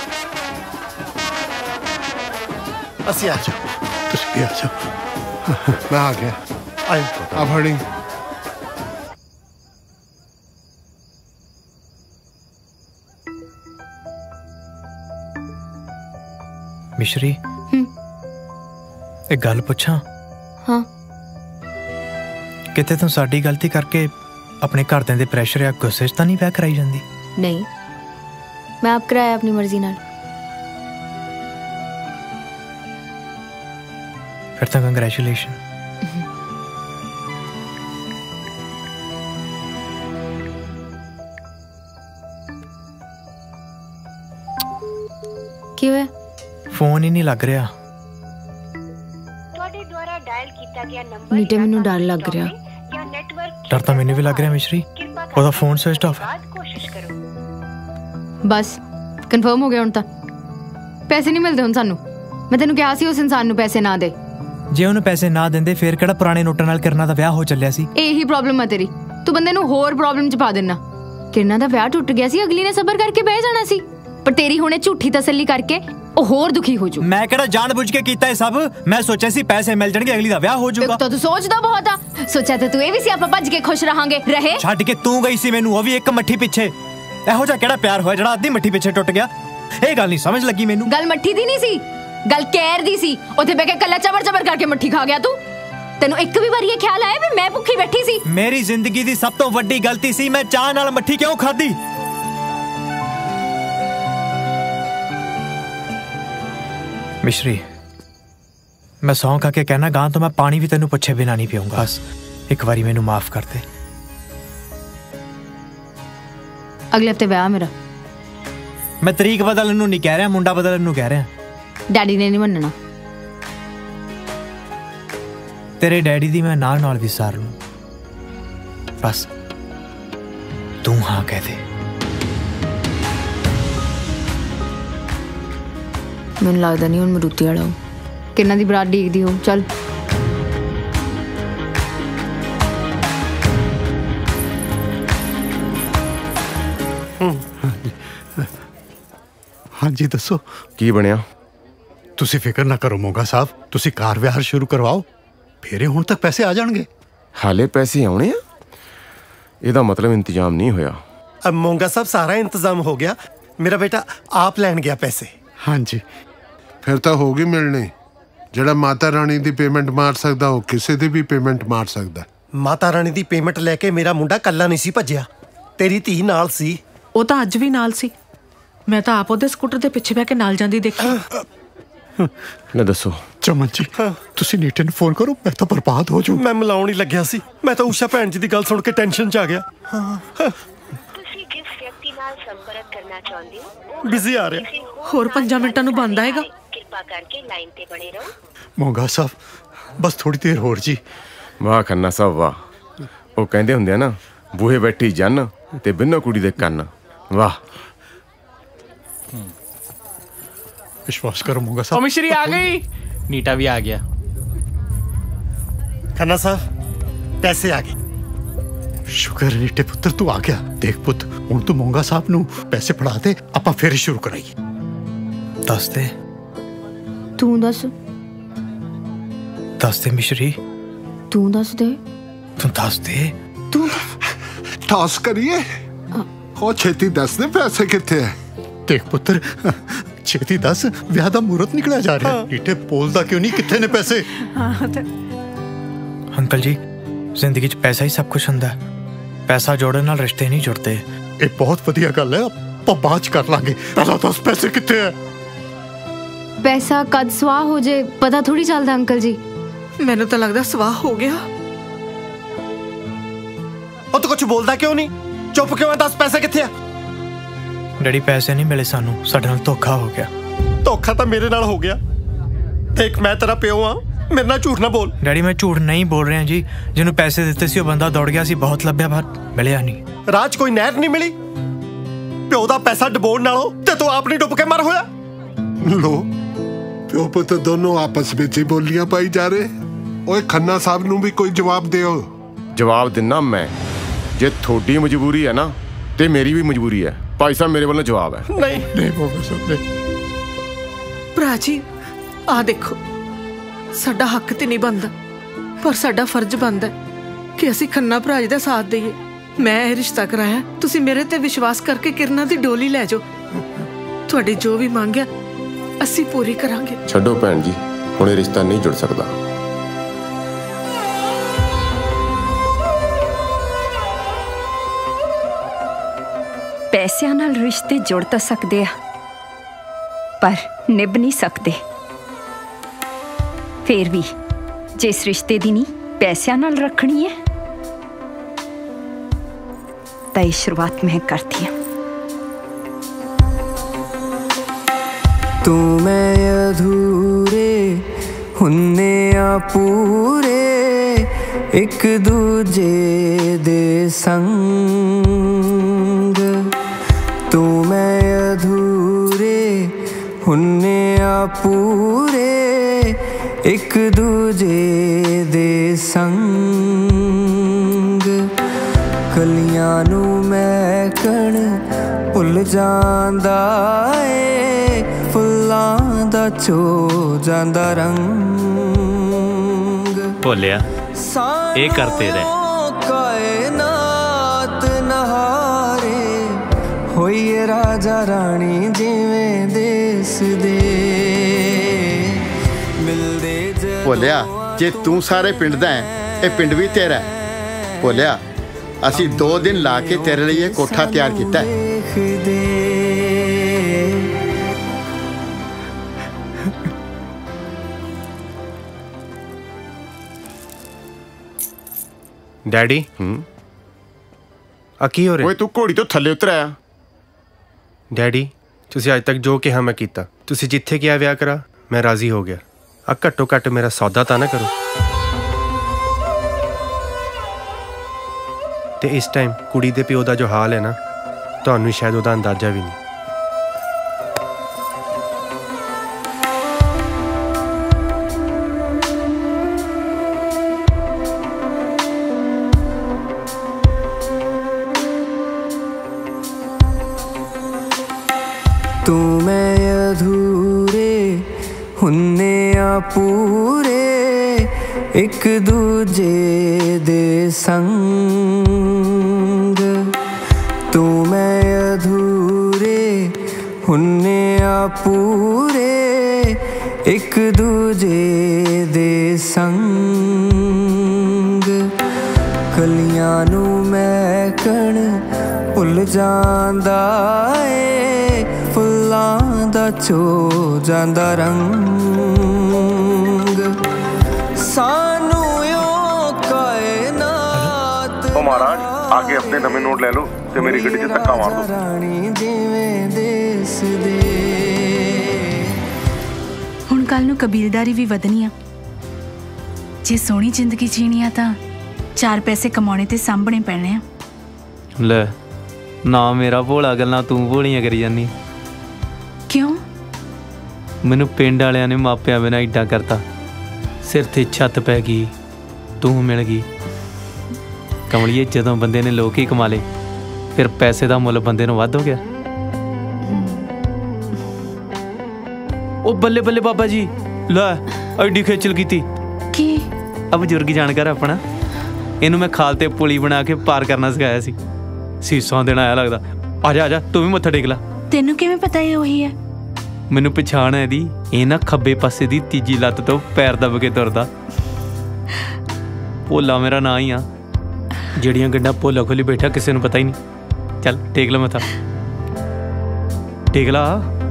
ਅਸੀਂ ਆ जाओ ਤੁਸੀਂ आ जाओ मैं आ गया आयो अब हड़ी ਮਿਸ਼ਰੀ ਇੱਕ ਗੱਲ ਪੁੱਛਾਂ? ਹਾਂ ਕਿਤੇ ਤੂੰ ਸਾਡੀ ਗਲਤੀ ਕਰਕੇ ਆਪਣੇ ਘਰਦਿਆਂ ਦੇ ਪ੍ਰੈਸ਼ਰ ਜਾਂ ਗੁੱਸੇ 'ਚ ਤਾਂ ਨਹੀਂ ਵਿਆਹ ਕਰਾਈ ਜਾਂਦੀ? ਨਹੀਂ ਮੈਂ ਆਪ ਕਰਾਇਆ ਆਪਣੀ ਮਰਜ਼ੀ ਨਾਲ। ਫਿਰ ਤਾਂ ਕੰਗ੍ਰੈਚੁਲੇਸ਼ਨ। ਕੀ ਹੋਇਆ? ਫੋਨ ਹੀ ਨਹੀਂ ਲੱਗ ਰਿਹਾ। ਤੁਹਾਡੇ ਦੁਆਰਾ ਡਾਇਲ ਕੀਤਾ ਗਿਆ ਨੰਬਰ ਨੀਟੇ ਮੈਨੂੰ ਡਰ ਲੱਗ ਰਿਹਾ। ਜਾਂ ਨੈਟਵਰਕ ਡਰ ਤਾਂ ਮੈਨੂੰ ਵੀ ਲੱਗ ਰਿਹਾ ਮਿਸ਼ਰੀ ਉਹਦਾ ਫੋਨ ਸਵਿਚ ਆਫ ਹੈ। ਕੋਸ਼ਿਸ਼ ਕਰੋ। ਬਸ ਕਨਫਰਮ ਹੋ ਗਿਆ ਹੁਣ ਤਾਂ ਪੈਸੇ ਨਹੀਂ ਮਿਲਦੇ ਹੁਣ ਸਾਨੂੰ। ਮੈਂ ਤੈਨੂੰ ਕਿਹਾ ਸੀ ਉਸ ਇਨਸਾਨ ਨੂੰ ਪੈਸੇ ਨਾ ਦੇ। ਜੇ ਉਹਨੂੰ ਪੈਸੇ ਨਾ ਦਿੰਦੇ ਫਿਰ ਕਿਹੜਾ ਪੁਰਾਣੇ ਨੋਟਾਂ ਨਾਲ ਕਿਰਨਾ ਦਾ ਵਿਆਹ ਹੋ ਚੱਲਿਆ ਸੀ। ਇਹੀ ਪ੍ਰੋਬਲਮ ਹੈ ਤੇਰੀ ਤੂੰ ਬੰਦੇ ਨੂੰ ਹੋਰ ਪ੍ਰੋਬਲਮ 'ਚ ਪਾ ਦੇਣਾ। ਕਿਰਨਾ ਦਾ ਵਿਆਹ ਟੁੱਟ ਗਿਆ ਸੀ ਅਗਲੀ ਨੇ ਸਬਰ ਕਰਕੇ ਬਹਿ ਜਾਣਾ ਸੀ ਪਰ ਤੇਰੀ ਹੁਣੇ ਝੂਠੀ ਤਸੱਲੀ ਕਰਕੇ ਉਹ ਹੋਰ ਦੁਖੀ ਹੋ ਜੂ। ਮੈਂ ਕਿਹੜਾ ਜਾਣਬੁੱਝ ਕੇ ਕੀਤਾ ਇਹ ਸਭ। ਮੈਂ ਸੋਚਿਆ ਸੀ ਪੈਸੇ ਮਿਲ ਜਾਣਗੇ ਅਗਲੀ ਦਾ ਵਿਆਹ ਹੋ ਜਾਊਗਾ। ਤਾਂ ਤੂੰ ਸੋਚਦਾ ਬਹੁਤ ਆ। ਸੋਚਿਆ ਤਾਂ ਤੂੰ ਇਹ ਵੀ ਸੀ ਆਪਾਂ ਭੱਜ ਕੇ ਖੁਸ਼ ਰਹਾਂਗੇ ਰਹੇ। ਛੱਡ ਕੇ ਤੂੰ ਗਈ ਸੀ ਮੈਨੂੰ ਉਹ ਵੀ ਇੱਕ ਮੱਠੀ ਪਿੱਛੇ। ਇਹੋ ਜਿਹਾ ਕਿਹੜਾ ਪਿਆਰ ਹੋਇਆ ਜਿਹੜਾ ਅੱਧੀ ਮੱਠੀ ਪਿੱਛੇ ਟੁੱਟ ਗਿਆ? ਇਹ ਗੱਲ ਨਹੀਂ ਸਮਝ ਲੱਗੀ ਮੈਨੂੰ। ਗੱਲ ਮੱਠੀ ਦੀ ਨਹੀਂ ਸੀ ਗੱਲ ਕਹਿਰ ਦੀ ਸੀ। ਉੱਥੇ ਬਹਿ ਕੇ ਕੱਲਾ ਚਬਰ ਚਬਰ ਕਰਕੇ ਮੱਠੀ ਖਾ ਗਿਆ ਤੂੰ। ਤੈਨੂੰ ਇੱਕ ਵੀ ਵਾਰੀ ਇਹ ਖਿਆਲ ਆਇਆ ਵੀ ਮੈਂ ਭੁੱਖੀ ਬੈਠੀ ਸੀ? ਮੇਰੀ ਜ਼ਿੰਦਗੀ ਦੀ ਸਭ ਤੋਂ ਵੱਡੀ ਗਲਤੀ ਸੀ ਮੈਂ ਚਾਹ ਨਾਲ ਮੱਠੀ ਕਿਉਂ ਖਾਧੀ। ਮਿਸ਼ਰੀ ਮੈਂ ਸੌਂ ਖਾ ਕੇ ਕਹਿਣਾ ਗਾਂ ਤੋਂ ਮੈਂ ਪਾਣੀ ਵੀ ਤੈਨੂੰ ਪੁੱਛੇ ਬਿਨਾਂ ਨਹੀਂ ਪੀਊਂਗਾ। ਬਸ ਇੱਕ ਵਾਰੀ ਮੈਨੂੰ ਮਾਫ ਕਰ ਦੇ। ਅਗਲੇ ਹਫਤੇ ਵਿਆਹ ਮੇਰਾ। ਮੈਂ ਤਰੀਕ ਬਦਲਣ ਨੂੰ ਨਹੀਂ ਕਹਿ ਰਿਹਾ ਮੁੰਡਾ ਬਦਲਣ ਨੂੰ ਕਹਿ ਰਿਹਾ। ਡੈਡੀ ਨੇ ਨਹੀਂ ਮੰਨਣਾ। ਤੇਰੇ ਡੈਡੀ ਦੀ ਮੈਂ ਨਾਲ ਵੀ ਸਾਰ ਲੂੰ ਬਸ ਤੂੰ ਹਾਂ ਕਹਿ ਦੇ। ਮੈਨੂੰ ਲੱਗਦਾ ਨਹੀਂ ਹੁਣ ਮਰੂਤੀ ਵਾਲਾ किन्ना दी बरात डीकदी हो। चल हाँ जी दसो की बनया। तुसी फिक्र ना करो मोगा साहब, तुसी कार विहार शुरू करवाओ, फेरे हुण तक पैसे आ जाणगे। हाले पैसे आने आ? ਇਹਦਾ मतलब इंतजाम नहीं होया। अब मोंगा साहब सारा इंतजाम हो गया, मेरा बेटा आप लैन गया पैसे। हाँ जी फिर तो होगी मिलनी। ਜਿਹੜਾ ਮਾਤਾ ਰਾਣੀ ਦੀ ਪੇਮੈਂਟ ਮਾਰ ਸਕਦਾ ਉਹ ਕਿਸੇ ਦੀ ਵੀ ਪੇਮੈਂਟ ਮਾਰ ਸਕਦਾ। ਮਾਤਾ ਰਾਣੀ ਦੀ ਪੇਮੈਂਟ ਲੈ ਕੇ ਮੇਰਾ ਮੁੰਡਾ ਕੱਲਾ ਨਹੀਂ ਸੀ ਭੱਜਿਆ, ਤੇਰੀ ਧੀ ਨਾਲ ਸੀ। ਉਹ ਤਾਂ ਅੱਜ ਵੀ ਨਾਲ ਸੀ, ਮੈਂ ਤਾਂ ਆਪ ਉਹਦੇ ਸਕੂਟਰ ਦੇ ਪਿੱਛੇ ਬਹਿ ਕੇ ਨਾਲ ਜਾਂਦੀ ਦੇਖੀ। ਲੈ ਦੱਸੋ ਚਮਨ ਜੀ, ਤੁਸੀਂ ਨੀਟੇ ਨੂੰ ਫੋਨ ਕਰੋ, ਮੈਂ ਤਾਂ ਬਰਬਾਦ ਹੋ ਜਾਊਂ। ਮੈਂ ਮਿਲਾਉਣ ਹੀ ਲੱਗਿਆ ਸੀ, ਮੈਂ ਤਾਂ ਊਸ਼ਾ ਭੈਣ ਜੀ ਦੀ ਗੱਲ ਸੁਣ ਕੇ ਟੈਨਸ਼ਨ 'ਚ ਆ ਗਿਆ। ਤੁਸੀਂ ਜਿਸ ਵਿਅਕਤੀ ਨਾਲ ਸੰਪਰਕ ਕਰਨਾ ਚਾਹੁੰਦੇ ਹੋ ਬਿਜ਼ੀ ਆ ਰਿਹਾ। ਹੋਰ 5 ਮਿੰਟਾਂ ਨੂੰ ਬੰਦ ਆਏਗਾ। ਕਿਰਪਾ ਕਰਕੇ ਲਾਈਨ ਤੇ ਬਣੇ ਰਹੋ। ਮੋਗਾ ਸਾਹਿਬ ਬਸ ਥੋੜੀ ਦੇਰ ਹੋਰ ਜੀ। ਵਾਹ ਖੰਨਾ ਸਾਹਿਬ ਵਾਹ। ਉਹ ਕਹਿੰਦੇ ਹੁੰਦੇ ਆ ਨਾ, ਬੂਹੇ ਬੈਠੀ ਜੰਨ ਤੇ ਬਿੰਨੋ ਕੁੜੀ ਦੇ ਕੰਨ। ਵਾਹ विश्वास करो मोगा ओ साहब। मिश्री आ गई, नीटा भी आ गया। खन्ना साहब पैसे आ गए। शुक्र है नीटे पुत्र तू आ गया। देख पुत हुण तू मोगा साहब नू पैसे फड़ा दे, आपां फिर शुरू कराइए। दस दे तू दस मिश्री, तू दस दे, तू दस दे, तू टॉस करिए। ओ छेती दस दे पैसे किथे है। देख पुत्र छेती दस, विआह दा मुहूर्त निकलिया जा रहा है। नीटे बोलदा क्यों नहीं, किथे ने पैसे। अंकल जी जिंदगी च पैसा ही सब कुछ हुंदा है, पैसा जोड़न नाल रिश्ते नहीं जुड़ते। ये बहुत वधिया गल है, आपां बात च कर लांगे। पहला दस पैसे किथे है। पैसा कद स्वाह हो जे पता थोड़ी चलदा अंकल जी। ਮੈਨੂੰ ਤਾਂ ਲੱਗਦਾ ਸਵਾਹ ਹੋ ਗਿਆ। ਉਹ ਤੂੰ ਕੁਝ ਬੋਲਦਾ ਕਿਉਂ ਨਹੀਂ, ਚੁੱਪ ਕਿਉਂ? 10 ਪੈਸੇ ਕਿੱਥੇ ਆ? ਡੈਡੀ ਪੈਸੇ ਨਹੀਂ ਮਿਲੇ ਸਾਨੂੰ, ਸਾਡੇ ਨਾਲ ਧੋਖਾ ਹੋ ਗਿਆ। ਧੋਖਾ ਤਾਂ ਮੇਰੇ ਨਾਲ ਹੋ ਗਿਆ। ਦੇਖ ਮੈਂ ਤੇਰਾ ਪਿਓ ਆ, ਮੇਰੇ ਨਾਲ ਝੂਠ ਨਾ ਬੋਲ। ਡੈਡੀ ਮੈਂ ਝੂਠ ਨਹੀਂ ਬੋਲ ਰਿਹਾ ਜੀ, ਜਿਹਨੂੰ ਪੈਸੇ ਦਿੱਤੇ ਸੀ ਉਹ ਬੰਦਾ ਦੌੜ ਗਿਆ ਸੀ, ਬਹੁਤ ਲੱਭਿਆ ਪਰ ਮਿਲਿਆ ਨਹੀਂ। ਰਾਜ ਕੋਈ ਨਹਿਰ ਨਹੀਂ ਮਿਲੀ, ਪਿਓ ਦਾ ਪੈਸਾ ਡਬੋਣ ਨਾਲੋਂ ਤੇ ਤੂੰ ਆਪ ਨਹੀਂ ਡੁੱਬ ਕੇ ਮਰ ਹੋਇਆ। लो प्यो पुत दोनों आपस में ही बोलियां पाई जा रहे। ओए खन्ना साहब नू भी कोई जवाब दियो। जवाब दिना मैं, जे थोड़ी मजबूरी है ना ते मेरी भी मजबूरी है। भाई साहब मेरे वालों जवाब है। नहीं नहीं मोगा साहब नहीं। ਭਰਾ ਜੀ ਆ ਦੇਖੋ, ਸਾਡਾ ਹੱਕ ਤੇ ਨਹੀਂ ਬਣਦਾ, ਪਰ ਸਾਡਾ ਫਰਜ਼ ਬਣਦਾ ਕਿ ਅਸੀਂ ਖੰਨਾ ਭਰਾ ਜੀ ਦਾ ਸਾਥ ਦਈਏ। ਮੈਂ ਇਹ ਰਿਸ਼ਤਾ ਕਰਾਇਆ, ਤੁਸੀਂ ਮੇਰੇ ਤੇ ਵਿਸ਼ਵਾਸ ਕਰਕੇ ਕਿਰਨਾ ਦੀ ਡੋਲੀ ਲੈ ਜਾਓ। ਤੁਹਾਡੀ ਜੋ ਵੀ ਮੰਗ ਹੈ ਅਸੀਂ ਪੂਰੀ ਕਰਾਂਗੇ। ਛੱਡੋ ਭੈਣ ਜੀ, ਹੁਣ ਇਹ ਰਿਸ਼ਤਾ ਨਹੀਂ ਜੁੜ ਸਕਦਾ। ਪੈਸਿਆਂ ਨਾਲ ਰਿਸ਼ਤੇ ਜੁੜ ਤਾਂ ਸਕਦੇ ਆ, ਪਰ ਨਿਭ ਨਹੀਂ ਸਕਦੇ। ਫੇਰ ਵੀ ਜਿਸ ਰਿਸ਼ਤੇ ਦੀ ਨਹੀਂ ਪੈਸਿਆਂ ਨਾਲ ਰੱਖਣੀ ਹੈ ਤਾਂ ਇਹ ਸ਼ੁਰੂਆਤ ਮੈਂ ਕਰਦੀ ਹਾਂ। तू मैं अधूरे हुन्ने आ पूरे एक दूजे दे संग। तू मैं अधूरे हुन्ने आ पूरे एक दूजे दे संग। कलियां नू महकण भुल जांदा ए, फुल्लां दा चो जांदा रंग। भोलिया ये करते रहे। कायनात नहारे होइए राजा रानी जिवें देस दे मिलदे। भोलिया जे तू सारे पिंड दा है, ये पिंड भी तेरा है। भोलिया असी 2 दिन ला के तेरे लिए कोठा तैयार किया है। डैडी आ की हो ਰਿਹਾ? ਓਏ ਤੂੰ ਘੋੜੀ ਤੋਂ ਥੱਲੇ ਉਤਰਿਆ। ਡੈਡੀ ਤੁਸੀਂ ਅੱਜ ਤੱਕ ਜੋ ਕਿਹਾ ਮੈਂ ਕੀਤਾ। ਤੁਸੀਂ ਜਿੱਥੇ ਕਿਹਾ ਵਿਆਹ ਕਰਾ ਮੈਂ ਰਾਜ਼ੀ ਹੋ ਗਿਆ। ਆ ਘੱਟੋ ਘੱਟ ਮੇਰਾ ਸੌਦਾ ਤਾਂ ਨਾ ਕਰੋ। ਤੇ ਇਸ ਟਾਈਮ ਕੁੜੀ ਦੇ ਪਿਓ ਦਾ ਜੋ ਹਾਲ ਹੈ ਨਾ, ਤੁਹਾਨੂੰ ਸ਼ਾਇਦ ਉਹਦਾ ਅੰਦਾਜ਼ਾ ਵੀ ਨਹੀਂ। अधूरे हुन्ने आ पूरे एक दूजे दे संग तू मैं अधूरे हुन्ने आ पूरे एक दूजे दे संग कलियां नू महकण भुल जांदा ए फुल्लां दा चो जांदा रंग सानू यो कायनात ओ महाराज आगे अपने नवे नोट ले लो ते मेरी गड्डी च धक्का मार दो रानी जिवें देस दे ਹੁਣ ਕੱਲ ਨੂੰ ਕਬੀਲਦਾਰੀ ਵੀ ਵਧਣੀ ਆ ਜੇ ਸੋਹਣੀ ਜ਼ਿੰਦਗੀ ਜੀਣੀ ਆ ਤਾਂ 4 ਪੈਸੇ ਕਮਾਉਣੇ ਤੇ ਸਾਂਭਣੇ ਪੈਣੇ ਆ ਲੈ ਨਾ ਮੇਰਾ ਭੋਲਾ ਗੱਲਾਂ ਤੂੰ ਭੋਲੀਆਂ ਕਰੀ ਜਾਂਦੀ ਕਿਉਂ ਮੈਨੂੰ ਪਿੰਡ ਵਾਲਿਆਂ ਨੇ ਮਾਪਿਆਂ ਬਿਨਾਂ ਏਡਾ ਕਰਤਾ ਸਿਰ ਤੇ ਛੱਤ ਪੈ ਗਈ ਤੂੰ ਮਿਲ ਗਈ ਕਮਲੀਏ ਜਦੋਂ ਬੰਦੇ ਨੇ ਲੋਕ ਹੀ ਕਮਾ ਲਏ ਫਿਰ ਪੈਸੇ ਦਾ ਮੁੱਲ ਬੰਦੇ ਨੂੰ ਵੱਧ ਹੋ ਗਿਆ ਉਹ ਬੱਲੇ ਬੱਲੇ ਬਾਬਾ ਜੀ ਲੈ ਐਡੀ ਖੇਚਲ ਕੀਤੀ ਕੀ ਆ ਬਜ਼ੁਰਗ ਜਾਣਕਾਰ ਆਪਣਾ ਇਹਨੂੰ ਮੈਂ ਖਾਲ ਤੇ ਪੁਲੀ ਬਣਾ ਕੇ ਪਾਰ ਕਰਨਾ ਸਿਖਾਇਆ ਸੀ ਸੀਸਾਂ ਦੇਣ ਆਇਆ ਲੱਗਦਾ ਆ ਜਾ ਤੂੰ ਵੀ ਮੱਥਾ ਟੇਕ ਲੈ ਤੈਨੂੰ ਕਿਵੇਂ ਪਤਾ ਇਹ ਉਹੀ ਹੈ ਮੈਨੂੰ ਪਛਾਣ ਹੈ ਇਹਦੀ ਇਹ ਨਾ ਖੱਬੇ ਪਾਸੇ ਦੀ ਤੀਜੀ ਲੱਤ ਤੋਂ ਪੈਰ ਦਬ ਕੇ ਤੁਰਦਾ ਭੋਲਾ ਮੇਰਾ ਨਾਂ ਹੀ ਆ ਜਿਹੜੀਆਂ ਗੱਡਾਂ ਭੋਲਾ ਖੋਲੀ ਬੈਠਾ ਕਿਸੇ ਨੂੰ ਪਤਾ ਹੀ ਨਹੀਂ ਚੱਲ ਟੇਕ ਲੈ ਮੱਥਾ ਟੇਕ ਲਾ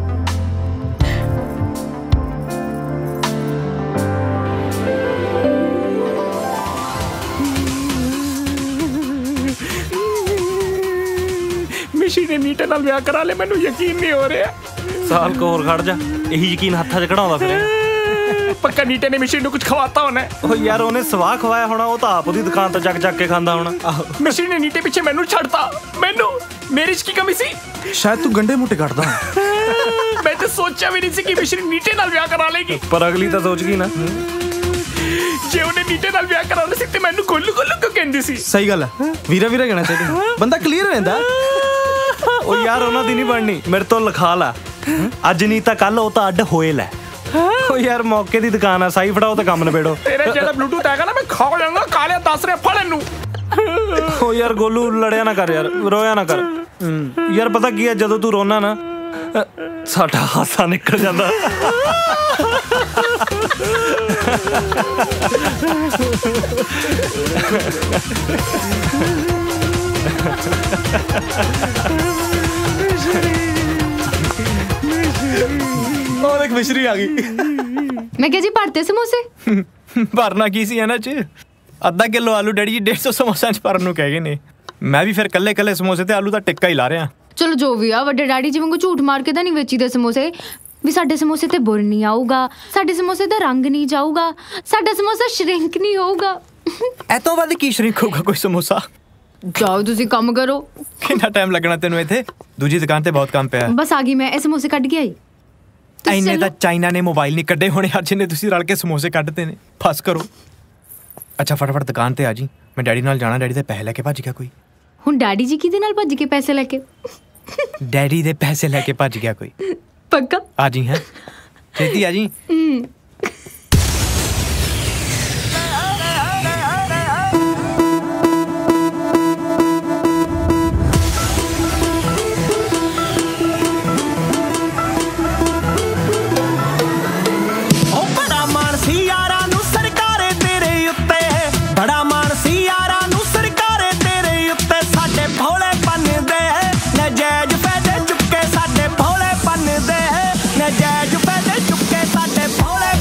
ਮਿਸ਼ੀ ਨੇ ਨੀਟੇ ਨਾਲ ਵਿਆਹ ਕਰਾ ਲਿਆ ਮੈਨੂੰ ਯਕੀਨ ਨਹੀਂ ਹੋ ਰਿਹਾ ਸਾਲ ਕੋ ਹੋਰ ਖੜ ਜਾ ਇਹੀ ਯਕੀਨ ਹੱਥਾਂ 'ਚ ਕਢਾਉਂਦਾ ਫਿਰ ਪੱਕਾ ਨੀਟੇ ਨੇ ਮਿਸ਼ੀ ਨੂੰ ਕੁਝ ਖਵਾਤਾ ਹੋਣਾ ਉਹ ਯਾਰ ਉਹਨੇ ਸਵਾਹ ਖਵਾਇਆ ਹੋਣਾ ਉਹ ਤਾਂ ਆਪ ਉਹਦੀ ਦੁਕਾਨ ਤੋਂ ਚੱਕ ਕੇ ਖਾਂਦਾ ਹੋਣਾ ਮਿਸ਼ੀ ਨੇ ਨੀਟੇ ਪਿੱਛੇ ਮੈਨੂੰ ਛੱਡਤਾ ਮੈਨੂੰ ਮੇਰੀ 'ਚ ਕੀ ਕਮੀ ਸੀ ਸ਼ਾਇਦ ਤੂੰ ਗੰਡੇ ਮੁੱਟੇ ਕੱਢਦਾ ਮੈਂ ਤਾਂ ਸੋਚਿਆ ਵੀ ਨਹੀਂ ਸੀ ਕਿ ਮਿਸ਼ੀ ਨੀਟੇ ਨਾਲ ਵਿਆਹ ਕਰਾ ਲੇਗੀ ਪਰ ਅਗਲੀ ਤਾਂ ਸੋਚ ਗਈ ਨਾ ਜੇ ਉਹਨੇ ਨੀਟੇ ਨਾਲ ਵਿਆਹ ਕਰਾਉਣਾ ਸੀ ਤੇ ਮੈਨੂੰ ਗੋਲੂ ਕਿਉਂ ਕਹਿੰਦੀ ਸੀ ਸਹੀ ਗੱਲ ਹੈ ਵੀਰਾ ਕਹਿਣਾ ਚਾਹੀਦਾ ਬੰਦਾ ਕਲੀਅਰ ਹੋ ਜਾਂਦਾ ਉਹ ਯਾਰ ਉਹਨਾਂ ਦੀ ਨਹੀਂ ਬਣਨੀ ਮੇਰੇ ਤੋਂ ਲਿਖਾ ਲਾ ਅੱਜ ਨਹੀਂ ਤਾਂ ਕੱਲ ਉਹ ਤਾਂ ਅੱਡ ਹੋਏ ਲੈ ਉਹ ਯਾਰ ਮੌਕੇ ਦੀ ਦੁਕਾਨ ਆ ਸਾਈ ਫੜਾਓ ਤਾਂ ਕੰਮ ਨਿਬੇੜੋ ਤੇਰੇ ਜਿਹੜਾ ਬਲੂਟੂਥ ਹੈਗਾ ਨਾ ਮੈਂ ਖਾ ਜਾਵਾਂਗਾ ਕਾਲਿਆ ਦੱਸ ਰਿਹਾ ਫੜ ਇਹਨੂੰ ਉਹ ਯਾਰ ਗੋਲੂ ਲੜਿਆ ਨਾ ਕਰ ਯਾਰ ਰੋਇਆ ਨਾ ਕਰ ਯਾਰ ਪਤਾ ਕੀ ਹੈ ਜਦੋਂ ਤੂੰ ਰੋਣਾ ਨਾ ਸਾਡਾ ਹਾਸਾ ਨਿਕਲ ਜਾਂਦਾ ਉਹ ਦੇਖ ਮਿਸ਼ਰੀ ਆ ਗਈ ਮੈਂ ਕਿਹਾ ਜੀ ਭਰਤੇ ਸਮੋਸੇ ਭਰਨਾ ਕੀ ਸੀ ਇਹਨਾਂ 'ਚ ਅੱਧਾ ਕਿਲੋ ਆਲੂ ਡੈਡੀ ਜੀ 150 ਸਮੋਸਿਆਂ 'ਚ ਭਰਨ ਨੂੰ ਕਹਿ ਗਏ ਨੇ ਮੈਂ ਵੀ ਫਿਰ ਕੱਲੇ ਸਮੋਸੇ ਤੇ ਆਲੂ ਦਾ ਟਿੱਕਾ ਹੀ ਲਾ ਰਿਹਾ ਚਲੋ ਜੋ ਵੀ ਆ ਵੱਡੇ ਡੈਡੀ ਜੀ ਵਾਂਗੂ ਝੂਠ ਮਾਰ ਕੇ ਤਾਂ ਨਹੀਂ ਵੇਚੀਦੇ ਸਮੋਸੇ ਵੀ ਸਾਡੇ ਸਮੋਸੇ ਤੇ ਬੁਰ ਨਹੀਂ ਆਊਗਾ ਸਾਡੇ ਸਮੋਸੇ ਦਾ ਰੰਗ ਨਹੀਂ ਜਾਊਗਾ ਸਾਡਾ ਸਮੋਸਾ ਸ਼ਰਿੰਕ ਨਹੀਂ ਹੋਊਗਾ ਇਹ ਤੋਂ ਵੱਧ ਕੀ ਸ਼ਰਿੰਕ ਹੋਊਗਾ ਕੋਈ ਸਮੋਸਾ ਜਾਓ ਤੁਸੀਂ ਕੰਮ ਕਰੋ ਕਿੰਨਾ ਟਾਈਮ ਲੱਗਣਾ ਤੈਨੂੰ ਇੱਥੇ ਦੂਜੀ ਦੁਕਾਨ ਤੇ ਬਹੁਤ ਕੰਮ ਪਿਆ ਬਸ ਆ ਗਈ ਮੈਂ ਇਹ ਸਮੋਸੇ ਕੱਢ ਕੇ ਆਈ ਇੰਨੇ ਤਾਂ ਚਾਈਨਾ ਨੇ ਮੋਬਾਈਲ ਨਹੀਂ ਕੱਢੇ ਹੋਣੇ ਅੱਜ ਨੇ ਤੁਸੀਂ ਰਲ ਕੇ ਸਮੋਸੇ ਕੱਢਦੇ ਨੇ ਫਸ ਕਰੋ ਅੱਛਾ ਫਟਾਫਟ ਦੁਕਾਨ ਤੇ ਆ ਜੀ ਮੈਂ ਡੈਡੀ ਨਾਲ ਜਾਣਾ ਡੈਡੀ ਦੇ ਪੈਸੇ ਲੈ ਕੇ ਭੱਜ ਗਿਆ ਕੋਈ ਹੁਣ ਡੈਡੀ ਜੀ ਕਿਹਦੇ ਨਾਲ ਭੱਜ ਕੇ ਪੈਸੇ ਲੈ ਕੇ ਡੈਡੀ ਦੇ ਪੈਸੇ ਲੈ ਕੇ ਭੱਜ ਗਿਆ ਕੋਈ ਪੱਕਾ ਆ ਜੀ ਹੈ ਛੇਤੀ ਆ ਜੀ ਨਜਾਇਜ਼ ਫਾਇਦੇ ਚੁੱਕੇ ਸਾਡੇ ਭੋਲੇ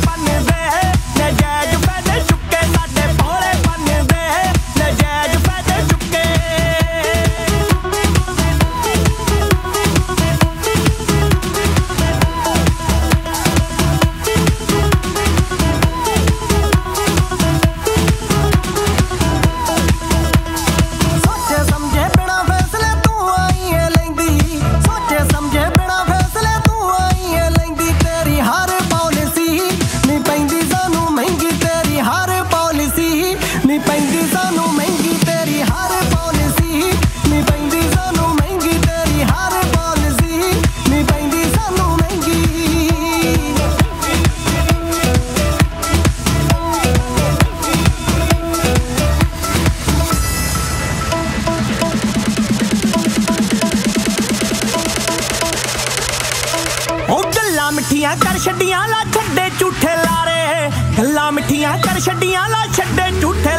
मिठियां कर छड्डियां ला छड्डे झूठे लारे गल्लां मिठियां कर छड्डियां ला छड्डे झूठे